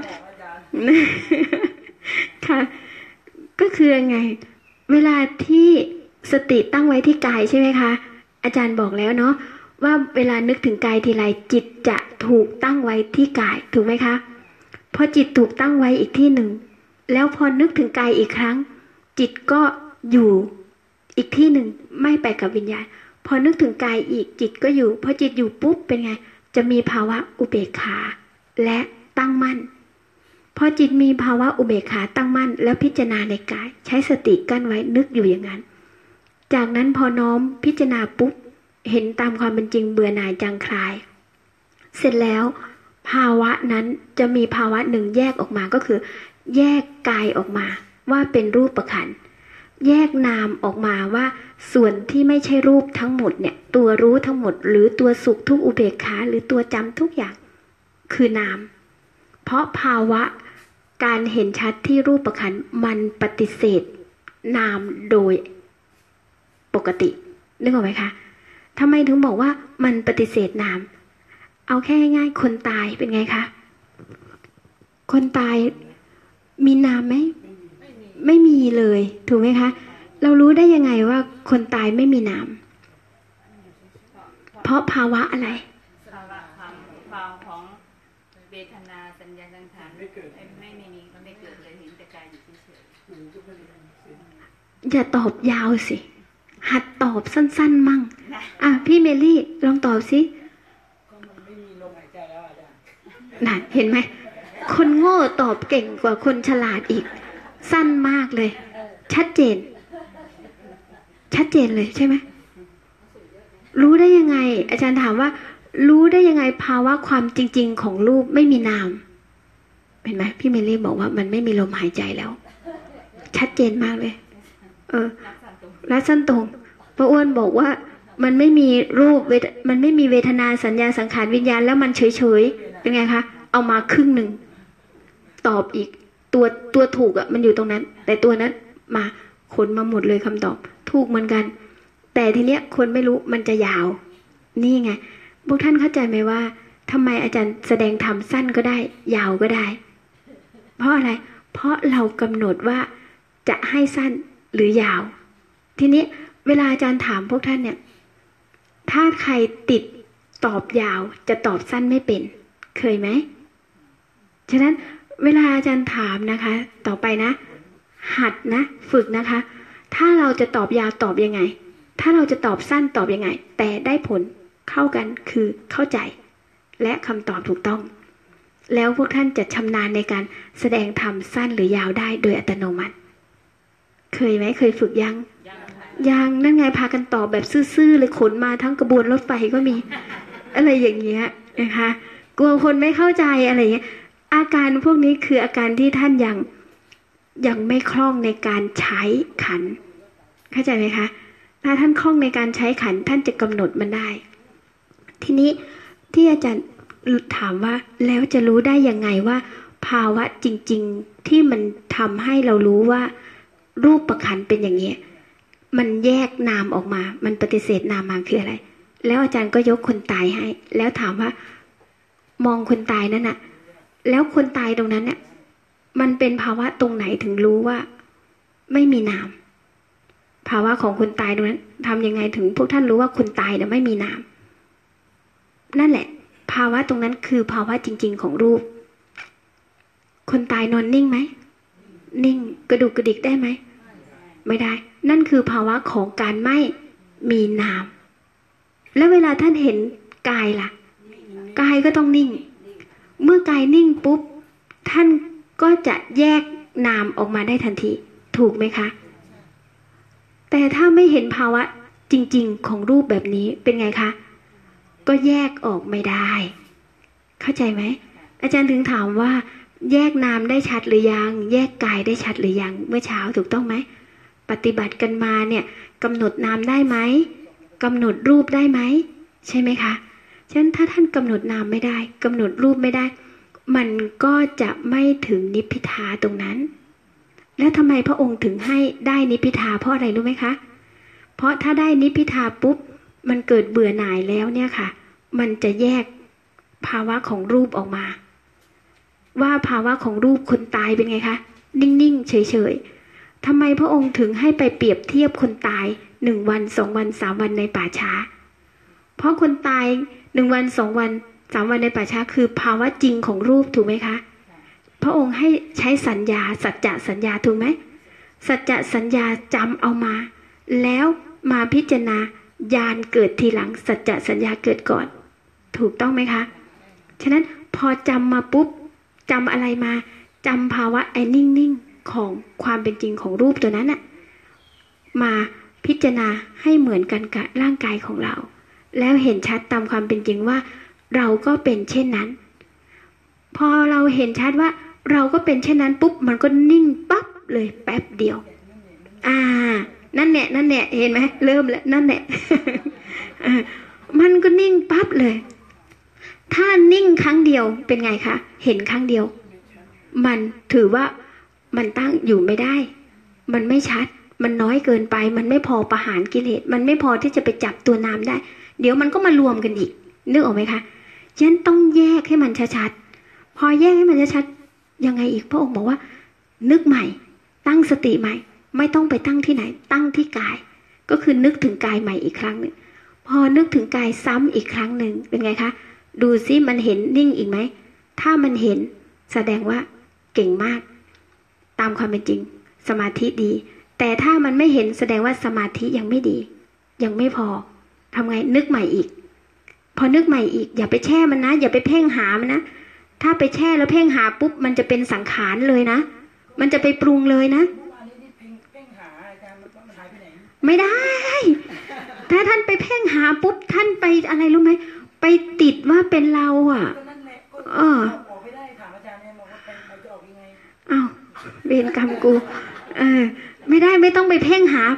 ค่ะก็คือยังไงเวลาที่สติตั้งไว้ที่กายใช่ไหมคะอาจารย์บอกแล้วเนาะว่าเวลานึกถึงกายทีไรจิตจะถูกตั้งไว้ที่กายถูกไหมคะพอจิตถูกตั้งไว้อีกที่หนึ่งแล้วพอนึกถึงกายอีกครั้งจิตก็อยู่อีกที่หนึ่งไม่ไปกับวิญญาณพอนึกถึงกายอีกจิตก็อยู่พอจิตอยู่ปุ๊บเป็นไงจะมีภาวะอุเบกขาและตั้งมั่นพอจิตมีภาวะอุเบกขาตั้งมั่นแล้วพิจารณาในกายใช้สติกั้นไว้นึกอยู่อย่างนั้นจากนั้นพอน้อมพิจารณาปุ๊บเห็นตามความเป็นจริงเบื่อหน่ายจางคลายเสร็จแล้วภาวะนั้นจะมีภาวะหนึ่งแยกออกมาก็คือแยกกายออกมาว่าเป็นรูปขันธ์แยกนามออกมาว่าส่วนที่ไม่ใช่รูปทั้งหมดเนี่ยตัวรู้ทั้งหมดหรือตัวสุขทุกอุเบกขาหรือตัวจำทุกอย่างคือนามเพราะภาวะการเห็นชัดที่รูปขันธ์มันปฏิเสธนามโดยปกตินึกออกไหมคะทำไมถึงบอกว่ามันปฏิเสธนามเอาแค่ง่ายๆคนตายเป็นไงคะคนตายมีนามไหมไม่มีเลยถูกไหมคะเรารู้ได้ยังไงว่าคนตายไม่มีนามเพราะภาวะอะไรภาวะความความของเวทนาสัญญาสังขารไม่เกิดไม่ไม่มีมันไม่เกิดเลยเห็นแต่กายอยู่เฉยๆอย่าตอบยาวสิหัดตอบสั้นๆมั่งอ่ะพี่เมลี่ลองตอบสิก็มันไม่มีลมหายใจแล้วอาจารย์น่ะเห็นไหมคนโง่ตอบเก่งกว่าคนฉลาดอีกสั้นมากเลยชัดเจนชัดเจนเลยใช่ไหมรู้ได้ยังไงอาจารย์ถามว่ารู้ได้ยังไงภาวะความจริงๆของรูปไม่มีนามเห็นไหมพี่เมลี่บอกว่ามันไม่มีลมหายใจแล้วชัดเจนมากเลยเออและสั้นตรงพระอ้วนบอกว่ามันไม่มีรูปมันไม่มีเวทนาสัญญาสังขารวิญญาณแล้วมันเฉยๆเป็นไงคะเอามาครึ่งหนึ่งตอบอีกตัวตัวถูกอ่ะมันอยู่ตรงนั้นแต่ตัวนั้นมาขนมาหมดเลยคำตอบถูกเหมือนกันแต่ทีเนี้ยคนไม่รู้มันจะยาวนี่ไงพวกท่านเข้าใจไหมว่าทำไมอาจารย์แสดงธรรมสั้นก็ได้ยาวก็ได้เพราะอะไรเพราะเรากำหนดว่าจะให้สั้นหรือยาวทีนี้เวลาอาจารย์ถามพวกท่านเนี่ยถ้าใครติดตอบยาวจะตอบสั้นไม่เป็นเคยไหมฉะนั้นเวลาอาจารย์ถามนะคะต่อไปนะหัดนะฝึกนะคะถ้าเราจะตอบยาวตอบยังไงถ้าเราจะตอบสั้นตอบยังไงแต่ได้ผลเข้ากันคือเข้าใจและคำตอบถูกต้องแล้วพวกท่านจะชำนาญในการแสดงธรรมสั้นหรือยาวได้โดยอัตโนมัติเคยไหมเคยฝึกยังยังนั่นไงพากันตอบแบบซื่อๆเลยขนมาทั้งกระบวนรถไฟก็มี อะไรอย่างเงี้ยนะคะกลัวคนไม่เข้าใจอะไรเงี้ยอาการพวกนี้คืออาการที่ท่านยังยังไม่คล่องในการใช้ขันเข้าใจไหมคะถ้าท่านคล่องในการใช้ขันท่านจะกำหนดมันได้ทีนี้ที่อาจารย์ถามว่าแล้วจะรู้ได้ยังไงว่าภาวะจริงๆที่มันทำให้เรารู้ว่ารูปประขันเป็นอย่างนี้มันแยกนามออกมามันปฏิเสธนามมาคืออะไรแล้วอาจารย์ก็ยกคนตายให้แล้วถามว่ามองคนตายนั่นน่ะแล้วคนตายตรงนั้นเนี่ยมันเป็นภาวะตรงไหนถึงรู้ว่าไม่มีนามภาวะของคนตายตรงนั้นทำยังไงถึงพวกท่านรู้ว่าคนตายเนี่ยไม่มีนามนั่นแหละภาวะตรงนั้นคือภาวะจริงๆของรูปคนตายนอนนิ่งไหมนิ่งกระดุกกระดิกได้ไหมไม่ได้นั่นคือภาวะของการไม่มีนามแล้วเวลาท่านเห็นกายล่ะกายก็ต้องนิ่งเมื่อกายนิ่งปุ๊บท่านก็จะแยกนามออกมาได้ทันทีถูกไหมคะแต่ถ้าไม่เห็นภาวะจริงๆของรูปแบบนี้เป็นไงคะก็แยกออกไม่ได้เข้าใจไหมอาจารย์ถึงถามว่าแยกนามได้ชัดหรือยังแยกกายได้ชัดหรือยังเมื่อเช้าถูกต้องไหมปฏิบัติกันมาเนี่ยกำหนดนามได้ไหมกำหนดรูปได้ไหมใช่ไหมคะฉะนั้นถ้าท่านกำหนดนามไม่ได้กำหนดรูปไม่ได้มันก็จะไม่ถึงนิพพิทาตรงนั้นแล้วทำไมพระองค์ถึงให้ได้นิพพิทาเพราะอะไรรู้ไหมคะเพราะถ้าได้นิพพิทาปุ๊บมันเกิดเบื่อหน่ายแล้วเนี่ยค่ะมันจะแยกภาวะของรูปออกมาว่าภาวะของรูปคนตายเป็นไงคะนิ่งๆเฉยๆทำไมพระองค์ถึงให้ไปเปรียบเทียบคนตายหนึ่งวันสองวันสามวันในป่าช้าเพราะคนตายหนึ่งวันสองวันสามวันในป่าช้าคือภาวะจริงของรูปถูกไหมคะพระองค์ให้ใช้สัญญาสัจจะสัญญาถูกไหมสัจจะสัญญาจำเอามาแล้วมาพิจารณาญาณเกิดทีหลังสัจจะสัญญาเกิดก่อนถูกต้องไหมคะฉะนั้นพอจำมาปุ๊บจำอะไรมาจำภาวะไอ้นิ่งๆของความเป็นจริงของรูปตัวนั้นน่ะมาพิจารณาให้เหมือนกันกับร่างกายของเราแล้วเห็นชัดตามความเป็นจริงว่าเราก็เป็นเช่นนั้นพอเราเห็นชัดว่าเราก็เป็นเช่นนั้นปุ๊บมันก็นิ่งปั๊บเลยแป๊บเดียวอ่านั่นแหละนั่นแหละเห็นไหมเริ่มแล้วนั่นแหละ มันก็นิ่งปั๊บเลยถ้านิ่งครั้งเดียวเป็นไงคะเห็นครั้งเดียวมันถือว่ามันตั้งอยู่ไม่ได้มันไม่ชัดมันน้อยเกินไปมันไม่พอประหารกิเลสมันไม่พอที่จะไปจับตัวนามได้เดี๋ยวมันก็มารวมกันอีกนึกออกไหมคะฉะนั้นต้องแยกให้มันชัดๆพอแยกให้มันชัดๆยังไงอีกพระองค์บอกว่านึกใหม่ตั้งสติใหม่ไม่ต้องไปตั้งที่ไหนตั้งที่กายก็คือนึกถึงกายใหม่อีกครั้งหนึ่งพอนึกถึงกายซ้ำอีกครั้งหนึ่งเป็นไงคะดูซิมันเห็นนิ่งอีกไหมถ้ามันเห็นแสดงว่าเก่งมากตามความเป็นจริงสมาธิดีแต่ถ้ามันไม่เห็นแสดงว่าสมาธิยังไม่ดียังไม่พอทำไงนึกใหม่อีกพอนึกใหม่อีกอย่าไปแช่มันนะอย่าไปเพ่งหามันนะถ้าไปแช่แล้วเพ่งหาปุ๊บมันจะเป็นสังขารเลยนะมันจะไปปรุงเลยนะไม่ได้ถ้าท่านไปเพ่งหาปุ๊บท่านไปอะไรรู้ไหมไปติดว่าเป็นเราอ่ะเอออ้าวเวรกรรมกูเออไม่ได้ไม่ต้องไปเพ่งหา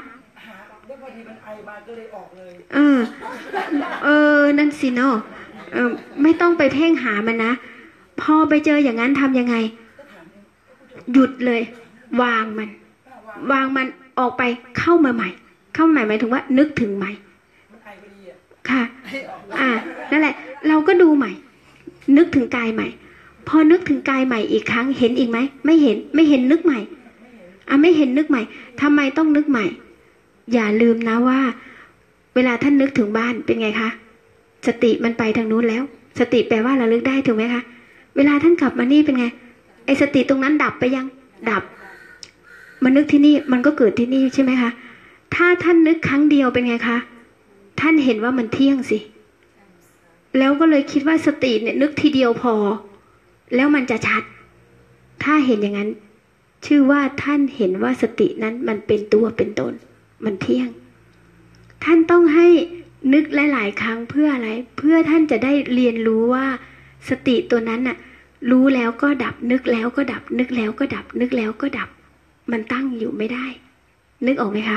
เออเออนั่นสิเนาะเออไม่ต้องไปเพ่งหามันนะพอไปเจออย่างนั้นทำยังไงหยุดเลยวางมันวางมันออกไปเข้ามาใหม่เข้าใหม่หมายถึงว่านึกถึงใหม่ค่ะอ่านั่นแหละเราก็ดูใหม่นึกถึงกายใหม่พอนึกถึงกายใหม่อีกครั้งเห็นอีกไหมไม่เห็นไม่เห็นนึกใหม่อ่ะไม่เห็นนึกใหม่ทำไมต้องนึกใหม่อย่าลืมนะว่าเวลาท่านนึกถึงบ้านเป็นไงคะสติมันไปทางนู้นแล้วสติแปลว่าระลึกได้ถูกไหมคะเวลาท่านกลับมานี่เป็นไงไอ้สติตรงนั้นดับไปยังดับมันนึกที่นี่มันก็เกิดที่นี่ใช่ไหมคะถ้าท่านนึกครั้งเดียวเป็นไงคะท่านเห็นว่ามันเที่ยงสิแล้วก็เลยคิดว่าสติเนี่ยนึกทีเดียวพอแล้วมันจะชัดถ้าเห็นอย่างนั้นชื่อว่าท่านเห็นว่าสตินั้นมันเป็นตัวเป็นตนมันเที่ยงท่านต้องให้นึกหลายๆครั้งเพื่ออะไรเพื่อท่านจะได้เรียนรู้ว่าสติตัวนั้นน่ะรู้แล้วก็ดับนึกแล้วก็ดับนึกแล้วก็ดับนึกแล้วก็ดับมันตั้งอยู่ไม่ได้นึกออกไหมคะ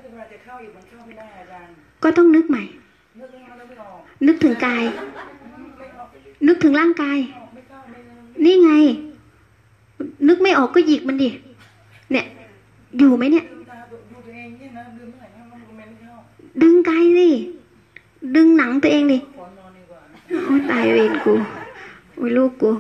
ก็ต้องนึกใหม่นึกถึงกายนึกถึงร่างกายนี่ไงนึกไม่ออกก็หยิกมันดิเนี่ยอยู่ไหมเนี่ยดึงกายสิดึงหนังตัวเองดิโอ้ตายเวรกูโอ้ยลูกกู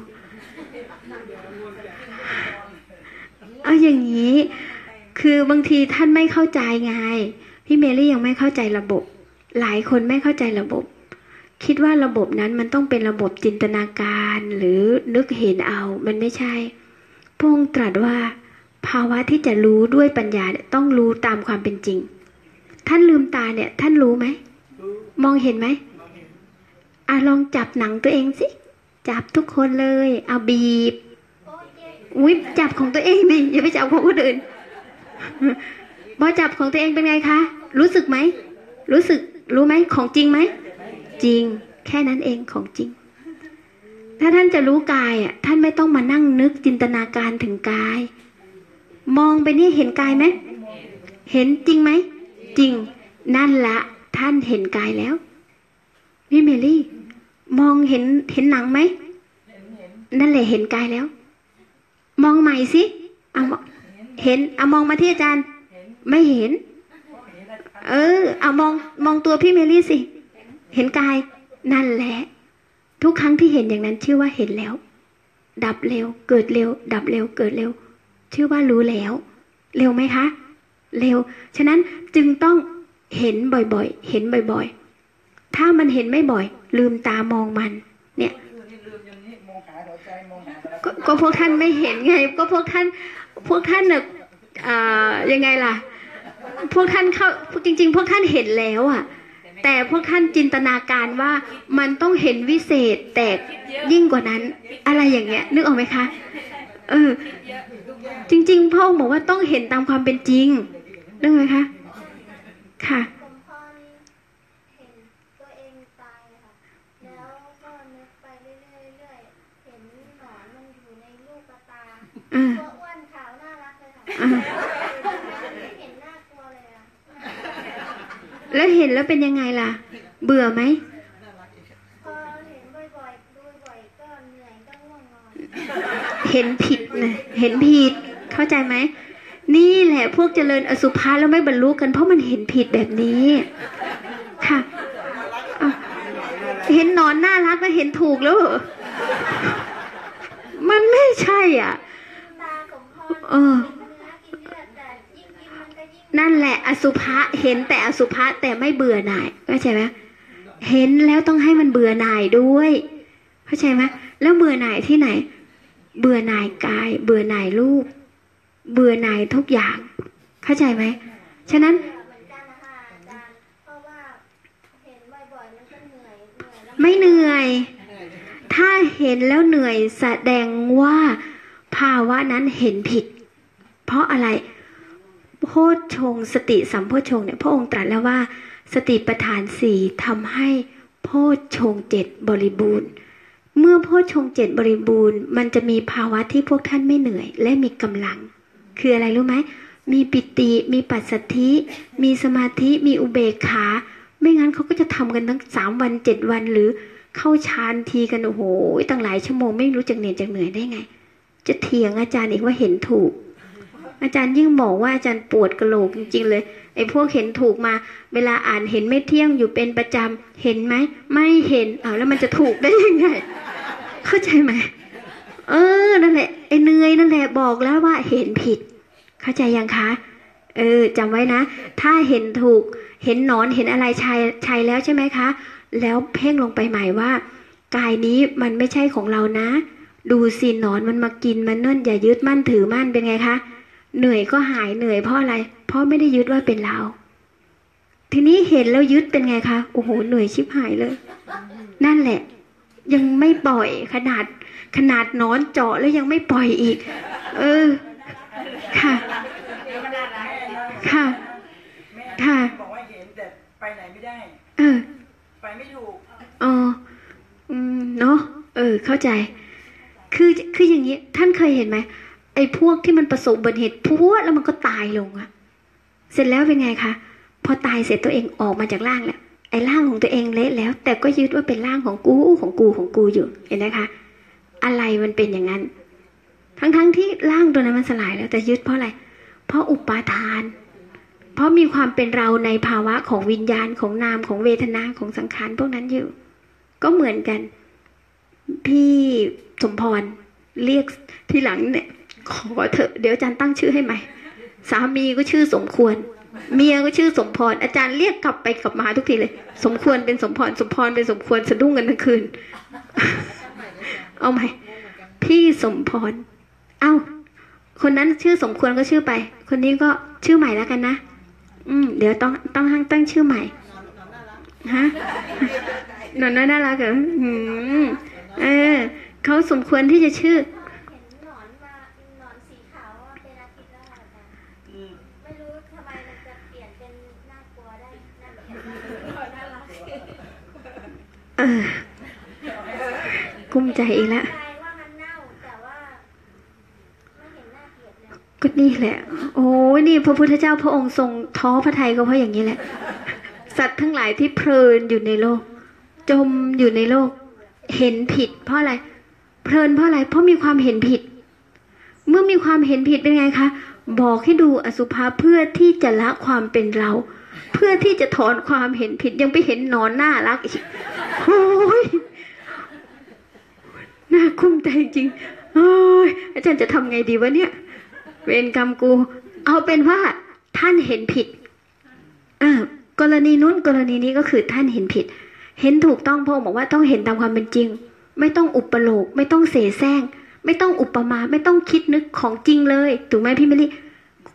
เอาอย่างนี้คือบางทีท่านไม่เข้าใจไงพี่เมลี่ยังไม่เข้าใจระบบหลายคนไม่เข้าใจระบบคิดว่าระบบนั้นมันต้องเป็นระบบจินตนาการหรือนึกเห็นเอามันไม่ใช่พระองค์ตรัสว่าภาวะที่จะรู้ด้วยปัญญาเนี่ยต้องรู้ตามความเป็นจริงท่านลืมตาเนี่ยท่านรู้ไหมมองเห็นไหมอ่ะลองจับหนังตัวเองสิจับทุกคนเลยเอาบีบอุ้ยจับของตัวเองดิอย่าไปจับของคนอื่นพอจับของตัวเองเป็นไงคะรู้สึกไหมรู้สึกรู้ไหมของจริงไหมจริงแค่นั้นเองของจริงถ้าท่านจะรู้กายอ่ะท่านไม่ต้องมานั่งนึกจินตนาการถึงกายมองไปนี่เห็นกายไหมเห็นจริงไหมจริงนั่นละท่านเห็นกายแล้วพี่เมลี่มองเห็นเห็นหนังไหมนั่นแหละเห็นกายแล้วมองใหม่สิเอาเห็นเอามองมาที่อาจารย์ไม่เห็นเออเอามองมองตัวพี่เมลี่สิเห็นกายนั่นแหละทุกครั้งที่เห็นอย่างนั้นชื่อว่าเห็นแล้วดับเร็วเกิดเร็วดับเร็วเกิดเร็วชื่อว่ารู้แล้วเร็วไหมคะเร็วฉะนั้นจึงต้องเห็นบ่อยๆเห็นบ่อยๆถ้ามันเห็นไม่บ่อยลืมตามองมันเนี่ยก็ก็พวกท่านไม่เห็นไงก็พวกท่านพวกท่านเนี่ยยังไงล่ะพวกท่านเข้าจริงๆพวกท่านเห็นแล้วอ่ะแต่พวกท่านจินตนาการว่ามันต้องเห็นวิเศษแต่ยิ่งกว่านั้นอะไรอย่างเงี้ยนึกออกไหมคะเออจริงๆพ่อบอกว่าต้องเห็นตามความเป็นจริงนึกไหมคะค่ะผมพอเห็นตัวเองตายค่ะแล้วก็นึกไปเรื่อยๆเห็นหนอนมันอยู่ในลูกตาตัวอ้วนขาวน่ารักเลยค่ะเห็นน่ากลัวเลยอ่ะแล้วเห็นแล้วเป็นยังไงล่ะเบื่อไหมพอเห็นบ่อยๆดูบ่อยก็เหนื่อยก็ง่วงนอนเห็นผิดนะเห็นผิดเข้าใจไหมนี่แหละพวกเจริญอสุภะแล้วไม่บรรลุกันเพราะมันเห็นผิดแบบนี้ค่ะเห็นนอนน่ารักแล้วเห็นถูกแล้วมันไม่ใช่อ่ะเออนั่นแหละอสุภะเห็นแต่อสุภะแต่ไม่เบื่อหน่ายเข้าใจไหมเห็นแล้วต้องให้มันเบื่อหน่ายด้วยเข้าใจไหมแล้วเบื่อหน่ายที่ไหนเบื่อหน่ายกายเบื่อหน่ายรูปเบื่อหน่ายทุกอย่างเข้าใจไหมฉะนั้นไม่เหนื่อยถ้าเห็นแล้วเหนื่อยแสดงว่าภาวะนั้นเห็นผิดเพราะอะไรโพชฌงค์สติสัมโพชฌงค์เนี่ยพระองค์ตรัสแล้วว่าสติปัฏฐานสี่ทำให้โพชฌงค์เจ็ดบริบูรณ์เมื่อโพชฌงค์เจ็ดบริบูรณ์มันจะมีภาวะที่พวกท่านไม่เหนื่อยและมีกำลังคืออะไรรู้ไหมมีปิติมีปัสสัทธิมีสมาธิมีอุเบกขาไม่งั้นเขาก็จะทำกันทั้งสามวันเจ็ดวันหรือเข้าฌานทีกันโอ้โหตั้งหลายชั่วโมงไม่รู้จักเหนื่อยจักเหนื่อยได้ไงจะเถียงอาจารย์อีกว่าเห็นถูกอาจารย์ยิ่งบอกว่าอาจารย์ปวดกระโหลกจริงๆเลยไอ้พวกเห็นถูกมาเวลาอ่านเห็นไม่เที่ยงอยู่เป็นประจำเห็นไหมไม่เห็นอ้าวแล้วมันจะถูกได้ยังไงเข้าใจไหมเออนั่นแหละไอ้เหนื่อยนั่นแหละบอกแล้วว่าเห็นผิดเข้าใจยังคะเออจำไว้นะถ้าเห็นถูกเห็นหนอนเห็นอะไรชัยชัยแล้วใช่ไหมคะแล้วเพ่งลงไปใหม่ว่ากายนี้มันไม่ใช่ของเรานะดูสิหนอนมันมากินมันนั่นอย่ายึดมั่นถือมั่นเป็นไงคะเหนื่อยก็หายเหนื่อยเพราะอะไรเพราะไม่ได้ยึดว่าเป็นเราทีนี้เห็นแล้วยึดเป็นไงคะโอ้โหเหนื่อยชิบหายเลยนั่นแหละยังไม่ปล่อยขนาดขนาดนอนเจาะแล้วยังไม่ปล่อยอีกเออค่ะค่ะค่ะบอกว่าเห็นแต่ไปไหนไม่ได้เออไปไม่ถูกอ๋ออืมเนาะเออเข้าใจคือคืออย่างนี้ท่านเคยเห็นไหมไอ้พวกที่มันประสบอุบัติเหตุพวดแล้วมันก็ตายลงอะเสร็จแล้วเป็นไงคะพอตายเสร็จตัวเองออกมาจากร่างแล้วไอ้ร่างของตัวเองเละแล้วแต่ก็ยึดว่าเป็นร่างของกูของกูของกูอยู่เห็นไหมคะอะไรมันเป็นอย่างนั้นทั้งๆ ท, ที่ร่างตัวนั้นมันสลายแล้วแต่ยึดเพราะอะไรเพราะอุปาทานเพราะมีความเป็นเราในภาวะของวิญญาณของนามของเวทนาของสังขารพวกนั้นอยู่ก็เหมือนกันพี่สมพรเรียกทีหลังเนี่ยขอเถอะเดี๋ยวอาจารย์ตั้งชื่อให้ใหม่สามีก็ชื่อสมควรเมียก็ชื่อสมพรอาจารย์เรียกกลับไปกลับมาทุกทีเลยสมควรเป็นสมพรสมพรเป็นสมควรสะดุ้งกันทั้งคืน เอาใหม่พี่สมพรเอ้าคนนั้นชื่อสมควรก็ชื่อไปคนนี้ก็ชื่อใหม่แล้วกันนะอืมเดี๋ยวต้องต้องตั้งตั้งชื่อใหม่ฮะหนอนน่ารักเหรออืมเออเขาสมควรที่จะชื่อเออกุ้มใจอีกแล้วก็นี่แหละโอ้ยนี่พระพุทธเจ้าพระองค์ทรงท้อพระทัยก็เพราะอย่างนี้แหละสัตว์ทั้งหลายที่เพลินอยู่ในโลกจมอยู่ในโลกเห็นผิดเพราะอะไรเพลินเพราะอะไรเพราะมีความเห็นผิดเมื่อมีความเห็นผิดเป็นไงคะบอกให้ดูอสุภะเพื่อที่จะละความเป็นเราเพื่อที่จะถอนความเห็นผิดยังไปเห็นนอนน่ารักอีกโอ้ยน่าคุ้มใจจริงโอ้ยอาจารย์จะทำไงดีวะเนี่ยเวรกรรมกูเอาเป็นว่าท่านเห็นผิดอ่ากรณีนู้นกรณีนี้ก็คือท่านเห็นผิดเห็นถูกต้องพระองค์บอกว่าต้องเห็นตามความเป็นจริงไม่ต้องอุปโลกไม่ต้องเสแสร้งไม่ต้องอุปมาไม่ต้องคิดนึกของจริงเลยถูกไหมพี่มะลิ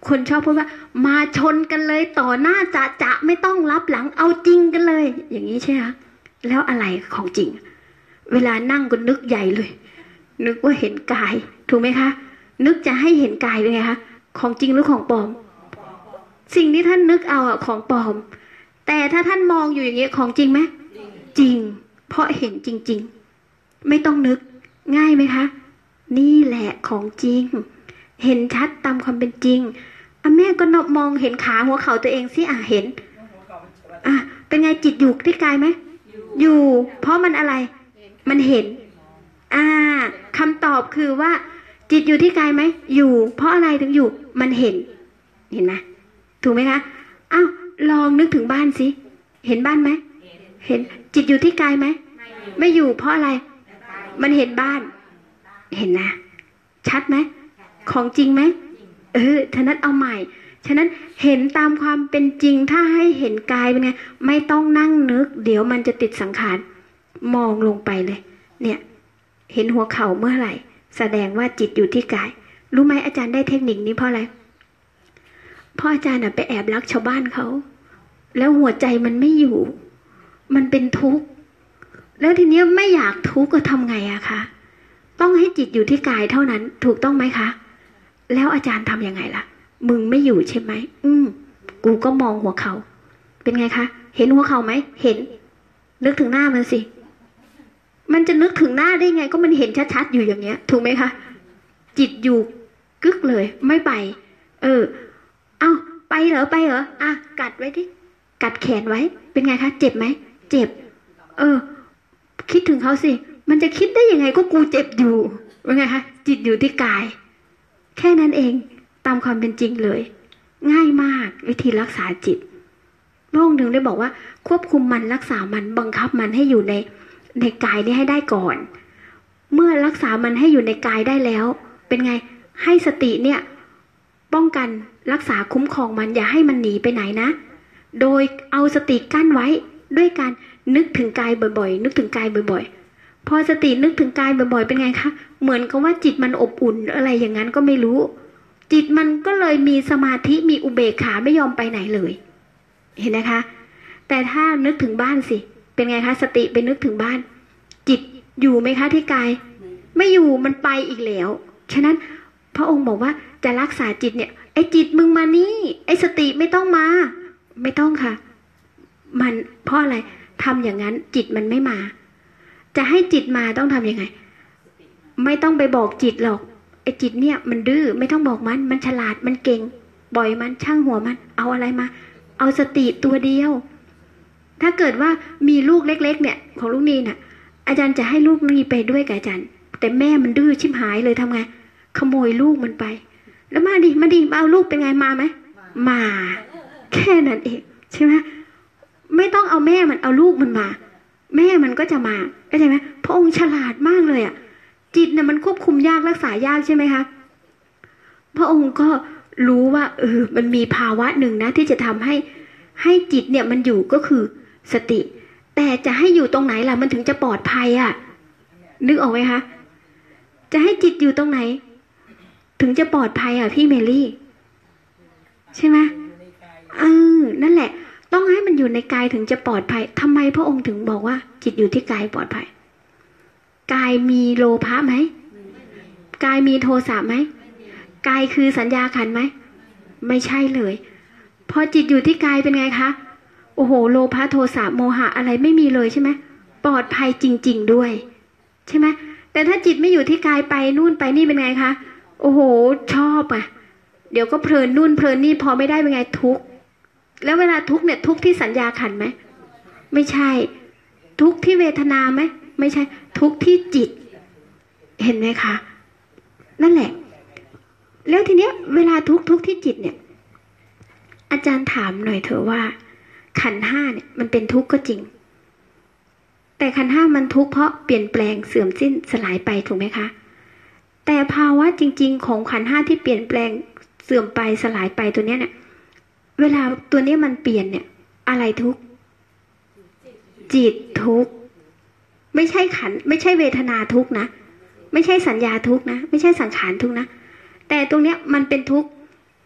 คนชอบพูดว่ามาชนกันเลยต่อหน้าจะจะไม่ต้องรับหลังเอาจริงกันเลย อย่างนี้ใช่ไหมแล้วอะไรของจริงเวลานั่งก็นึกใหญ่เลยนึกว่าเห็นกายถูกไหมคะนึกจะให้เห็นกายเป็นไงคะของจริงหรือของปลอมสิ่งที่ท่านนึกเอาอะของปลอมแต่ถ้าท่านมองอยู่อย่างเงี้ยของจริงไหมจริงเพราะเห็นจริงๆไม่ต้องนึกง่ายไหมคะนี่แหละของจริงเห็นชัดตามความเป็นจริงอ่ะแม่ก็นมองเห็นขาหัวเข่าตัวเองสิอ่ะเห็นอ่ะเป็นไงจิตอยู่ที่กายไหมอยู่เพราะมันอะไรมันเห็นอ่าคำตอบคือว่าจิตอยู่ที่กายไหมอยู่เพราะอะไรถึงอยู่มันเห็นเห็นไหมถูกไหมคะอ้าวลองนึกถึงบ้านสิเห็นบ้านไหมเห็นจิตอยู่ที่กายไหมไม่อยู่เพราะอะไรมันเห็นบ้านเห็นนะชัดไหมของจริงไหมเออฉะนั้นเอาใหม่ฉะนั้นเห็นตามความเป็นจริงถ้าให้เห็นกายเป็นไงไม่ต้องนั่งนึกเดี๋ยวมันจะติดสังขารมองลงไปเลยเนี่ยเห็นหัวเข่าเมื่อไหร่แสดงว่าจิตอยู่ที่กายรู้ไหมอาจารย์ได้เทคนิคนี้เพราะอะไรเพราะอาจารย์น่ะไปแอบรักชาวบ้านเขาแล้วหัวใจมันไม่อยู่มันเป็นทุกข์แล้วทีนี้ไม่อยากทุกข์ก็ทำไงอะคะต้องให้จิตอยู่ที่กายเท่านั้นถูกต้องไหมคะแล้วอาจารย์ทำยังไงล่ะมึงไม่อยู่ใช่ไหมอืมกูก็มองหัวเขาเป็นไงคะเห็นหัวเขาไหมเห็นนึกถึงหน้ามันสิมันจะนึกถึงหน้าได้ไงก็มันเห็นชัดๆอยู่อย่างเงี้ยถูกไหมคะจิตอยู่กึกเลยไม่ไปเออเอ้าไปเหรอไปเหรออ่ะกัดไว้ดิกัดแขนไว้เป็นไงคะเจ็บไหมเจ็บเออคิดถึงเขาสิมันจะคิดได้ยังไงก็กูเจ็บอยู่เป็นไงคะจิตอยู่ที่กายแค่นั้นเองตามความเป็นจริงเลยง่ายมากวิธีรักษาจิตพระองค์ถึงได้บอกว่าควบคุมมันรักษามันบังคับมันให้อยู่ในในกายนี้ให้ได้ก่อนเมื่อรักษามันให้อยู่ในกายได้แล้วเป็นไงให้สติเนี่ยป้องกันรักษาคุ้มครองมันอย่าให้มันหนีไปไหนนะโดยเอาสติกั้นไว้ด้วยการนึกถึงกายบ่อยๆนึกถึงกายบ่อยๆพอสตินึกถึงกายบ่อยๆเป็นไงคะเหมือนกับว่าจิตมันอบอุ่นอะไรอย่างนั้นก็ไม่รู้จิตมันก็เลยมีสมาธิมีอุเบกขาไม่ยอมไปไหนเลยเห็นนะคะแต่ถ้านึกถึงบ้านสิเป็นไงคะสติไปนึกถึงบ้านจิตอยู่ไหมคะที่กายไม่อยู่มันไปอีกแล้วฉะนั้นพระองค์บอกว่าจะรักษาจิตเนี่ยไอ้จิตมึงมานี่ไอ้สติไม่ต้องมาไม่ต้องค่ะมันเพราะอะไรทำอย่างนั้นจิตมันไม่มาจะให้จิตมาต้องทำยังไงไม่ต้องไปบอกจิตหรอกไอ้จิตเนี่ยมันดื้อไม่ต้องบอกมันมันฉลาดมันเก่งปล่อยมันช่างหัวมันเอาอะไรมาเอาสติตัวเดียวถ้าเกิดว่ามีลูกเล็กๆเนี่ยของลูกนีน่ะอาจารย์จะให้ลูกนีไปด้วยกับอาจารย์แต่แม่มันดื้อชิบหายเลยทำไงขโมยลูกมันไปแล้วมาดิมาดิมาเอาลูกเป็นไงมาไหมมาแค่นั้นเองใช่ไหมไม่ต้องเอาแม่มันเอาลูกมันมาแม่มันก็จะมาเข้าใจไหมพระองค์ฉลาดมากเลยอ่ะจิตเนี่ยมันควบคุมยากรักษายากใช่ไหมคะพระองค์ก็รู้ว่าเออมันมีภาวะหนึ่งนะที่จะทำให้ให้จิตเนี่ยมันอยู่ก็คือสติแต่จะให้อยู่ตรงไหนล่ะมันถึงจะปลอดภัยอ่ะนึกออกไหมคะจะให้จิตอยู่ตรงไหนถึงจะปลอดภัยอ่ะพี่เมลี่ใช่ไหมเออนั่นแหละต้องให้มันอยู่ในกายถึงจะปลอดภัยทำไมพระองค์ถึงบอกว่าจิตอยู่ที่กายปลอดภัยกายมีโลภะไหมกายมีโทสะไหมกายคือสัญญาขันธ์ไหมไม่ใช่เลยพอจิตอยู่ที่กายเป็นไงคะโอ้โหโลภะโทสะโมหะอะไรไม่มีเลยใช่ไหมปลอดภัยจริงๆด้วยใช่ไหมแต่ถ้าจิตไม่อยู่ที่กายไปนู่นไปนี่เป็นไงคะโอ้โหชอบอ่ะเดี๋ยวก็เพลินนู่นเพลินนี่พอไม่ได้เป็นไงทุกข์แล้วเวลาทุกข์เนี่ยทุกข์ที่สัญญาขันธ์ไหมไม่ใช่ทุกข์ที่เวทนาไหมไม่ใช่ทุกข์ที่จิตเห็นไหมคะนั่นแหละแล้วทีเนี้ยเวลาทุกข์ทุกข์ที่จิตเนี่ยอาจารย์ถามหน่อยเถอะว่าขันธ์ห้าเนี่ยมันเป็นทุกข์ก็จริงแต่ขันธ์ห้ามันทุกข์เพราะเปลี่ยนแปลงเสื่อมสิ้นสลายไปถูกไหมคะแต่ภาวะจริงๆของขันธ์ห้าที่เปลี่ยนแปลงเสื่อมไปสลายไปตัวเนี้ยเนี่ยเวลาตัวนี้มันเปลี่ยนเนี่ยอะไรทุกข์จิตทุกข์ไม่ใช่ขันธ์ไม่ใช่เวทนาทุกข์นะไม่ใช่สัญญาทุกข์นะไม่ใช่สังขารทุกข์นะแต่ตรงเนี้ยมันเป็นทุกข์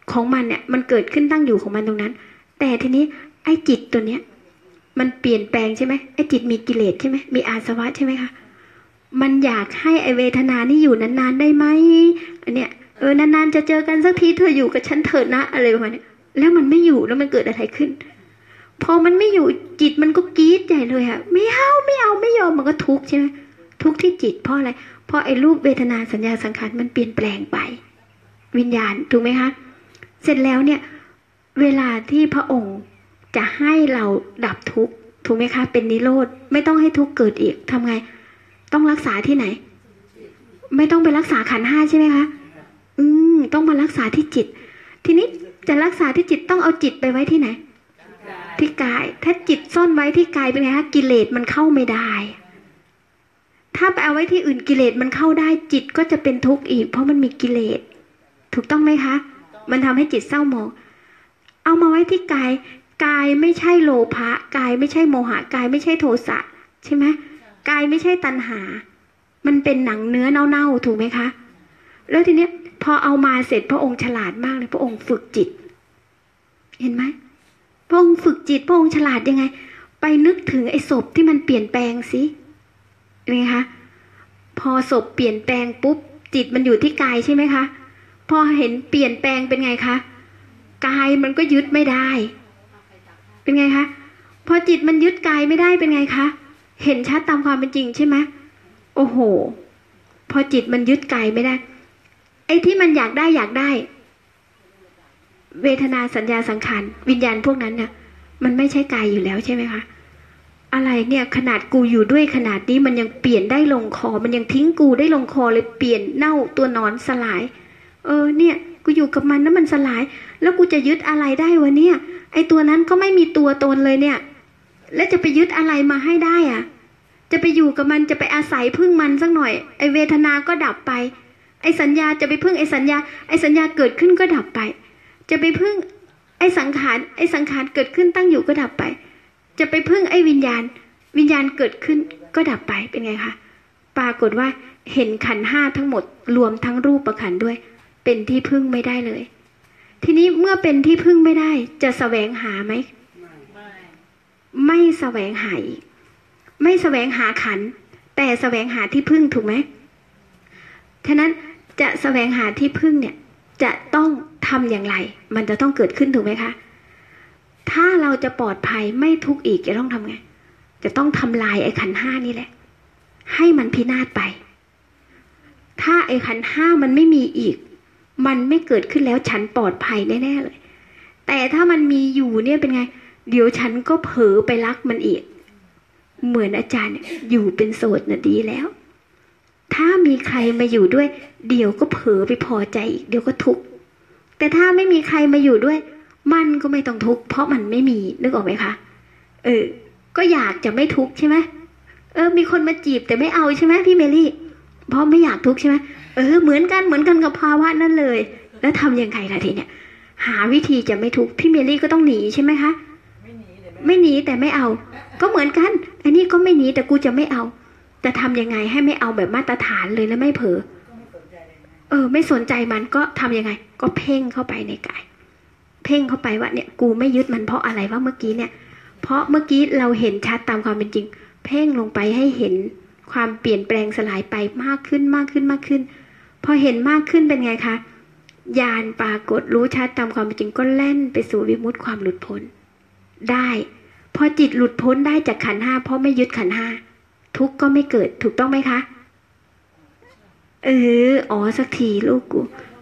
ของมันเนี่ยมันเกิดขึ้นตั้งอยู่ของมันตรงนั้นแต่ทีนี้ไอ้จิตตัวเนี้ยมันเปลี่ยนแปลงใช่ไหมไอ้จิตมีกิเลสใช่ไหมมีอาสวะใช่ไหมคะมันอยากให้ไอเวทนานี่อยู่นานๆได้ไหมอันเนี้ยเออนานๆจะเจอกันสักทีเธออยู่กับฉันเถิดนะอะไรประมาณนี้แล้วมันไม่อยู่แล้วมันเกิดอะไรขึ้นพอมันไม่อยู่จิตมันก็กรี๊ดใหญ่เลยอะไม่เอาไม่เอาไม่ยอมมันก็ทุกข์ใช่ไหมทุกข์ที่จิตเพราะอะไรเพราะไอ้รูปเวทนาสัญญาสังขารมันเปลี่ยนแปลงไปวิญญาณถูกไหมคะเสร็จแล้วเนี่ยเวลาที่พระองค์จะให้เราดับทุกข์ถูกไหมคะเป็นนิโรธไม่ต้องให้ทุกข์เกิดอีกทำไงต้องรักษาที่ไหนไม่ต้องไปรักษาขันธ์ห้าใช่ไหมคะอืมต้องมารักษาที่จิตทีนี้จะรักษาที่จิตต้องเอาจิตไปไว้ที่ไหนที่กายถ้าจิตซ่อนไว้ที่กายเป็นไงคะกิเลสมันเข้าไม่ได้ถ้าไปเอาไว้ที่อื่นกิเลสมันเข้าได้จิตก็จะเป็นทุกข์อีกเพราะมันมีกิเลสถูกต้องไหมคะมันทำให้จิตเศร้าหมองเอามาไว้ที่กายกายไม่ใช่โลภะกายไม่ใช่โมหะกายไม่ใช่โทสะใช่ไหมกายไม่ใช่ตัณหามันเป็นหนังเนื้อเน่าๆถูกไหมคะแล้วทีเนี้ยพอเอามาเสร็จพระองค์ฉลาดมากเลยพระองค์ฝึกจิตเห็นไหมพระองค์ฝึกจิตพระองค์ฉลาดยังไงไปนึกถึงไอ้ศพที่มันเปลี่ยนแปลงสิเป็นไงคะพอศพเปลี่ยนแปลงปุ๊บจิตมันอยู่ที่กายใช่ไหมคะพอเห็นเปลี่ยนแปลงเป็นไงคะกายมันก็ยึดไม่ได้เป็นไงคะพอจิตมันยึดกายไม่ได้เป็นไงคะเห็นชัดตามความเป็นจริงใช่ไหมโอ้โหพอจิตมันยึดกายไม่ได้ไอ้ที่มันอยากได้อยากได้เวทนาสัญญาสังขารวิญญาณพวกนั้นเนี่ยมันไม่ใช่กายอยู่แล้วใช่ไหมคะอะไรเนี่ยขนาดกูอยู่ด้วยขนาดนี้มันยังเปลี่ยนได้ลงคอมันยังทิ้งกูได้ลงคอเลยเปลี่ยนเน่าตัวนอนสลายเออเนี่ยกูอยู่กับมันแล้วมันสลายแล้วกูจะยึดอะไรได้วะเนี่ยไอ้ตัวนั้นก็ไม่มีตัวตนเลยเนี่ยแล้วจะไปยึดอะไรมาให้ได้อ่ะจะไปอยู่กับมันจะไปอาศัยพึ่งมันสักหน่อยไอ้เวทนาก็ดับไปไอ้สัญญาจะไปพึ่งไอ้สัญญาไอ้สัญญาเกิดขึ้นก็ดับไปจะไปพึ่งไอ้สังขารไอ้สังขารเกิดขึ้นตั้งอยู่ก็ดับไปจะไปพึ่งไอ้วิญญาณวิญญาณเกิดขึ้นก็ดับไปเป็นไงคะปรากฏว่าเห็นขันธ์ห้าทั้งหมดรวมทั้งรูปขันธ์ด้วยเป็นที่พึ่งไม่ได้เลยทีนี้เมื่อเป็นที่พึ่งไม่ได้จะแสวงหาไหมไม่ไม่แสวงหาอีกไม่แสวงหาขันธ์แต่แสวงหาที่พึ่งถูกไหมฉะนั้นจะแสวงหาที่พึ่งเนี่ยจะต้องทำอย่างไรมันจะต้องเกิดขึ้นถูกไหมคะถ้าเราจะปลอดภัยไม่ทุกข์อีกจะต้องทำไงจะต้องทำลายไอ้ขันธ์ห้านี่แหละให้มันพินาศไปถ้าไอ้ขันธ์ห้ามันไม่มีอีกมันไม่เกิดขึ้นแล้วฉันปลอดภัยแน่ๆเลยแต่ถ้ามันมีอยู่เนี่ยเป็นไงเดี๋ยวฉันก็เผลอไปรักมันอีกเหมือนอาจารย์อยู่เป็นโสดน่ะดีแล้วถ้ามีใครมาอยู่ด้วยเดี๋ยวก็เผลอไปพอใจอีกเดี๋ยวก็ทุกข์แต่ถ้าไม่มีใครมาอยู่ด้วยมันก็ไม่ต้องทุกข์เพราะมันไม่มีนึกออกไหมคะเออก็อยากจะไม่ทุกข์ใช่ไหมเออมีคนมาจีบแต่ไม่เอาใช่ไหมพี่เมลี่เพราะไม่อยากทุกข์ใช่ไหมเออเหมือนกันเหมือนกันกับภาวะนั่นเลยแล้วทำยังไงล่ะทีเนี้ยหาวิธีจะไม่ทุกข์พี่เมลี่ก็ต้องหนีใช่ไหมคะไม่หนีแต่ไม่เอาก็เหมือนกันอันนี้ก็ไม่หนีแต่กูจะไม่เอาจะทำยังไงให้ไม่เอาแบบมาตรฐานเลยแล้วไม่เผลอเออไม่สนใจมันก็ทำยังไงก็เพ่งเข้าไปในกายเพ่งเข้าไปว่าเนี่ยกูไม่ยึดมันเพราะอะไรว่าเมื่อกี้เนี่ยเพราะเมื่อกี้เราเห็นชัดตามความเป็นจริงเพ่งลงไปให้เห็นความเปลี่ยนแปลงสลายไปมากขึ้นมากขึ้นมากขึ้นพอเห็นมากขึ้นเป็นไงคะญาณปรากฏรู้ชัดตามความเป็นจริงก็แล่นไปสู่วิมุตติความหลุดพ้นได้พอจิตหลุดพ้นได้จากขันธ์ห้าเพราะไม่ยึดขันธ์ห้าทุกข์ก็ไม่เกิดถูกต้องไหมคะเอออ๋อสักทีลูกกู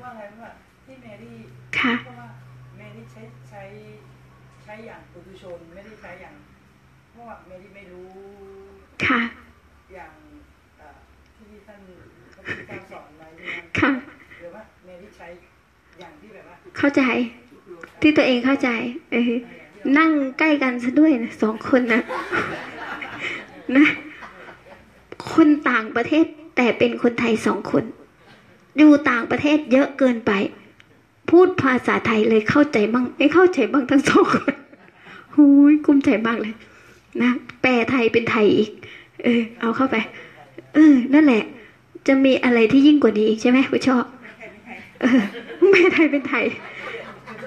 ค่ะเมลี่ใช้ใช้ใช้อย่างปุถุชนไม่ได้ใช้อย่างเพราะว่าเมลี่ไม่รู้ค่ะอย่างที่ท่านพระพุทธเจ้าสอนไว้ค่ะหรือว่าเมลี่ใช้อย่างที่แบบว่าเข้าใจที่ตัวเองเข้าใจเออนั่งใกล้กันซะด้วยนะสองคนนะนะคนต่างประเทศแต่เป็นคนไทยสองคนอยู่ต่างประเทศเยอะเกินไปพูดภาษาไทยเลยเข้าใจบ้างไม่เข้าใจบ้างทั้งสองคนหูยกุ้มใจมากเลยนะแปลไทยเป็นไทยอีกเออเอาเข้าไปเออนั่นแหละจะมีอะไรที่ยิ่งกว่านี้อีกใช่ไหมคุณชอบเออแปลไทยเป็นไทย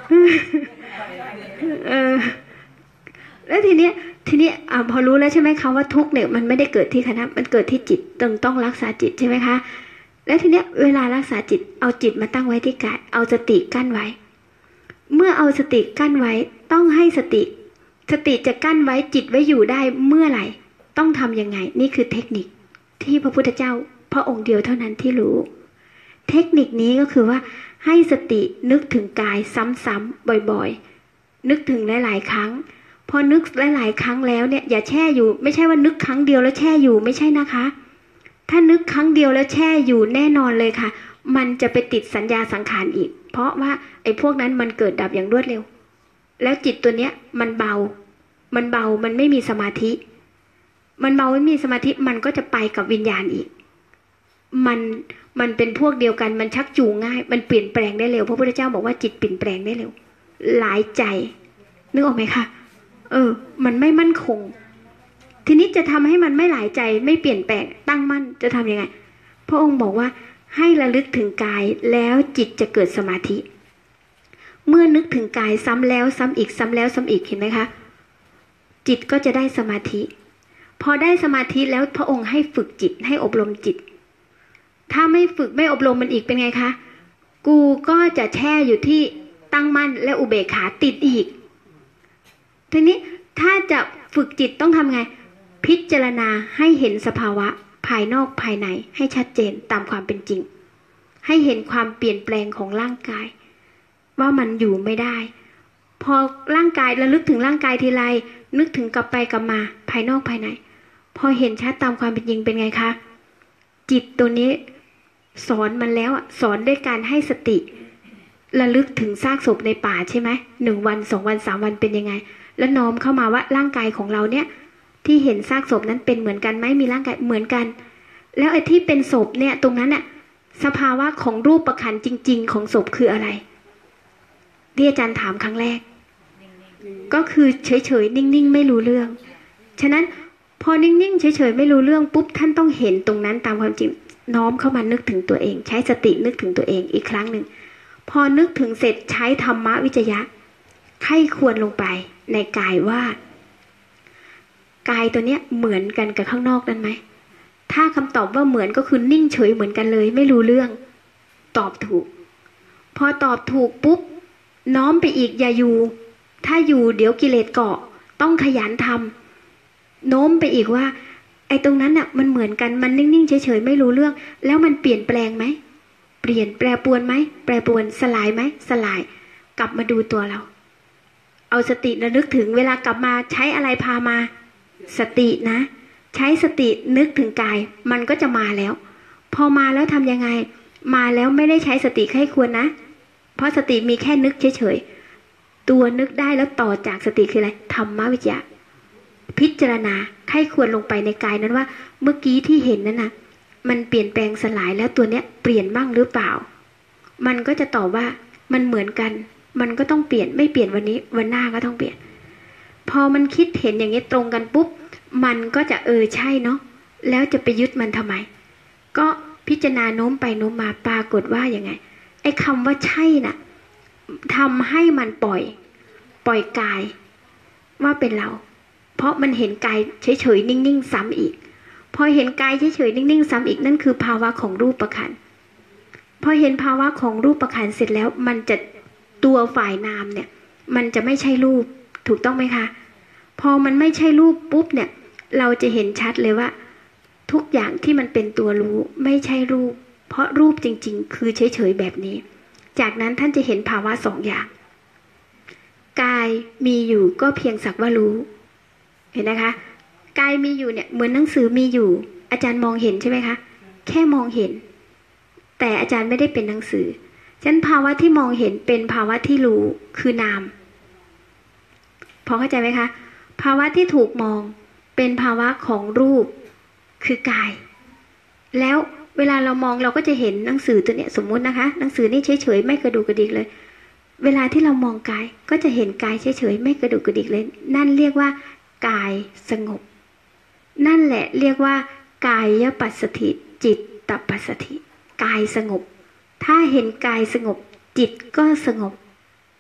เออแล้วทีเนี้ยทีนี้อ่าพอรู้แล้วใช่ไหมคะว่าทุกข์เนี่ยมันไม่ได้เกิดที่คณะมันเกิดที่จิตต้องต้องรักษาจิตใช่ไหมคะแล้วทีเนี้ยเวลารักษาจิตเอาจิตมาตั้งไว้ที่กายเอาสติกั้นไว้เมื่อเอาสติกั้นไว้ต้องให้สติสติจะกั้นไว้จิตไว้อยู่ได้เมื่อไหร่ต้องทำยังไงนี่คือเทคนิคที่พระพุทธเจ้าพระองค์เดียวเท่านั้นที่รู้เทคนิคนี้ก็คือว่าให้สตินึกถึงกายซ้ำๆบ่อยๆนึกถึงหลายๆครั้งพอนึกหลายๆครั้งแล้วเนี่ยอย่าแช่อยู่ไม่ใช่ว่านึกครั้งเดียวแล้วแช่อยู่ไม่ใช่นะคะถ้านึกครั้งเดียวแล้วแช่อยู่แน่นอนเลยค่ะมันจะไปติดสัญญาสังขารอีกเพราะว่าไอ้พวกนั้นมันเกิดดับอย่างรวดเร็วแล้วจิตตัวเนี้ยมันเบามันเบามันไม่มีสมาธิมันเบาไม่มีสมาธิมันก็จะไปกับวิญญาณอีกมันมันเป็นพวกเดียวกันมันชักจูงง่ายมันเปลี่ยนแปลงได้เร็วพระพุทธเจ้าบอกว่าจิตเปลี่ยนแปลงได้เร็วหลายใจนึกออกไหมคะเออมันไม่มั่นคงทีนี้จะทำให้มันไม่หลายใจไม่เปลี่ยนแปลงตั้งมั่นจะทำยังไงพระองค์บอกว่าให้ระลึกถึงกายแล้วจิตจะเกิดสมาธิเมื่อนึกถึงกายซ้ำแล้วซ้ำอีกซ้ำแล้วซ้ำอีกเห็นไหมคะจิตก็จะได้สมาธิพอได้สมาธิแล้วพระองค์ให้ฝึกจิตให้อบรมจิตถ้าไม่ฝึกไม่อบรมมันอีกเป็นไงคะกูก็จะแช่อยู่ที่ตั้งมั่นและอุเบกขาติดอีกทีนี้ถ้าจะฝึกจิตต้องทำไงพิจารณาให้เห็นสภาวะภายนอกภายในให้ชัดเจนตามความเป็นจริงให้เห็นความเปลี่ยนแปลงของร่างกายว่ามันอยู่ไม่ได้พอร่างกายระลึกถึงร่างกายทีไรนึกถึงกลับไปกลับมาภายนอกภายในพอเห็นชัดตามความเป็นจริงเป็นไงคะจิตตัวนี้สอนมันแล้วสอนด้วยการให้สติระลึกถึงซากศพในป่าใช่ไหมหนึ่งวันสองวันสามวันเป็นยังไงแล้วน้อมเข้ามาว่าร่างกายของเราเนี่ยที่เห็นซากศพนั้นเป็นเหมือนกันไหมมีร่างกายเหมือนกันแล้วไอ้ที่เป็นศพเนี่ยตรงนั้นน่ะสภาวะของรูปประคันจริงๆของศพคืออะไรที่อาจารย์ถามครั้งแรกก็คือเฉยๆนิ่งๆไม่รู้เรื่องฉะนั้นพอนิ่งๆเฉยๆไม่รู้เรื่องปุ๊บท่านต้องเห็นตรงนั้นตามความจริงน้อมเข้ามานึกถึงตัวเองใช้สตินึกถึงตัวเองอีกครั้งหนึ่งพอนึกถึงเสร็จใช้ธรรมวิจยะไข้ควรลงไปในกายว่ากายตัวเนี้ยเหมือนกันกับข้างนอกนั้นไหมถ้าคำตอบว่าเหมือนก็คือนิ่งเฉยเหมือนกันเลยไม่รู้เรื่องตอบถูกพอตอบถูกปุ๊บน้อมไปอีกอย่าอยู่ถ้าอยู่เดี๋ยวกิเลสเกาะต้องขยันทำโน้มไปอีกว่าไอ้ตรงนั้นน่ะมันเหมือนกันมันนิ่งๆเฉยๆไม่รู้เรื่องแล้วมันเปลี่ยนแปลงไหมเปลี่ยนแปรปรวนไหมแปรปรวนสลายไหมสลายกลับมาดูตัวเราเอาสติระลึกถึงเวลากลับมาใช้อะไรพามาสตินะใช้สตินึกถึงกายมันก็จะมาแล้วพอมาแล้วทำยังไงมาแล้วไม่ได้ใช้สติให้ควรนะเพราะสติมีแค่นึกเฉยๆตัวนึกได้แล้วต่อจากสติคืออะไรธรรมวิจยะพิจารณาให้ควรลงไปในกายนั้นว่าเมื่อกี้ที่เห็นนั้นนะมันเปลี่ยนแปลงสลายแล้วตัวเนี้ยเปลี่ยนบ้างหรือเปล่ามันก็จะตอบว่ามันเหมือนกันมันก็ต้องเปลี่ยนไม่เปลี่ยนวันนี้วันหน้าก็ต้องเปลี่ยนพอมันคิดเห็นอย่างนี้ตรงกันปุ๊บมันก็จะเออใช่เนาะแล้วจะไปยึดมันทำไมก็พิจารณาโน้มไปโน้มมาปรากฏว่าอย่างไงไอ้คำว่าใช่น่ะทำให้มันปล่อยปล่อยกายว่าเป็นเราเพราะมันเห็นกายเฉยๆนิ่งๆซ้ำอีกพอเห็นกายเฉยๆนิ่งๆซ้ำอีกนั่นคือภาวะของรูปขันธ์พอเห็นภาวะของรูปขันธ์เสร็จแล้วมันจะตัวฝ่ายนามเนี่ยมันจะไม่ใช่รูปถูกต้องไหมคะพอมันไม่ใช่รูปปุ๊บเนี่ยเราจะเห็นชัดเลยว่าทุกอย่างที่มันเป็นตัวรู้ไม่ใช่รูปเพราะรูปจริงๆคือเฉยๆแบบนี้จากนั้นท่านจะเห็นภาวะสองอย่างกายมีอยู่ก็เพียงสักว่ารู้เห็นนะคะกายมีอยู่เนี่ยเหมือนหนังสือมีอยู่อาจารย์มองเห็นใช่ไหมคะแค่มองเห็นแต่อาจารย์ไม่ได้เป็นหนังสือฉะนั้นภาวะที่มองเห็นเป็นภาวะที่รู้คือนามพอเข้าใจไหมคะภาวะที่ถูกมองเป็นภาวะของรูปคือกายแล้วเวลาเรามองเราก็จะเห็นหนังสือตัวเนี้ยสมมุตินะคะหนังสือนี่เฉยๆไม่กระดูกกระดิกเลยเวลาที่เรามองกายก็จะเห็นกายเฉยๆไม่กระดูกกระดิกเลยนั่นเรียกว่ากายสงบนั่นแหละเรียกว่ากายปัสสธิจิตตปัสสธิกายสงบถ้าเห็นกายสงบจิตก็สงบ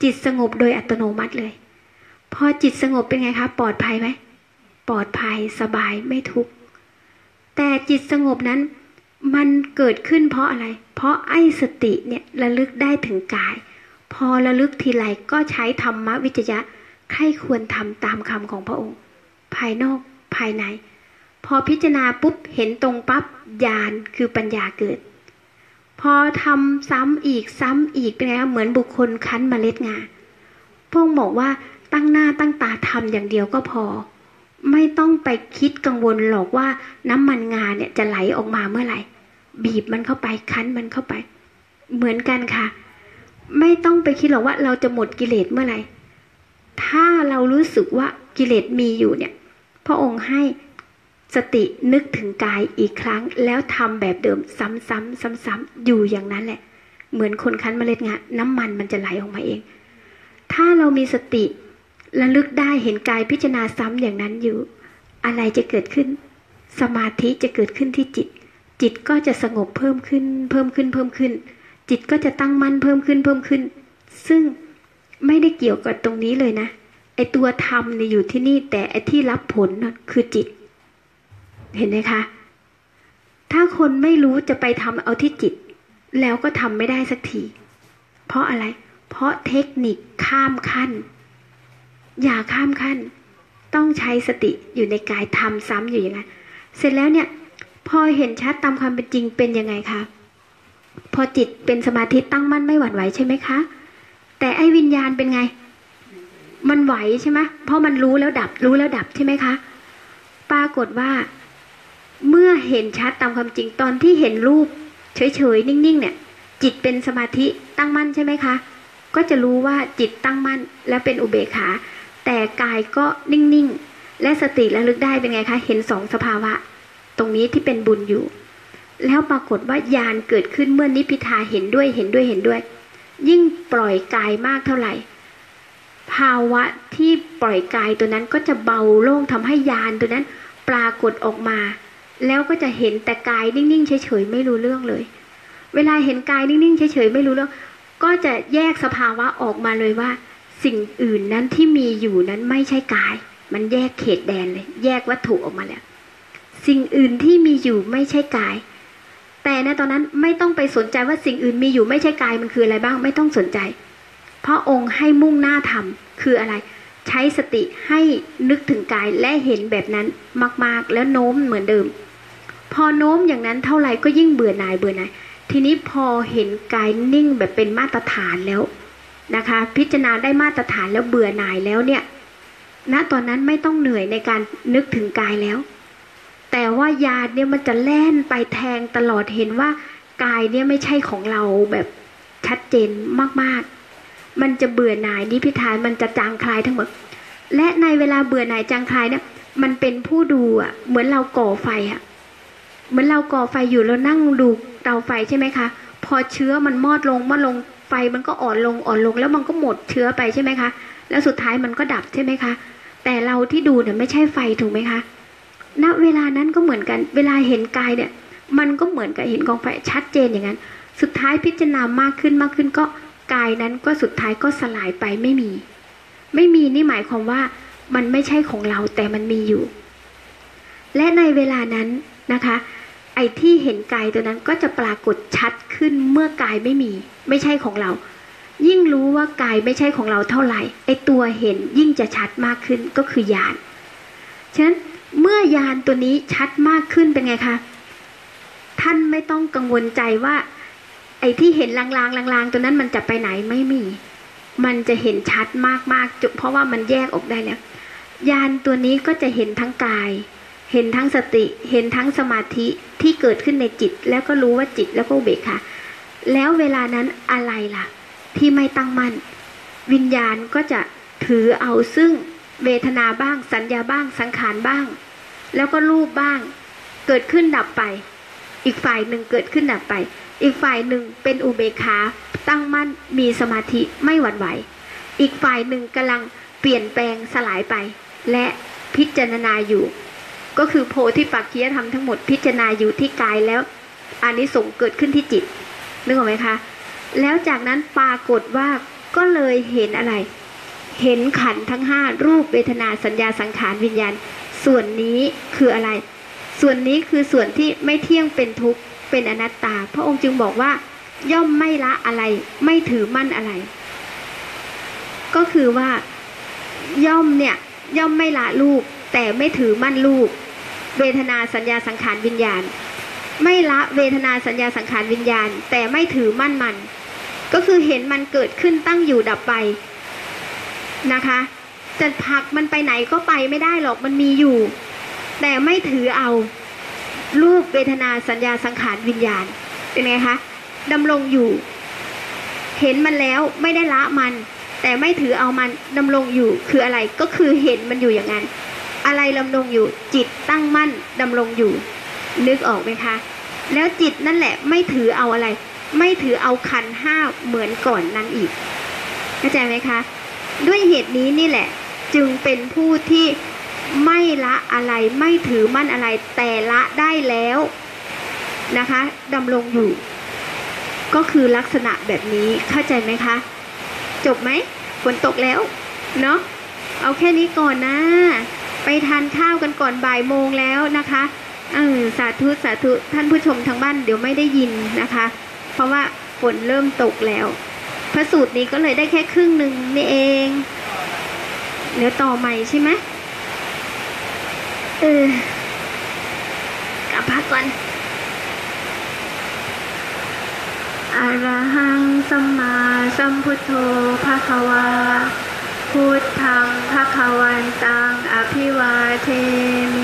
จิตสงบโดยอัตโนมัติเลยพอจิตสงบเป็นไงคะปลอดภัยไหมปลอดภัยสบายไม่ทุกข์แต่จิตสงบนั้นมันเกิดขึ้นเพราะอะไรเพราะไอ้สติเนี่ยระลึกได้ถึงกายพอระลึกทีไรก็ใช้ธรรมวิจยะใคร่ควรทำตามคำของพระองค์ภายนอกภายในพอพิจารณาปุ๊บเห็นตรงปั๊บญาณคือปัญญาเกิดพอทำซ้ำอีกซ้ำอีกเป็นไงเหมือนบุคคลคั้นเมล็ดงาพวกบอกว่าตั้งหน้าตั้งตาทำอย่างเดียวก็พอไม่ต้องไปคิดกังวลหรอกว่าน้ำมันงาเนี่ยจะไหลออกมาเมื่อไหร่บีบมันเข้าไปคั้นมันเข้าไปเหมือนกันค่ะไม่ต้องไปคิดหรอกว่าเราจะหมดกิเลสเมื่อไหร่ถ้าเรารู้สึกว่ากิเลสมีอยู่เนี่ยพระองค์ให้สตินึกถึงกายอีกครั้งแล้วทำแบบเดิมซ้ำๆซ้ำๆอยู่อย่างนั้นแหละเหมือนคนคั้นเมล็ดงาน้ำมันมันจะไหลออกมาเองถ้าเรามีสติระลึกได้เห็นกายพิจารณาซ้ำอย่างนั้นอยู่อะไรจะเกิดขึ้นสมาธิจะเกิดขึ้นที่จิตจิตก็จะสงบเพิ่มขึ้นเพิ่มขึ้นเพิ่มขึ้นจิตก็จะตั้งมั่นเพิ่มขึ้นเพิ่มขึ้นซึ่งไม่ได้เกี่ยวกับตรงนี้เลยนะไอตัวธรรมเนี่ยอยู่ที่นี่แต่ไอที่รับผลนั่นคือจิตเห็นไหมคะถ้าคนไม่รู้จะไปทำเอาที่จิตแล้วก็ทำไม่ได้สักทีเพราะอะไรเพราะเทคนิคข้ามขั้นอย่าข้ามขั้นต้องใช้สติอยู่ในกายทำซ้ำอยู่อย่างนั้นเสร็จแล้วเนี่ยพอเห็นชัดตามความเป็นจริงเป็นยังไงคะพอจิตเป็นสมาธิตั้งมั่นไม่หวั่นไหวใช่ไหมคะแต่ไอ้วิญญาณเป็นไงมันไหวใช่ไหมเพราะมันรู้แล้วดับรู้แล้วดับใช่ไหมคะปรากฏว่าเมื่อเห็นชัดตามความจริงตอนที่เห็นรูปเฉยๆนิ่งๆเนี่ยจิตเป็นสมาธิตั้งมั่นใช่ไหมคะก็จะรู้ว่าจิตตั้งมั่นแล้วเป็นอุเบกขาแต่กายก็นิ่งๆและสติระลึกได้เป็นไงคะเห็นสองสภาวะตรงนี้ที่เป็นบุญอยู่แล้วปรากฏว่าญาณเกิดขึ้นเมื่อนิพพิทาเห็นด้วยเห็นด้วยเห็นด้วยยิ่งปล่อยกายมากเท่าไหร่ภาวะที่ปล่อยกายตัวนั้นก็จะเบาโล่งทำให้ญาณตัวนั้นปรากฏออกมาแล้วก็จะเห็นแต่กายนิ่งๆเฉยๆไม่รู้เรื่องเลยเวลาเห็นกายนิ่งๆเฉยๆไม่รู้เรื่องก็จะแยกสภาวะออกมาเลยว่าสิ่งอื่นนั้นที่มีอยู่นั้นไม่ใช่กายมันแยกเขตแดนเลยแยกวัตถุออกมาแล้วสิ่งอื่นที่มีอยู่ไม่ใช่กายแต่ในตอนนั้นไม่ต้องไปสนใจว่าสิ่งอื่นมีอยู่ไม่ใช่กายมันคืออะไรบ้างไม่ต้องสนใจเพราะองค์ให้มุ่งหน้าทำคืออะไรใช้สติให้นึกถึงกายและเห็นแบบนั้นมากๆแล้วโน้มเหมือนเดิมพอโน้มอย่างนั้นเท่าไหร่ก็ยิ่งเบื่อหน่ายเบื่อหน่ายทีนี้พอเห็นกายนิ่งแบบเป็นมาตรฐานแล้วนะคะพิจารณาได้มาตรฐานแล้วเบื่อหน่ายแล้วเนี่ยณตอนนั้นไม่ต้องเหนื่อยในการนึกถึงกายแล้วแต่ว่าญาณเนี่ยมันจะแล่นไปแทงตลอดเห็นว่ากายเนี่ยไม่ใช่ของเราแบบชัดเจนมากๆมันจะเบื่อหน่ายนิพพิทานมันจะจางคลายทั้งหมดและในเวลาเบื่อหน่ายจางคลายเนี่ยมันเป็นผู้ดูอ่ะเหมือนเราก่อไฟอ่ะเหมือนเราก่อไฟอยู่แล้วนั่งดูเตาไฟใช่ไหมคะพอเชื้อมันมอดลงมอดลงไฟมันก็อ่อนลงอ่อนลงแล้วมันก็หมดเชื้อไปใช่ไหมคะแล้วสุดท้ายมันก็ดับใช่ไหมคะแต่เราที่ดูเนี่ยไม่ใช่ไฟถูกไหมคะณเวลานั้นก็เหมือนกันเวลาเห็นกายเนี่ยมันก็เหมือนกับเห็นกองไฟชัดเจนอย่างนั้นสุดท้ายพิจารณามากขึ้นมากขึ้นก็กายนั้นก็สุดท้ายก็สลายไปไม่มีไม่มีนี่หมายความว่ามันไม่ใช่ของเราแต่มันมีอยู่และในเวลานั้นนะคะไอ้ที่เห็นกายตัวนั้นก็จะปรากฏชัดขึ้นเมื่อกายไม่มีไม่ใช่ของเรายิ่งรู้ว่ากายไม่ใช่ของเราเท่าไหร่ไอ้ตัวเห็นยิ่งจะชัดมากขึ้นก็คือญาณฉะนั้นเมื่อญาณตัวนี้ชัดมากขึ้นเป็นไงคะท่านไม่ต้องกังวลใจว่าไอ้ที่เห็นลางๆลางๆตัวนั้นมันจะไปไหนไม่มีมันจะเห็นชัดมากๆเพราะว่ามันแยกออกได้แล้วญาณตัวนี้ก็จะเห็นทั้งกายเห็นทั้งสติเห็นทั้งสมาธิที่เกิดขึ้นในจิตแล้วก็รู้ว่าจิตแล้วก็อุเบกขาแล้วเวลานั้นอะไรล่ะที่ไม่ตั้งมั่นวิญญาณก็จะถือเอาซึ่งเวทนาบ้างสัญญาบ้างสังขารบ้างแล้วก็รูปบ้างเกิดขึ้นดับไปอีกฝ่ายหนึ่งเกิดขึ้นดับไปอีกฝ่ายหนึ่งเป็นอุเบกขาตั้งมั่นมีสมาธิไม่หวั่นไหวอีกฝ่ายหนึ่งกำลังเปลี่ยนแปลงสลายไปและพิจารณาอยู่ก็คือโพธิปักขิยธรรมทั้งหมดพิจารณาอยู่ที่กายแล้วอานิสงส์เกิดขึ้นที่จิตนึกออกไหมคะแล้วจากนั้นปรากฏว่าก็เลยเห็นอะไรเห็นขันธ์ทั้งห้ารูปเวทนาสัญญาสังขารวิญญาณส่วนนี้คืออะไรส่วนนี้คือส่วนที่ไม่เที่ยงเป็นทุกข์เป็นอนัตตาพระองค์จึงบอกว่าย่อมไม่ละอะไรไม่ถือมั่นอะไรก็คือว่าย่อมเนี่ยย่อมไม่ละรูปแต่ไม่ถือมั่นรูปเวทนาสัญญาสังขารวิญญาณไม่ละเวทนาสัญญาสังขารวิญญาณแต่ไม่ถือมั่นมันก็คือเห็นมันเกิดขึ้นตั้งอยู่ดับไปนะคะจะผลักมันไปไหนก็ไปไม่ได้หรอกมันมีอยู่แต่ไม่ถือเอารูปเวทนาสัญญาสังขารวิญญาณเป็นไงคะดำรงอยู่เห็นมันแล้วไม่ได้ละมันแต่ไม่ถือเอามันดำรงอยู่คืออะไรก็คือเห็นมันอยู่อย่างนั้นอะไรดำรงอยู่จิตตั้งมั่นดำรงอยู่นึกออกไหมคะแล้วจิตนั่นแหละไม่ถือเอาอะไรไม่ถือเอาขันธ์ห้าเหมือนก่อนนั้นอีกเข้าใจไหมคะด้วยเหตุนี้นี่แหละจึงเป็นผู้ที่ไม่ละอะไรไม่ถือมั่นอะไรแต่ละได้แล้วนะคะดำรงอยู่ก็คือลักษณะแบบนี้เข้าใจไหมคะจบไหมฝนตกแล้วเนาะเอาแค่นี้ก่อนนะไปทานข้าวกันก่อนบ่ายโมงแล้วนะคะเออสาธุสาธุท่านผู้ชมทางบ้านเดี๋ยวไม่ได้ยินนะคะเพราะว่าฝนเริ่มตกแล้วพระสูตรนี้ก็เลยได้แค่ครึ่งหนึ่งนี่เองเดี๋ยวต่อใหม่ใช่ไหมเออกลับพักก่อนอะระหังสัมมาสัมพุทโธภควาพุทธังภควันตังอภิวาเทมิ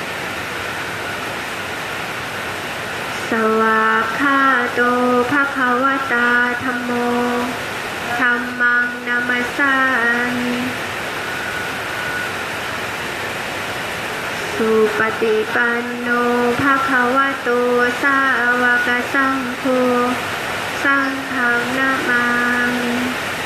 สวากขาโตภควตาธัมโมธัมมังนามัสสามิสุปฏิปันโนภควโตสาวกสังโฆสังฆังนะมามิ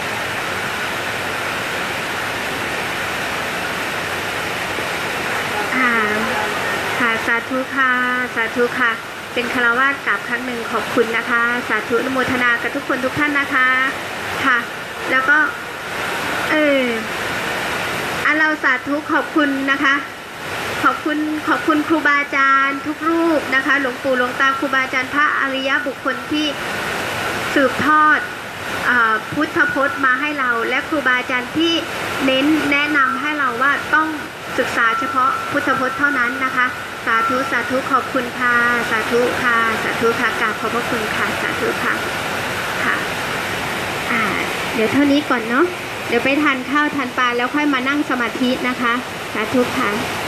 ค่ะค่ะสาธุค่ะสาธุค่ะเป็นฆราวาสกราบครั้งหนึ่งขอบคุณนะคะสาธุอนุโมทนากับทุกคนทุกท่านนะคะค่ะแล้วก็เอออ่ะเราสาธุขอบคุณนะคะขอบคุณขอบคุณครูบาอาจารย์ทุกรูปนะคะหลวงปู่หลวงตาครูบาอาจารย์พระอริยบุคคลที่สืบทอดพุทธพจน์มาให้เราและครูบาอาจารย์ที่เน้นแนะนำให้เราว่าต้องศึกษาเฉพาะพุทธพจน์เท่านั้นนะคะสาธุสาธุขอบคุณค่ะสาธุค่ะสาธุค่ะกราบขอบพระคุณค่ะสาธุค่ะค่ะอ่าเดี๋ยวเท่านี้ก่อนเนาะเดี๋ยวไปทานข้าวทานปลาแล้วค่อยมานั่งสมาธินะคะสาธุค่ะ